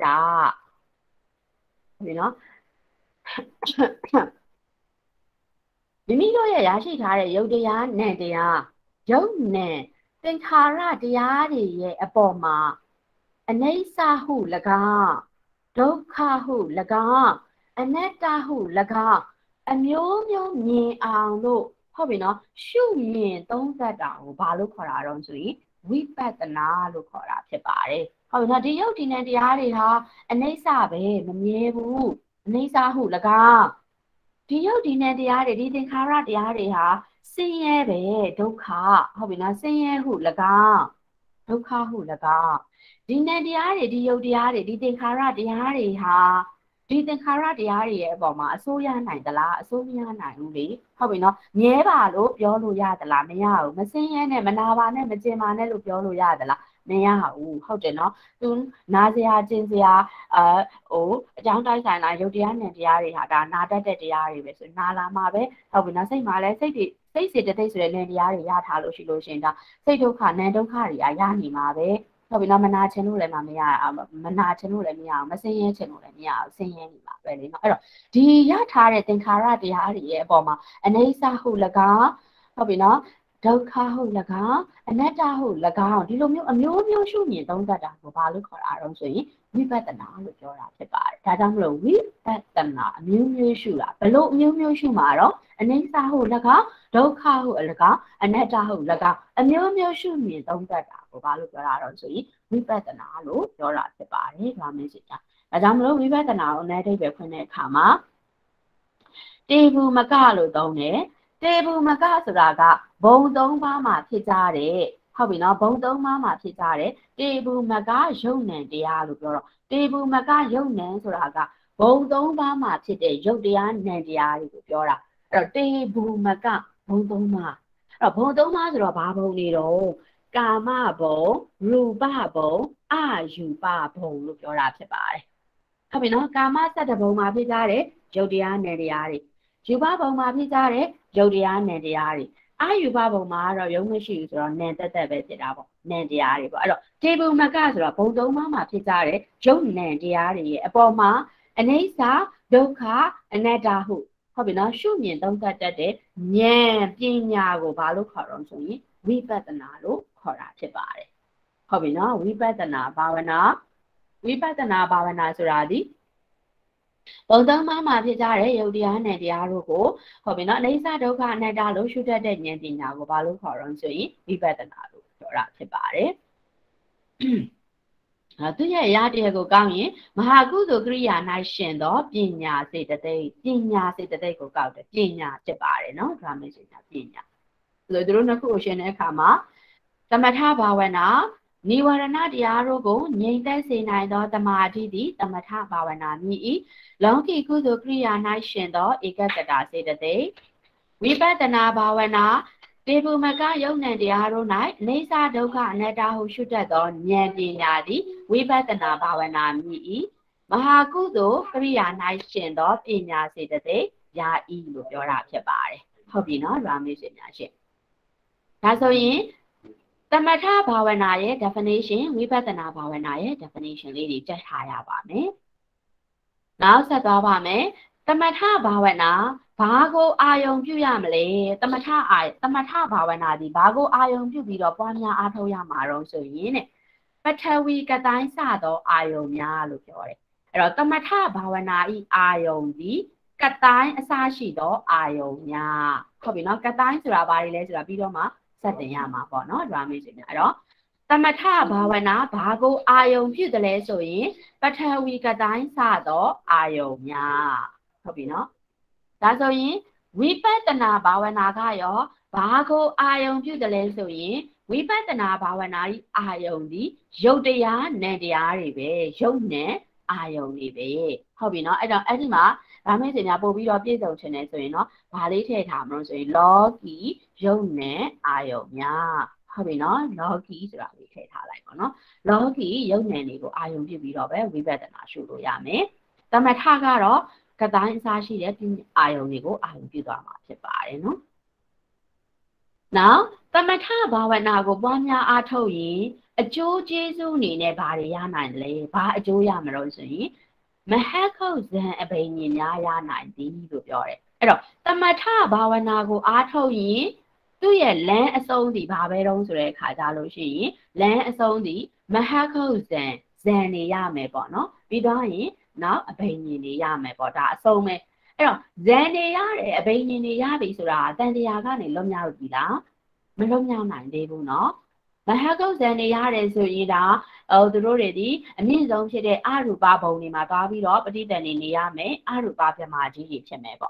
ဟုတ်ပြီနော်မိမိတို့ရဲ့ရရှိထားတဲ့ယုတ်တရားနံတရားယုတ်နံသင်္ခါရတရားတွေရဲ့အပေါ်မှာအနိစ္စဟု၎င်းဒုက္ခဟု၎င်းအနတ္တဟု၎င်းအမျိုးမျိုးမြင်အောင်လို့ဟုတ်ပြီနော်ရှုမြင်သုံးသပ်တာကိုဘာလို့ခေါ်တာတော့ဆိုရင်ဝိပဿနာလို့ခေါ်တာဖြစ်ပါတယ်ဟုတ်ပြီနော်ဒီယုတ်ဒီနံတရားတွေဟာအနိစ္စပဲမမြဲဘူးအနိစ္စဟု၎င်းဒီယုတ်ဒီနဲ့တရားတွေဒီသင်္ခါရတရားတွေဟာဆင်းရဲပဲဒုက္ခဟုတ်ပြီနော်ဆင်းရဲဟု၎င်းဒုက္ခဟု၎င်းဒီနဲ့တရားတွေဒီယုတ်တရားတွေဒီသင်္ခါရတရားတွေဟာဒီသင်္ခါရတရားတွေရဲ့အပေါ်မှာအစိုးရနိုင်သလားအစိုးမရနိုင်ဘူးလေဟုတ်ပြီနော်မြဲပါလို့ပြောလို့ရသလားမရဘူးမဆင်းရဲနဲ့မနာပါနဲ့မကျင်ပါနဲ့လို့ပြောလို့ရသလားမရဘူးဟုတ်တယ်နော်သူနာစရာကျင်စရာအဲဟိုအကြောင်းတိုက်ဆိုင်လာရုပ်တရားနဲ့တရားတွေဟာဒါနာတတ်တဲ့တရားတွေပဲဆိုနာလာမှာပဲဟုတ်ပြီနော်စိတ်မှာလည်းစိတ်တွေစိတ်စေတသိက်ဆိုတဲ့လင်တရားတွေရထားလို့ရှိလို့ရှင်ဒါစိတ်ဒုက္ခနာဒုက္ခတွေကရနေမှာပဲဟုတ်ပြီနော်မနာချင်လို့လည်းမမရမနာချင်လို့လည်းမရအောင်မဆင်းရဲချင်လို့လည်းမရအောင်ဆင်းရဲနေမှာပဲလေနော်အဲ့တော့ဒီရထားတဲ့သင်္ခါရတရားတွေရဲ့အပေါ်မှာအနေစာဟု၎င်းဟုတ်ပြီနော်ဒုက္ခဟု၎င်းအနတ္တဟု၎င်းဒီလိုမျိုးအမျိုးမျိုးရှုမြင်သုံးသပ်တာကိုဘာလို့ခေါ်တာတော့ဆိုရင်ဝိပဿနာလို့ပြောတာဖြစ်ပါတယ်ဒါကြောင့်မလို့ဝိပဿနာအမျိုးမျိုးရှုတာဘလို့အမျိုးမျိုးရှုမှာတော့အနေစာဟု၎င်းဒုက္ခဟု၎င်းအနတ္တဟု၎င်းအမျိုးမျိုးရှုမြင်သုံးသပ်တာကိုဘာလို့ပြောတာတော့ဆိုရင်ဝိပဿနာလို့ပြောတာဖြစ်ပါတယ်ဒါမှမဟုတ်ဒါကြောင့်မလို့ဝိပဿနာကိုအနေအဓိပ္ပာယ်ဖွင့်တဲ့အခါမှာတေဘူးမကလို့သုံးတယ်တေဘူးမကဆိုတာကဘုံသုံးပါးမှာဖြစ်ကြတဲ့ဟုတ်ပြီနော်ဘုံသုံးပါးမှာဖြစ်ကြတဲ့တေဘူးမကယုံ nant တရားလို့ပြောတော့တေဘူးမကယုံ nant ဆိုတာကဘုံသုံးပါးမှာဖြစ်တဲ့ယုတ်တရား nant တရားတွေကိုပြောတာအဲ့တော့တေဘူးမကဘုံသုံးပါးအဲ့တော့ဘုံသုံးပါးဆိုတော့ဘာဘုံနေတော့ကာမဘုံရူပဘုံအယူပဘုံလို့ပြောတာဖြစ်ပါတယ်ဟုတ်ပြီနော်ကာမစက်တဘုံမှာဖြစ်ကြတဲ့ယုတ်တရား nant တရားတွေယူပဘုံမှာဖြစ်ကြတဲ့ယုတ်တရား nant တရားတွေအာယူပဘုံမှာတော့ယုံမရှိဘူးဆိုတော့နန်တက်တက်ပဲဖြစ်တာပေါ့နန်တရားတွေပေါ့အဲ့တော့တေဘုံမကဆိုတော့ဘုံသုံးပါးမှာဖြစ်ကြတဲ့ယုံနန်တရားတွေရဲ့အပေါ်မှာအနိစ္စဒုက္ခအနတ္တဟုဟုတ်ပြီနော်ရှုမြင်သုံးသပ်တတ်တဲ့ဉာဏ်ပညာကိုဘာလို့ခေါ်တော့ဆိုရင်ဝိပဿနာလို့ခေါ်တာဖြစ်ပါတယ်ဟုတ်ပြီနော်ဝိပဿနာဘာဝနာဝိပဿနာဘာဝနာဆိုတာဒီဘုံသုံးပါးမှာဖြစ်ကြတဲ့ယုတ်တရားနဲ့တရားတို့ကိုဟုတ်ပြီနော်အိဋ္ဌဒုက္ခအနတ္တလို့ရှုတတ်တဲ့ဉာဏ်ပညာကိုဘာလို့ခေါ်တော့ဆိုရင်ဝိပဿနာလို့ပြောတာဖြစ်ပါတယ်။အဲသူရဲ့အရာတရားကိုကောင်းရင်မဟာကုသိုလ်ကရိယာ၌ရှင်သောပညာစေတသိက်ပညာစေတသိက်ကိုကောက်တယ်ပညာဖြစ်ပါတယ်နော်ဒါမှမဟုတ်ပညာဆိုတော့သူတို့နှစ်ခုကိုရှင်တဲ့အခါမှာသမထဘာဝနာနိဝရဏတရားတို့ကိုငြိမ်သက်စေနိုင်သောတမာတိသည်သမထဘာဝနာမြည်၏လောကီကုသိုလ်ကရိယာ၌ရှင်သောဧကတတာစေတသိက်ဝိပဿနာဘာဝနာတေဘုမကယုံ nant တရားတို့၌အိဋ္ဌဒုက္ခအနတ္တဟုရှုတတ်သောဉာဏ်ပညာသည်ဝိပဿနာဘာဝနာမြည်၏မဟာကုသိုလ်ကရိယာ၌ရှင်သောပညာစေတသိက်ယာဤလို့ပြောတာဖြစ်ပါတယ်ဟုတ်ပြီနော်ဒါမျိုးရှင်များရှင်ဒါဆိုရင်သမထဘာဝနာရဲ့ definition ဝိပဿနာဘာဝနာရဲ့ definition လေးတွေတက်ထားရပါမယ်။နောက်ဆက်သွားပါမယ်။သမထဘာဝနာဘာကိုအာယုံပြုရမလဲ။သမထအာသမထဘာဝနာဒီဘာကိုအာယုံပြုပြီးတော့ပွားများအားထုတ်ရမှာတော့ဆိုရင်တဲ့ပထဝီကတိုင်းစသောအာယုံများလို့ပြောတယ်။အဲ့တော့သမထဘာဝနာဤအာယုံဒီကတိုင်းအစရှိသောအာယုံများဟုတ်ပြီနော်ကတိုင်းဆိုတာဘာတွေလဲဆိုတာပြီးတော့မှစတင်ရမှာပေါ့နော်ဒါမျိုးရှင်များအဲ့တော့သမထဘာဝနာဘာကိုအာယုံဖြစ်တယ်လဲဆိုရင်ပထဝီကတိုင်းစသောအာယုံများဟုတ်ပြီနော်ဒါဆိုရင်ဝိပဿနာဘာဝနာကရောဘာကိုအာယုံဖြစ်တယ်လဲဆိုရင်ဝိပဿနာဘာဝနာဤအာယုံဒီယုတ်တရားနံတရားတွေပဲယုတ်နဲ့အာယုံတွေပဲဟုတ်ပြီနော်အဲ့တော့အဲ့ဒီမှာဒါမျိုးရှင်များပို့ပြီးတော့ပြည့်စုံချင်တယ်ဆိုရင်တော့ဘာလေးထည့်ထားမလို့ဆိုရင်လောကီယုတ်နဲ့အာယုံများဟုတ်ပြီနော်လောကီဆိုတာလေးထည့်ထားလိုက်ပါနော်လောကီယုတ်နဲ့တွေကိုအာယုံပြပြီးတော့ပဲဝိပဿနာရှုလို့ရမယ်သမထကတော့ကတိုင်းအစားရှိတဲ့အာယုံတွေကိုအာယုံပြသွားမှာဖြစ်ပါတယ်နော်နောက်သမထဘာဝနာကိုပွားများအားထုတ်ရင်အကျိုးကျေးဇူးအနေနဲ့ဘာတွေရနိုင်လဲဘာအကျိုးရမလို့ဆိုရင်မဟခုတ်ဇံအဘိညာဉ်များရနိုင်သည်လို့ပြောတယ်အဲ့တော့သမထဘာဝနာကိုအားထုတ်ရင်သူ့ရဲ့လမ်းအဆုံးဒီဘာပဲတုံးဆိုတဲ့အခါကြလို့ရှိရင်လမ်းအဆုံးဒီမဟခုတ်ဇံဇံနေရမယ်ပေါ့နော်ပြီးတော့ရင်နောက်အဘိညာဉ်နေရမယ်ပေါ့ဒါအဆုံးပဲအဲ့တော့ဇံနေရတယ်အဘိညာဉ်နေရပြီဆိုတာတန်တရားကနေလွတ်မြောက်ပြီလားမလွတ်မြောက်နိုင်သေးဘူးနော်မဟာကုတ်ဇံနေရတယ်ဆိုရင်ဒါဟိုသူတို့တွေဒီအမြင့်ဆုံးဖြစ်တဲ့အရူပဘုံတွေမှာသွားပြီးတော့ပဋိသန္ဓေနေရမယ်အရူပပြမာကြီးတွေဖြစ်မယ်ပေါ့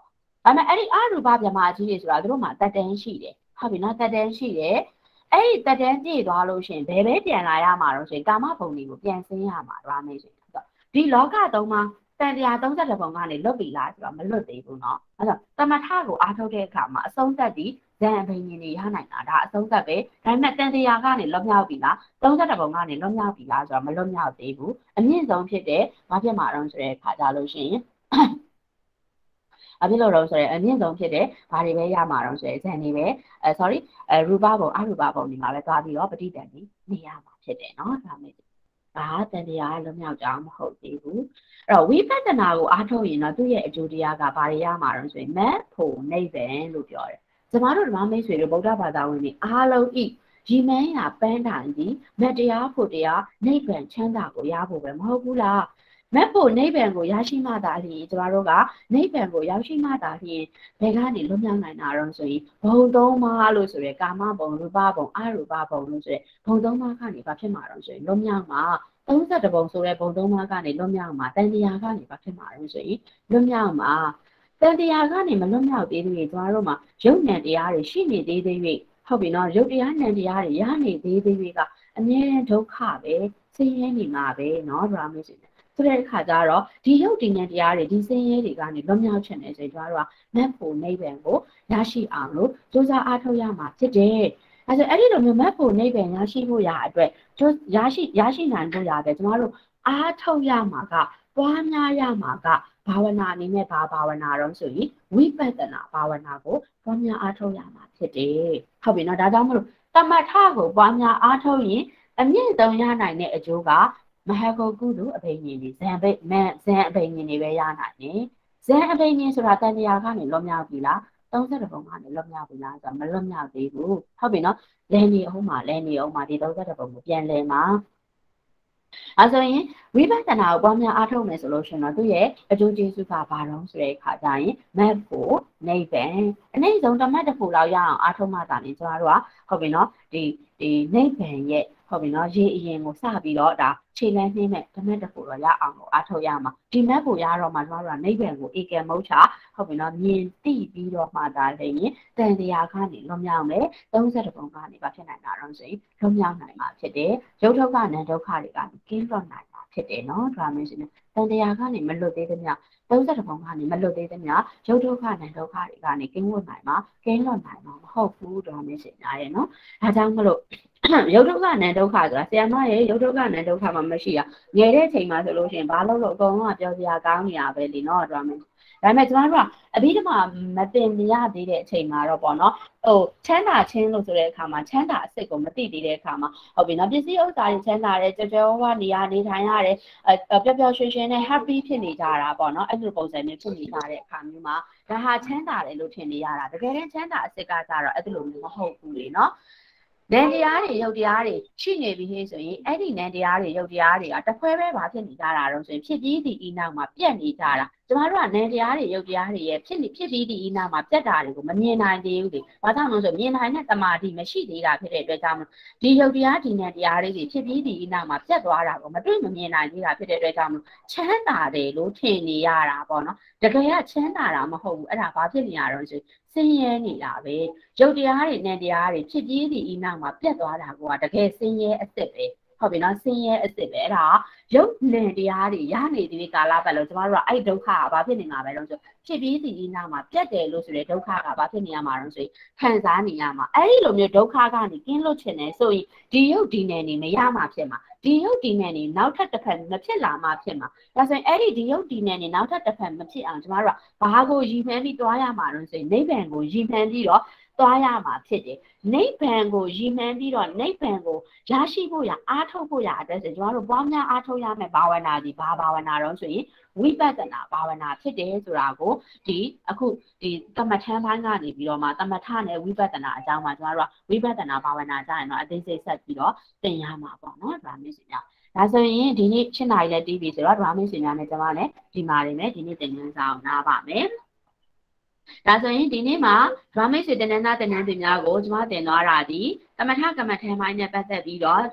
ဒါပေမဲ့အဲ့ဒီအရူပဗြဟ္မာကြီးတွေဆိုတာတို့မှာတက်တန်းရှိတယ်ဟုတ်ပြီနော်တက်တန်းရှိတယ်အဲ့ဒီတက်တန်းပြည့်သွားလို့ရှိရင်ဘယ်ပဲပြန်လာရမှာတော့ဆိုရင်ကာမဘုံတွေကိုပြန်ဆင်းရမှာဒါမှမဟုတ်ဒီလောကသုံးမှာတန်တရားသုံးဆက်တဲ့ပုံကနေလွတ်ပြီလားဆိုတော့မလွတ်သေးဘူးเนาะအဲ့တော့တမထကိုအားထုတ်တဲ့အခါမှာအဆုံးသက်ပြီးဇန်အဘိညာဉ်တွေရနိုင်တာဒါအဆုံးသက်ပဲဒါပေမဲ့တန်တရားကနေလွတ်မြောက်ပြီလားသုံးဆက်တဲ့ပုံကနေလွတ်မြောက်ပြီလားဆိုတော့မလွတ်မြောက်သေးဘူးအမြင့်ဆုံးဖြစ်တဲ့ဘာဖြစ်မှာတော့ဆိုတဲ့အခါကြလို့ရှိရင်အဖြစ်လို့တော့ဆိုရင်အမြင့်ဆုံးဖြစ်တဲ့ဘာတွေပဲရမှာတော့ဆိုရင်ဇန်တွေပဲအဲ sorry အဲရူပဘုံအရူပဘုံဒီမှာပဲသွားပြီးတော့ပဋိတန်ကြီးနေရမှာဖြစ်တယ်เนาะဒါမျိုးဒါတန်တရားလွတ်မြောက်ကြမဟုတ်သေးဘူးအဲ့တော့ဝိပဿနာကိုအားထုတ်ရင်တော့သူ့ရဲ့အကျိုးတရားကဘာတွေရမှာတော့ဆိုရင်မက်ဖို့နိဗ္ဗာန်လို့ပြောတယ်ကျမတို့ဓမ္မမိတ်ဆွေတို့ဗုဒ္ဓဘာသာဝင်တွေအားလုံးဤရီမန်းရာပန်းတိုင်ကြီးမက်တရားဖို့တရားနိဗ္ဗာန်ချမ်းသာကိုရဖို့ပဲမဟုတ်ဘူးလားမက်ဖို့နိဗ္ဗာန်ကိုရရှိမှသာလျှင်ကျမတို့ကနိဗ္ဗာန်ကိုရောက်ရှိမှသာလျှင်ဘယ်ကနေလွတ်မြောက်နိုင်တာတော့ဆိုရင်ဘုံသုံးပါးလို့ဆိုရယ်ကာမဘုံရူပဘုံအရူပဘုံလို့ဆိုရယ်ဘုံသုံးပါးကနေဘာဖြစ်မှာတော့ဆိုရင်လွတ်မြောက်မှာသုံးဆက်တပုံဆိုတဲ့ဘုံသုံးပါးကနေလွတ်မြောက်မှာတန်တရားကနေဘာဖြစ်မှာတော့ဆိုရင်လွတ်မြောက်မှာတန်တရားကနေမလွတ်မြောက်သေးသေးကျမတို့မှာရုပ်ဉာဏ်တရားတွေရှိနေသေးသေးဟုတ်ပြီနော်ရုပ်တရားဉာဏ်တရားတွေရနေသေးသေးကအမြဲတမ်းဒုက္ခပဲဆင်းရဲနေမှာပဲเนาะဒရာမျိုးဆိုတဲ့အခါကျတော့ဒီရုပ်တည်ဉာဏ်တရားတွေဒီဆင်းရဲတွေကနေလွတ်မြောက်ချင်တယ်ဆိုရင်ကျမတို့ကနတ်ဖို့နိဗ္ဗာန်ကိုရရှိအောင်လို့ကြိုးစားအားထုတ်ရမှာဖြစ်တယ်အဲဆိုအဲ့ဒီလိုမျိုးမတ်ဖို့နိဗ္ဗာန်ရရှိဖို့ရအတွက်ရရှိရရှိနိုင်ဖို့ရတယ်ကျမတို့အားထုတ်ရမှာကပွားများရမှာကဘာဝနာအနေနဲ့ဘာဘာဝနာတော့ဆိုရင်ဝိပဿနာဘာဝနာကိုပွားများအားထုတ်ရမှာဖြစ်တယ်ဟုတ်ပြီနော်ဒါကြောင့်မလို့တမထကိုပွားများအားထုတ်ရင်အမြင့်ဆုံးရနိုင်တဲ့အကျိုးကမဟာဂုကုသိုလ်အဘိညာဉ်တွေဇန်ဘိမန်ဇန်အဘိညာဉ်တွေပဲရနိုင်တယ်ဇန်အဘိညာဉ်ဆိုတာတန်တရားကနေလွတ်မြောက်ပြီလားသုံးဆက်တပုံကနေလွတ်မြောက်ပြီလားဆိုတော့မလွတ်မြောက်သေးဘူးဟုတ်ပြီနော်လဲနေအောင်မှာလဲနေအောင်မှာဒီသုံးဆက်တပုံကိုပြန်လဲမှာအဲဆိုရင်ဝိပဿနာကိုပွားများအားထုတ်မယ်ဆိုလို့ရှိရင်တော့သူ့ရဲ့အကျိုးကျေးဇူးကဘာတော့ဆိုတဲ့အခါကျရင်မက်ဖို့နိဗ္ဗာန်အနည်းဆုံးတစ်မှတ်တစ်ခုလောက်ရအောင်အားထုတ်မှသာလေကျွန်တော်တို့ကဟုတ်ပြီနော်ဒီဒီနိဗ္ဗာန်ရဲ့ဟုတ်ပြီနော်ရေအရင်ကိုစပြီးတော့ဒါခြေလမ်းနှင်းမဲ့ဓမ္မတစ်ခုတော့ရအောင်ကိုအားထုတ်ရမှာဒီမက်ကိုရတော့မှကျွန်တော်တို့ကနိဗ္ဗာန်ကိုဧကံမုတ်ချဟုတ်ပြီနော်မြင်သိပြီးတော့မှသာလေရင်တန်တရားကနေလွန်မြောက်မယ်သုံးဆက်တပုံကနေဘာဖြစ်နိုင်တာတော့ဆိုရင်လွန်မြောက်နိုင်မှာဖြစ်တယ်ရုပ်ဒုက္ခနဲ့ဒုက္ခတွေကနေကင်းလွတ်နိုင်မှာဖြစ်တယ်နော်ဒါမှမဟုတ်တန်တရားကနေမလွတ်သေးသမျှသုံးဆက်တပုံကနေမလွတ်သေးသမျှရုပ်ဒုက္ခနဲ့ဒုက္ခတွေကနေကင်းဝတ်နိုင်မှာကင်းလွတ်နိုင်မှာမဟုတ်ဘူးဒါမှမဟုတ်ညာရဲ့နော်ဒါကြောင့်မလို့ရုပ်ဒုက္ခနဲ့ဒုက္ခဆိုတာဆရာမရဲ့ရုပ်ဒုက္ခနဲ့ဒုက္ခမှမရှိရငယ်တဲ့ချိန်မှာဆိုလို့ရှိရင်ဘာလို့လို့အကုန်လုံးကပြောစရာကောင်းနေရပဲလीနော်ဒါမှမဟုတ်ဒါပေမဲ့ကျွန်တော်တို့ကအဘိဓမ္မာမတင်မရသေးတဲ့အချိန်မှာတော့ပေါ့နော်ဟိုချမ်းသာခြင်းလို့ဆိုတဲ့အခါမှာချမ်းသာအစစ်ကိုမသိသေးတဲ့အခါမှာဟုတ်ပြီနော်ပစ္စည်းဥစ္စာတွေချမ်းသာတယ်ကြွကြွဝဝနေရနေထိုင်ရတယ်အပျော်ပျော်ရွှင်ရွှင်နဲ့ happy ဖြစ်နေကြတာပေါ့နော်အဲ့လိုပုံစံမျိုးဖြစ်နေကြတဲ့အခါမျိုးမှာဒါဟာချမ်းသာတယ်လို့ထင်နေရတာတကယ်တမ်းချမ်းသာအစစ်ကကြတော့အဲ့လိုမျိုးမဟုတ်ဘူးလေနော်နန္တရားတွေရုပ်တရားတွေရှိနေပြီဟေးဆိုရင်အဲ့ဒီနန္တရားတွေရုပ်တရားတွေကတစ်ခွဲပဲဘာဖြစ်နေကြတာတော့ဆိုရင်ဖြစ်ပြီးဒီဤနောက်မှာပြက်နေကြတာကျမတို့ကနန္တရားတွေရုပ်တရားတွေရဲ့ဖြစ်နေဖြစ်ပြီးဒီဤနောက်မှာပြက်တာတွေကိုမမြင်နိုင်သေးဘူးလေဘာကြောင့်လဲဆိုမြင်နိုင်တဲ့တမာတိမရှိသေးတာဖြစ်တဲ့အတွက်ကြောင့်ဒီရုပ်တရားဒီနန္တရားတွေဖြစ်ပြီးဒီဤနောက်မှာပြက်သွားတာကိုမတွေ့မမြင်နိုင်သေးတာဖြစ်တဲ့အတွက်ကြောင့်ချမ်းသာတယ်လို့ထင်နေရတာပေါ့နော်တကယ်ကချမ်းသာတာမဟုတ်ဘူးအဲ့ဒါဘာဖြစ်နေရတော့ဆိုဆင်းရဲနေတာပဲရုပ်တရားတွေနဲ့တရားတွေဖြစ်ပြီးဒီဤနောက်မှာပြတ်သွားတာကတကယ်ဆင်းရဲအစ်စ်ပဲဟုတ်ပြီနော်ဆင်းရဲအစ်စ်ပဲအဲ့ဒါရုပ်နဲ့တရားတွေရနေဒီကာလပတ်လို့ကျမတို့ကအဲ့ဒုက္ခကဘာဖြစ်နေမှာပဲတော့ဆိုဖြစ်ပြီးဒီဤနောက်မှာပြတ်တယ်လို့ဆိုတဲ့ဒုက္ခကဘာဖြစ်နေရမှာတော့ဆိုရင်ခံစားနေရမှာအဲ့ဒီလိုမျိုးဒုက္ခကနေကင်းလွတ်ချင်တယ်ဆိုရင်ဒီရုပ်ဒီနယ်နေမရမှာဖြစ်မှာဒီရုပ်ဒီနယ်နေနောက်ထပ်တစ်ဖက်မဖြစ်လာမှဖြစ်မှာဒါဆိုရင်အဲ့ဒီဒီရုပ်ဒီနယ်နေနောက်ထပ်တစ်ဖက်မဖြစ်အောင်ကျမတို့ကဘာကိုရည်မှန်းပြီးတွားရမှာတော့ဆိုရင်နိဗ္ဗာန်ကိုရည်မှန်းပြီးတော့သွားရမှာဖြစ်တယ်နိဗ္ဗာန်ကိုရည်မှန်းပြီးတော့နိဗ္ဗာန်ကိုရရှိဖို့ရအားထုတ်ဖို့ရအတွက်ဆိုကျွန်တော်တို့ပွားများအားထုတ်ရမယ့်ဘာဝနာဒီဘာဘာဝနာတော့ဆိုရင်ဝိပဿနာဘာဝနာဖြစ်တယ်ဆိုတာကိုဒီအခုဒီတမထမ်းပိုင်းကနေပြီးတော့မှတမထနဲ့ဝိပဿနာအကြောင်းမှာကျွန်တော်တို့ကဝိပဿနာဘာဝနာကြရင်တော့အသေးစိတ်ဆက်ပြီးတော့သင်ရမှာပေါ့နော်ဒါမျိုးစီများဒါဆိုရင်ဒီနေ့ရှင်းနာရီလည်းတီးပြီဆိုတော့ဒရာမင်းစီများနဲ့ကျွန်မလည်းဒီမှာနေမယ်ဒီနေ့သင်ခန်းစာကိုနားပါမယ်ဒါဆိုရင်ဒီနေ့မှာဒရာမိတ်ဆွေတနင်္လာတနင်္လာများကိုကျွန်မတင်သွားတာဒီတမထကမ္မထမ်းပိုင်းနဲ့ပတ်သက်ပြီးတော့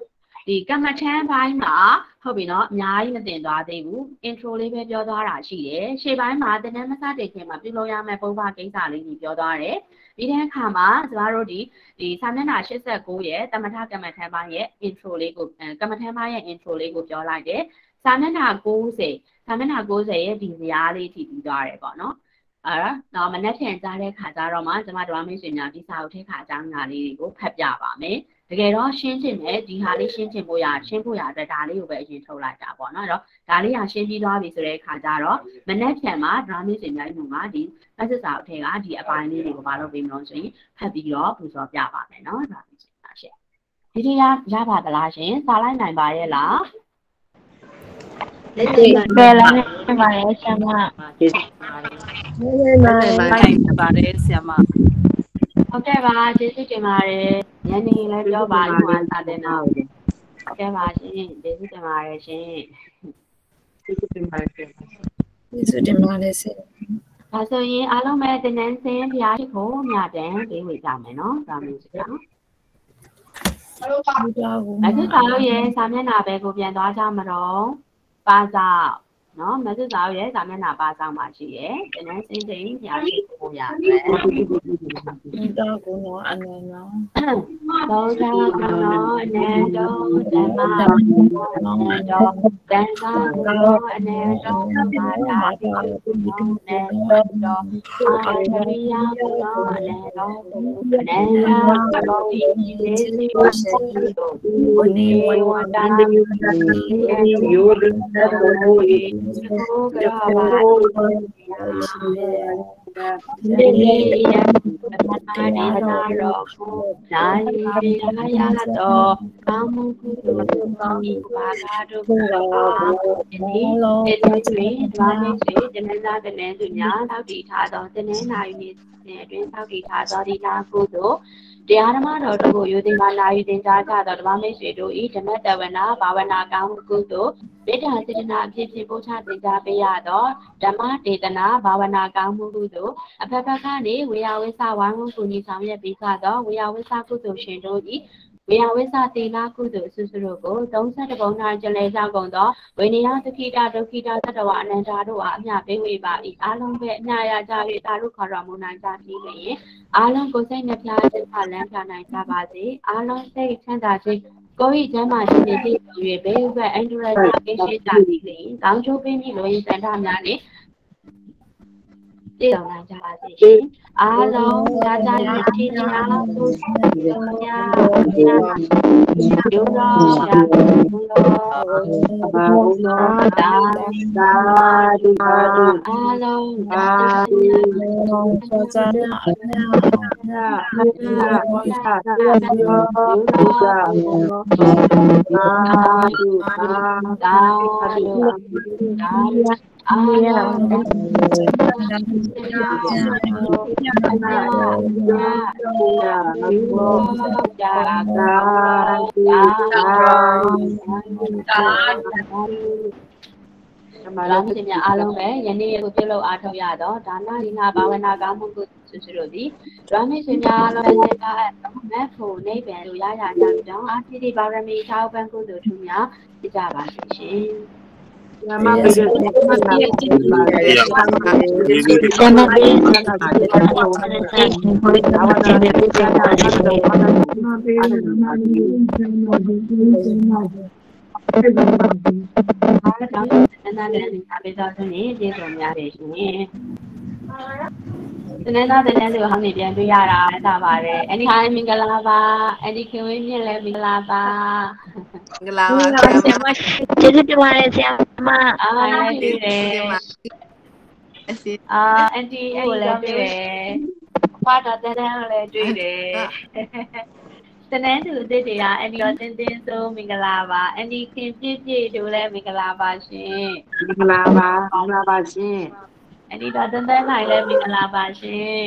ဒီကမ္မထမ်းပိုင်းမှာဟုတ်ပြီနော်အများကြီးမတင်သွားသေးဘူး intro လေးပဲပြောသွားတာရှိတယ်ရှေ့ပိုင်းမှာသင်တန်းမစတင်ခင်မှာပြုလုပ်ရမယ့်ပုံပါကိစ္စလေးကြီးပြောသွားတယ်ဒီတဲ့အခါမှာကျမတို့ဒီဒီစာမျက်နှာ၈၉ရဲ့တမထကမ္မထမ်းပိုင်းရဲ့ intro လေးကိုကမ္မထမ်းပိုင်းရဲ့ intro လေးကိုပြောလိုက်တယ်စာမျက်နှာ၉၀စာမျက်နှာ၉၀ရဲ့ဒီဇာတ်လေးထိပြီးသွားတယ်ပေါ့နော်အဲ့တော့မနေ့ပြန်ကြားတဲ့ခါကျတော့မှကျမတို့မိတ်ဆွေများဒီစာအုပ်ထဲခါအကြောင်းအရာလေးတွေကိုဖတ်ပြပါမယ်တကယ်တော့ရှင်းချင်တယ်ဒီဟာလေးရှင်းချင်ဖို့ရရှင်းဖို့ရအတွက်ဒါလေးကိုပဲအရင်ထုတ်လိုက်တာပေါ့နော်အဲ့တော့ဒါလေးကရှင်းပြီးသွားပြီဆိုတဲ့ခါကျတော့မနေ့ပြန်မှာဒရာမိတ်ဆွေများညီမဒီ message စာအုပ်ထဲကဒီအပိုင်းလေးတွေကိုမလုပ်ပြီးမလို့ဆိုရင်ဖတ်ပြီးတော့ပူဇော်ပြပါမယ်နော်ဒရာမိတ်ဆွေများရှင်းဒီဒီရရပါသလားရှင်စာလိုက်နိုင်ပါရဲ့လားလက်တွေ့ပဲလာနေပါရဲ့ဆရာမကျေးဇူးပါတယ်နိုင်ပါတယ်ဆရာမဟုတ်ကဲ့ပါကျေးဇူးတင်ပါတယ်ညနေလည်းပြောပါလို့မှာစာတင်တာဟုတ်ကဲ့ပါရှင်ကျေးဇူးတင်ပါတယ်ရှင်ကျေးဇူးတင်ပါတယ်ကျေးဇူးတင်ပါတယ်ဆရာဒါဆိုရင်အားလုံးပဲတင်နန်းစင်းဖျားရှိဖို့မြတ်တန်ပေးဝေကြမယ်နော်ဒါမျိုးစကားအခုစာလို့ရဲစာမျက်နှာပဲကိုပြန်သွားကြမတော့ပါစားနော်မစစ်စာရဲ့စာမျက်နှာပါဆောင်ပါရှိရဲ့တင်နန်းစင်းစိန်ဖျားရှိဖို့ရမယ်ဒီတော့ကိုနော်အနေနော်သောတာကောအနေတော်ဓမ္မအနေတော်တန်ခါကောအနေတော်မာတာတော်အနေတော်အာရိယကောအနေတော်အနေတော်ဤလေးစီဝတ်စေတော်ဝနေဝဝတန်တိယောရဏတော်ဤကိုကရာဘာဒီလေးရတာဒီနာရောနာယိနာယတော်ကာမုကုသိုလ်ကောင်းဤပါကားတို့ကောဒီနေ့ဒီတွင်ဒါနဲ့စေတနင်္လာတနင်္ဂနွေညသောက်တည်ထားသောတနင်္လာရီနေ့အတွင်းသောက်တည်ထားသောဒီနာကုသိုလ်တရားဓမ္မတော်တို့ကိုယူသိမာနာယူသင်ကြားကြသောဓမ္မမိတ်ဆွေတို့ဤဓမ္မတဝနာဘာဝနာကောင်းမှုကုသိုလ်မေတ္တာစေတနာအဖြစ်ဖြင့်ပို့ချသင်ကြားပေးရသောဓမ္မဒေသနာဘာဝနာကောင်းမှုကုသိုလ်အဖက်ဖက်ကနေဝေယဝိသဝိုင်းဝန်းကူညီဆောင်ရွက်ပေးကြသောဝေယဝိသကုသိုလ်ရှင်တို့ဤဝေယဝိသတေနာကုသိုလ်အစုစုတို့ကိုသုံးဆယ့်တပုံ၌ကျလဲကြောက်ကုန်သောဝိနည်းသခိတာဒုက္ခိတာသတ္တဝအနန္တာတို့အားအမြပေးဝေပါ၏အားလုံးပဲအမြရကြ၍တာတို့ခေါ်တော်မူနိုင်ကြပြီလျင်အားလုံးကိုယ်စိတ်နှပြစိတ်ဖလန်းပြနိုင်ကြပါစေအားလုံးစိတ်ချမ်းသာခြင်းကိုယ်၏ကျမ်းမာခြင်းဖြင့်၍ဘေးဥပ္ပအန္တရာယ်ကင်းရှင်းကြပြီလျင်ကောင်းကျိုးပေးမည်လိုရင်စံထားများနှင့်တည်တော်နိုင်ကြပါစေရှင်အားလုံးကြာကြာရည်ချင်းများကိုယ်များယုံတော်ရာဘုရားဘာလို့တာတာဒုက္ခအားလုံးကြာကြာရည်နာနာနာနာယုံတော်ရာသာဓုသာဓုသာဓုအာရံတန်ရာယာယာယာဘောယာသာယာသာမလာမင်းများအားလုံးပဲယနေ့ကိုပြုလုပ်အားထုတ်ရတော့ဒါနဒီနာဘာဝနာကောင်းမှုကိုဆွဆွတို့ဒီဒရမိရှင်များအားလုံးပဲစေတာမက်ဖို့နိဗ္ဗာန်ကိုရရကြပြီးတော့အာတိတိပါရမီထောက်ပံ့ကုသိုလ်ထူးများပြကြပါစေရှင်ဆရာမပြေကျေးဇူးတင်ပါတယ်ဆရာမပြေဆရာမပြေဆရာမပြေဘာဝနာပြေကျေးဇူးတင်ပါတယ်ဆရာမပြေဘာဝနာပြေကျေးဇူးတင်ပါတယ်ဆရာမပြေအားလုံးအနန္တနဲ့စာပေတော်သူနေကျေးဇူးများတယ်ရှင်တနေ့သားတဲ့နေ့ကိုဟောင်းနေပြန်တွေ့ရတာသာပါတယ်။ Anytime မင်္ဂလာပါ။ Andy ခင်ဝင်းမြင့်လည်းမင်္ဂလာပါ။မင်္ဂလာပါဆရာမ။ကျေးဇူးတင်ပါတယ်ဆရာမ။အားလည်းတွေ့တယ်။အာ Andy ကိုလည်းတွေ့တယ်။ဘာသာတဲ့တဲ့လည်းတွေ့တယ်။တနေ့သူအစ်တွေက Andy ရောတင်းတင်းဆိုမင်္ဂလာပါ။ Andy ခင်ပြည့်ပြည့်တို့လည်းမင်္ဂလာပါရှင်။မင်္ဂလာပါ။မင်္ဂလာပါရှင်။အဲ့ဒီတော့တန်တန်နိုင်လည်းမင်္ဂလာပါရှင်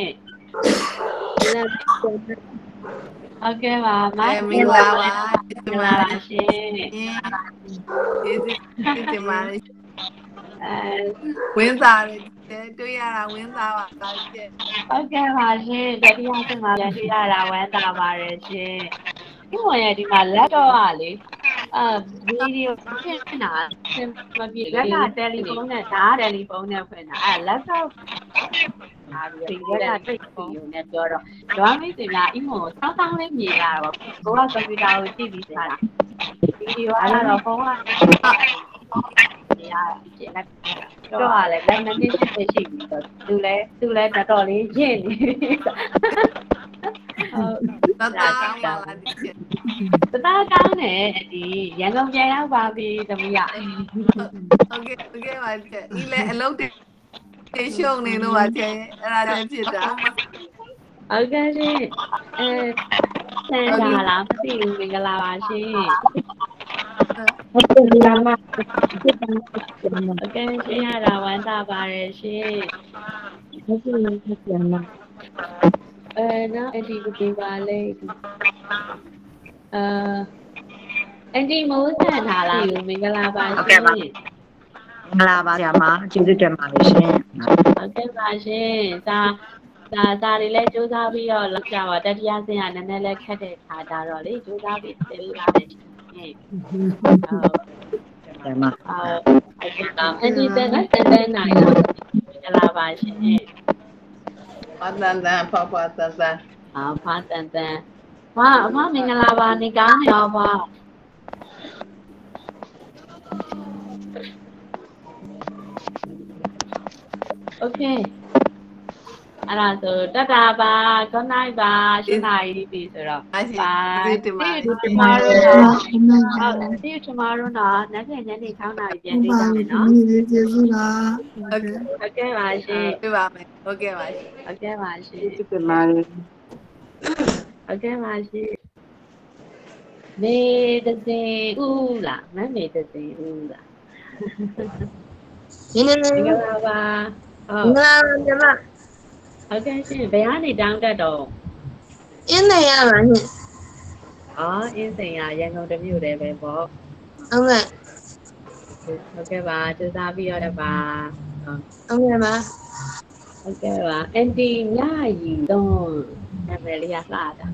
ဟုတ်ကဲ့ပါမင်္ဂလာပါမင်္ဂလာပါရှင်ကျေးဇူးတင်ပါတယ်အဲဝင်းစားတယ်တွေ့ရတာဝင်းစားပါကောင်းရှင်ဟုတ်ကဲ့ပါရှင်တတိယဆင့်မှာပြန်တွေ့ရတာဝမ်းသာပါတယ်ရှင်ဒီမော်ရဲ့ဒီမှာလက်တော့ကလေအာဗီဒီယိုဖြင့်နာမပြေလက်ကတယ်လီဖုန်းနဲ့ဒါတယ်လီဖုန်းနဲ့ဖွင့်တာအဲ laptop အားပြီးတော့လက်ကတိတ်ပြီးရုံနဲ့ပြောတော့ဓာတ်မိတ်တင်ကအီမိုစောင်းစောင်းလေးမြင်လာတော့ကိုကကွန်ပျူတာကိုကြည့်ပြီးစားတာဗီဒီယိုအဲ့တော့ဖုန်းကရပြလက်တော့ဟာလေလက်မနစ်ရှိရှိပြီးတော့သူလဲသူလဲတော်တော်လေးရင့်နေဟုတ်တသားကောင်းပါလားဒီချက်တသားကောင်းတယ်ဒီရန်ကုန်ပြန်ရောက်ပါပြီသမီးရโอเคโอเคပါချက်ဒီလေအလုပ်တွေရှုံနေလို့ပါချက်အဲ့ဒါလည်းဖြစ်တာဟုတ်ကဲ့ရှင်အဲဆန်တာလားမသိဘူးမင်္ဂလာပါရှင်ဟုတ်ကဲ့ရှင်ရတာဝမ်းသာပါတယ်ရှင်ဟုတ်ကဲ့ဟုတ်ကဲ့မအဲနော်အဒီကိုပြပါလေအာအန်တီမိုးဆန်ထားလားမင်္ဂလာပါရှင်မင်္ဂလာပါဆရာမကျေးဇူးတင်ပါတယ်ရှင်ဟုတ်ကဲ့ပါရှင်ဒါဒါဒါတွေလည်းစူးစမ်းပြီးတော့လောက်ကြပါတတိယဆင်းကနည်းနည်းလေးခက်တဲ့ခါကြတော့လေစူးစမ်းပြီးသိပြီးပါတယ်ရှင်ဟုတ်ဆရာမဟုတ်အဲ့ဒါအန်တီတန်ကတန်တန်နိုင်လားမင်္ဂလာပါရှင်ပါတန်တန်ဖွားဖွားတန်တန်အာဖာတန်တန်ဝါအမမင်္ဂလာပါနေကောင်းနေရောပါโอเคအဲ့ဒါဆိုတတပါခေါင်းနိုင်ပါရှင်းနိုင်ပြီဆိုတော့ပါဒီဒီမှာဒီမှာဟုတ်ဒီဒီမှာတော့နောက်ညနေ၆နာရီပြန်တွေ့ကြမယ်နော်ကျေးဇူးလားဟုတ်ကဲ့ပါရှင်ပြပါမယ်ဟုတ်ကဲ့ပါရှင်ဟုတ်ကဲ့ပါရှင်ကျေးဇူးတင်ပါတယ်ဟုတ်ကဲ့ပါရှင်မေတစင်ဦးလားမမေတစင်ဦးလားနင်းနေမင်္ဂလာပါဟုတ်ငါမြမဟုတ်ကဲ့ရှင်ဘယ်ကနေတောင်းတက်တော့အင်းနေရမှာညအော်အင်းစိန်ရရန်ကုန်တမြို့တည်းပဲပေါ့ဟုတ်ကဲ့ဟုတ်ကဲ့ပါစူးစမ်းပြီးတော့ပါဟုတ်ဟုတ်ကဲ့ပါဟုတ်ကဲ့ပါအန်တီညရီတော့နာမည်လေးကလှတာ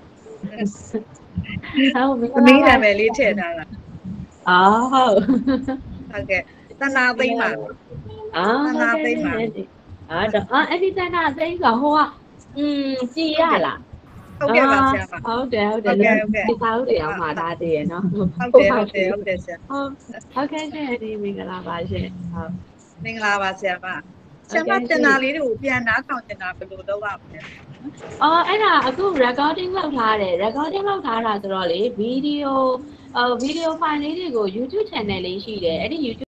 ဟုတ်မင်္ဂလာပါနာမည်လေးထည့်ထားတာအော်ဟုတ်ဟုတ်ကဲ့တနာသိမ့်ပါအော်ဟုတ်ကဲ့အာတော့အဲ့ဒီတန်းတာသိန်းဆိုဟိုကอืมကြည်ရလားဟုတ်ကဲ့ပါဆရာမဟုတ်တယ်ဟုတ်တယ်ဒီစာအုပ်တွေအောင်မှာဒါတည်းရနော်ဟုတ်တယ်ဟုတ်တယ်ဟုတ်တယ်ဆရာဟုတ်ဟုတ်ကဲ့ရှင်ဒီမင်္ဂလာပါရှင်ဟုတ်မင်္ဂလာပါဆရာမဆရာမတင်တာလေးတွေကိုပြန်နားထောင်တင်တာဘယ်လိုလုပ်ရမလဲအော်အဲ့ဒါအခု recording လုပ်ထားတယ် recording လုပ်ထားတာဆိုတော့လေ video အော် video file လေးတွေကို YouTube channel လေးရှိတယ်အဲ့ဒီ YouTube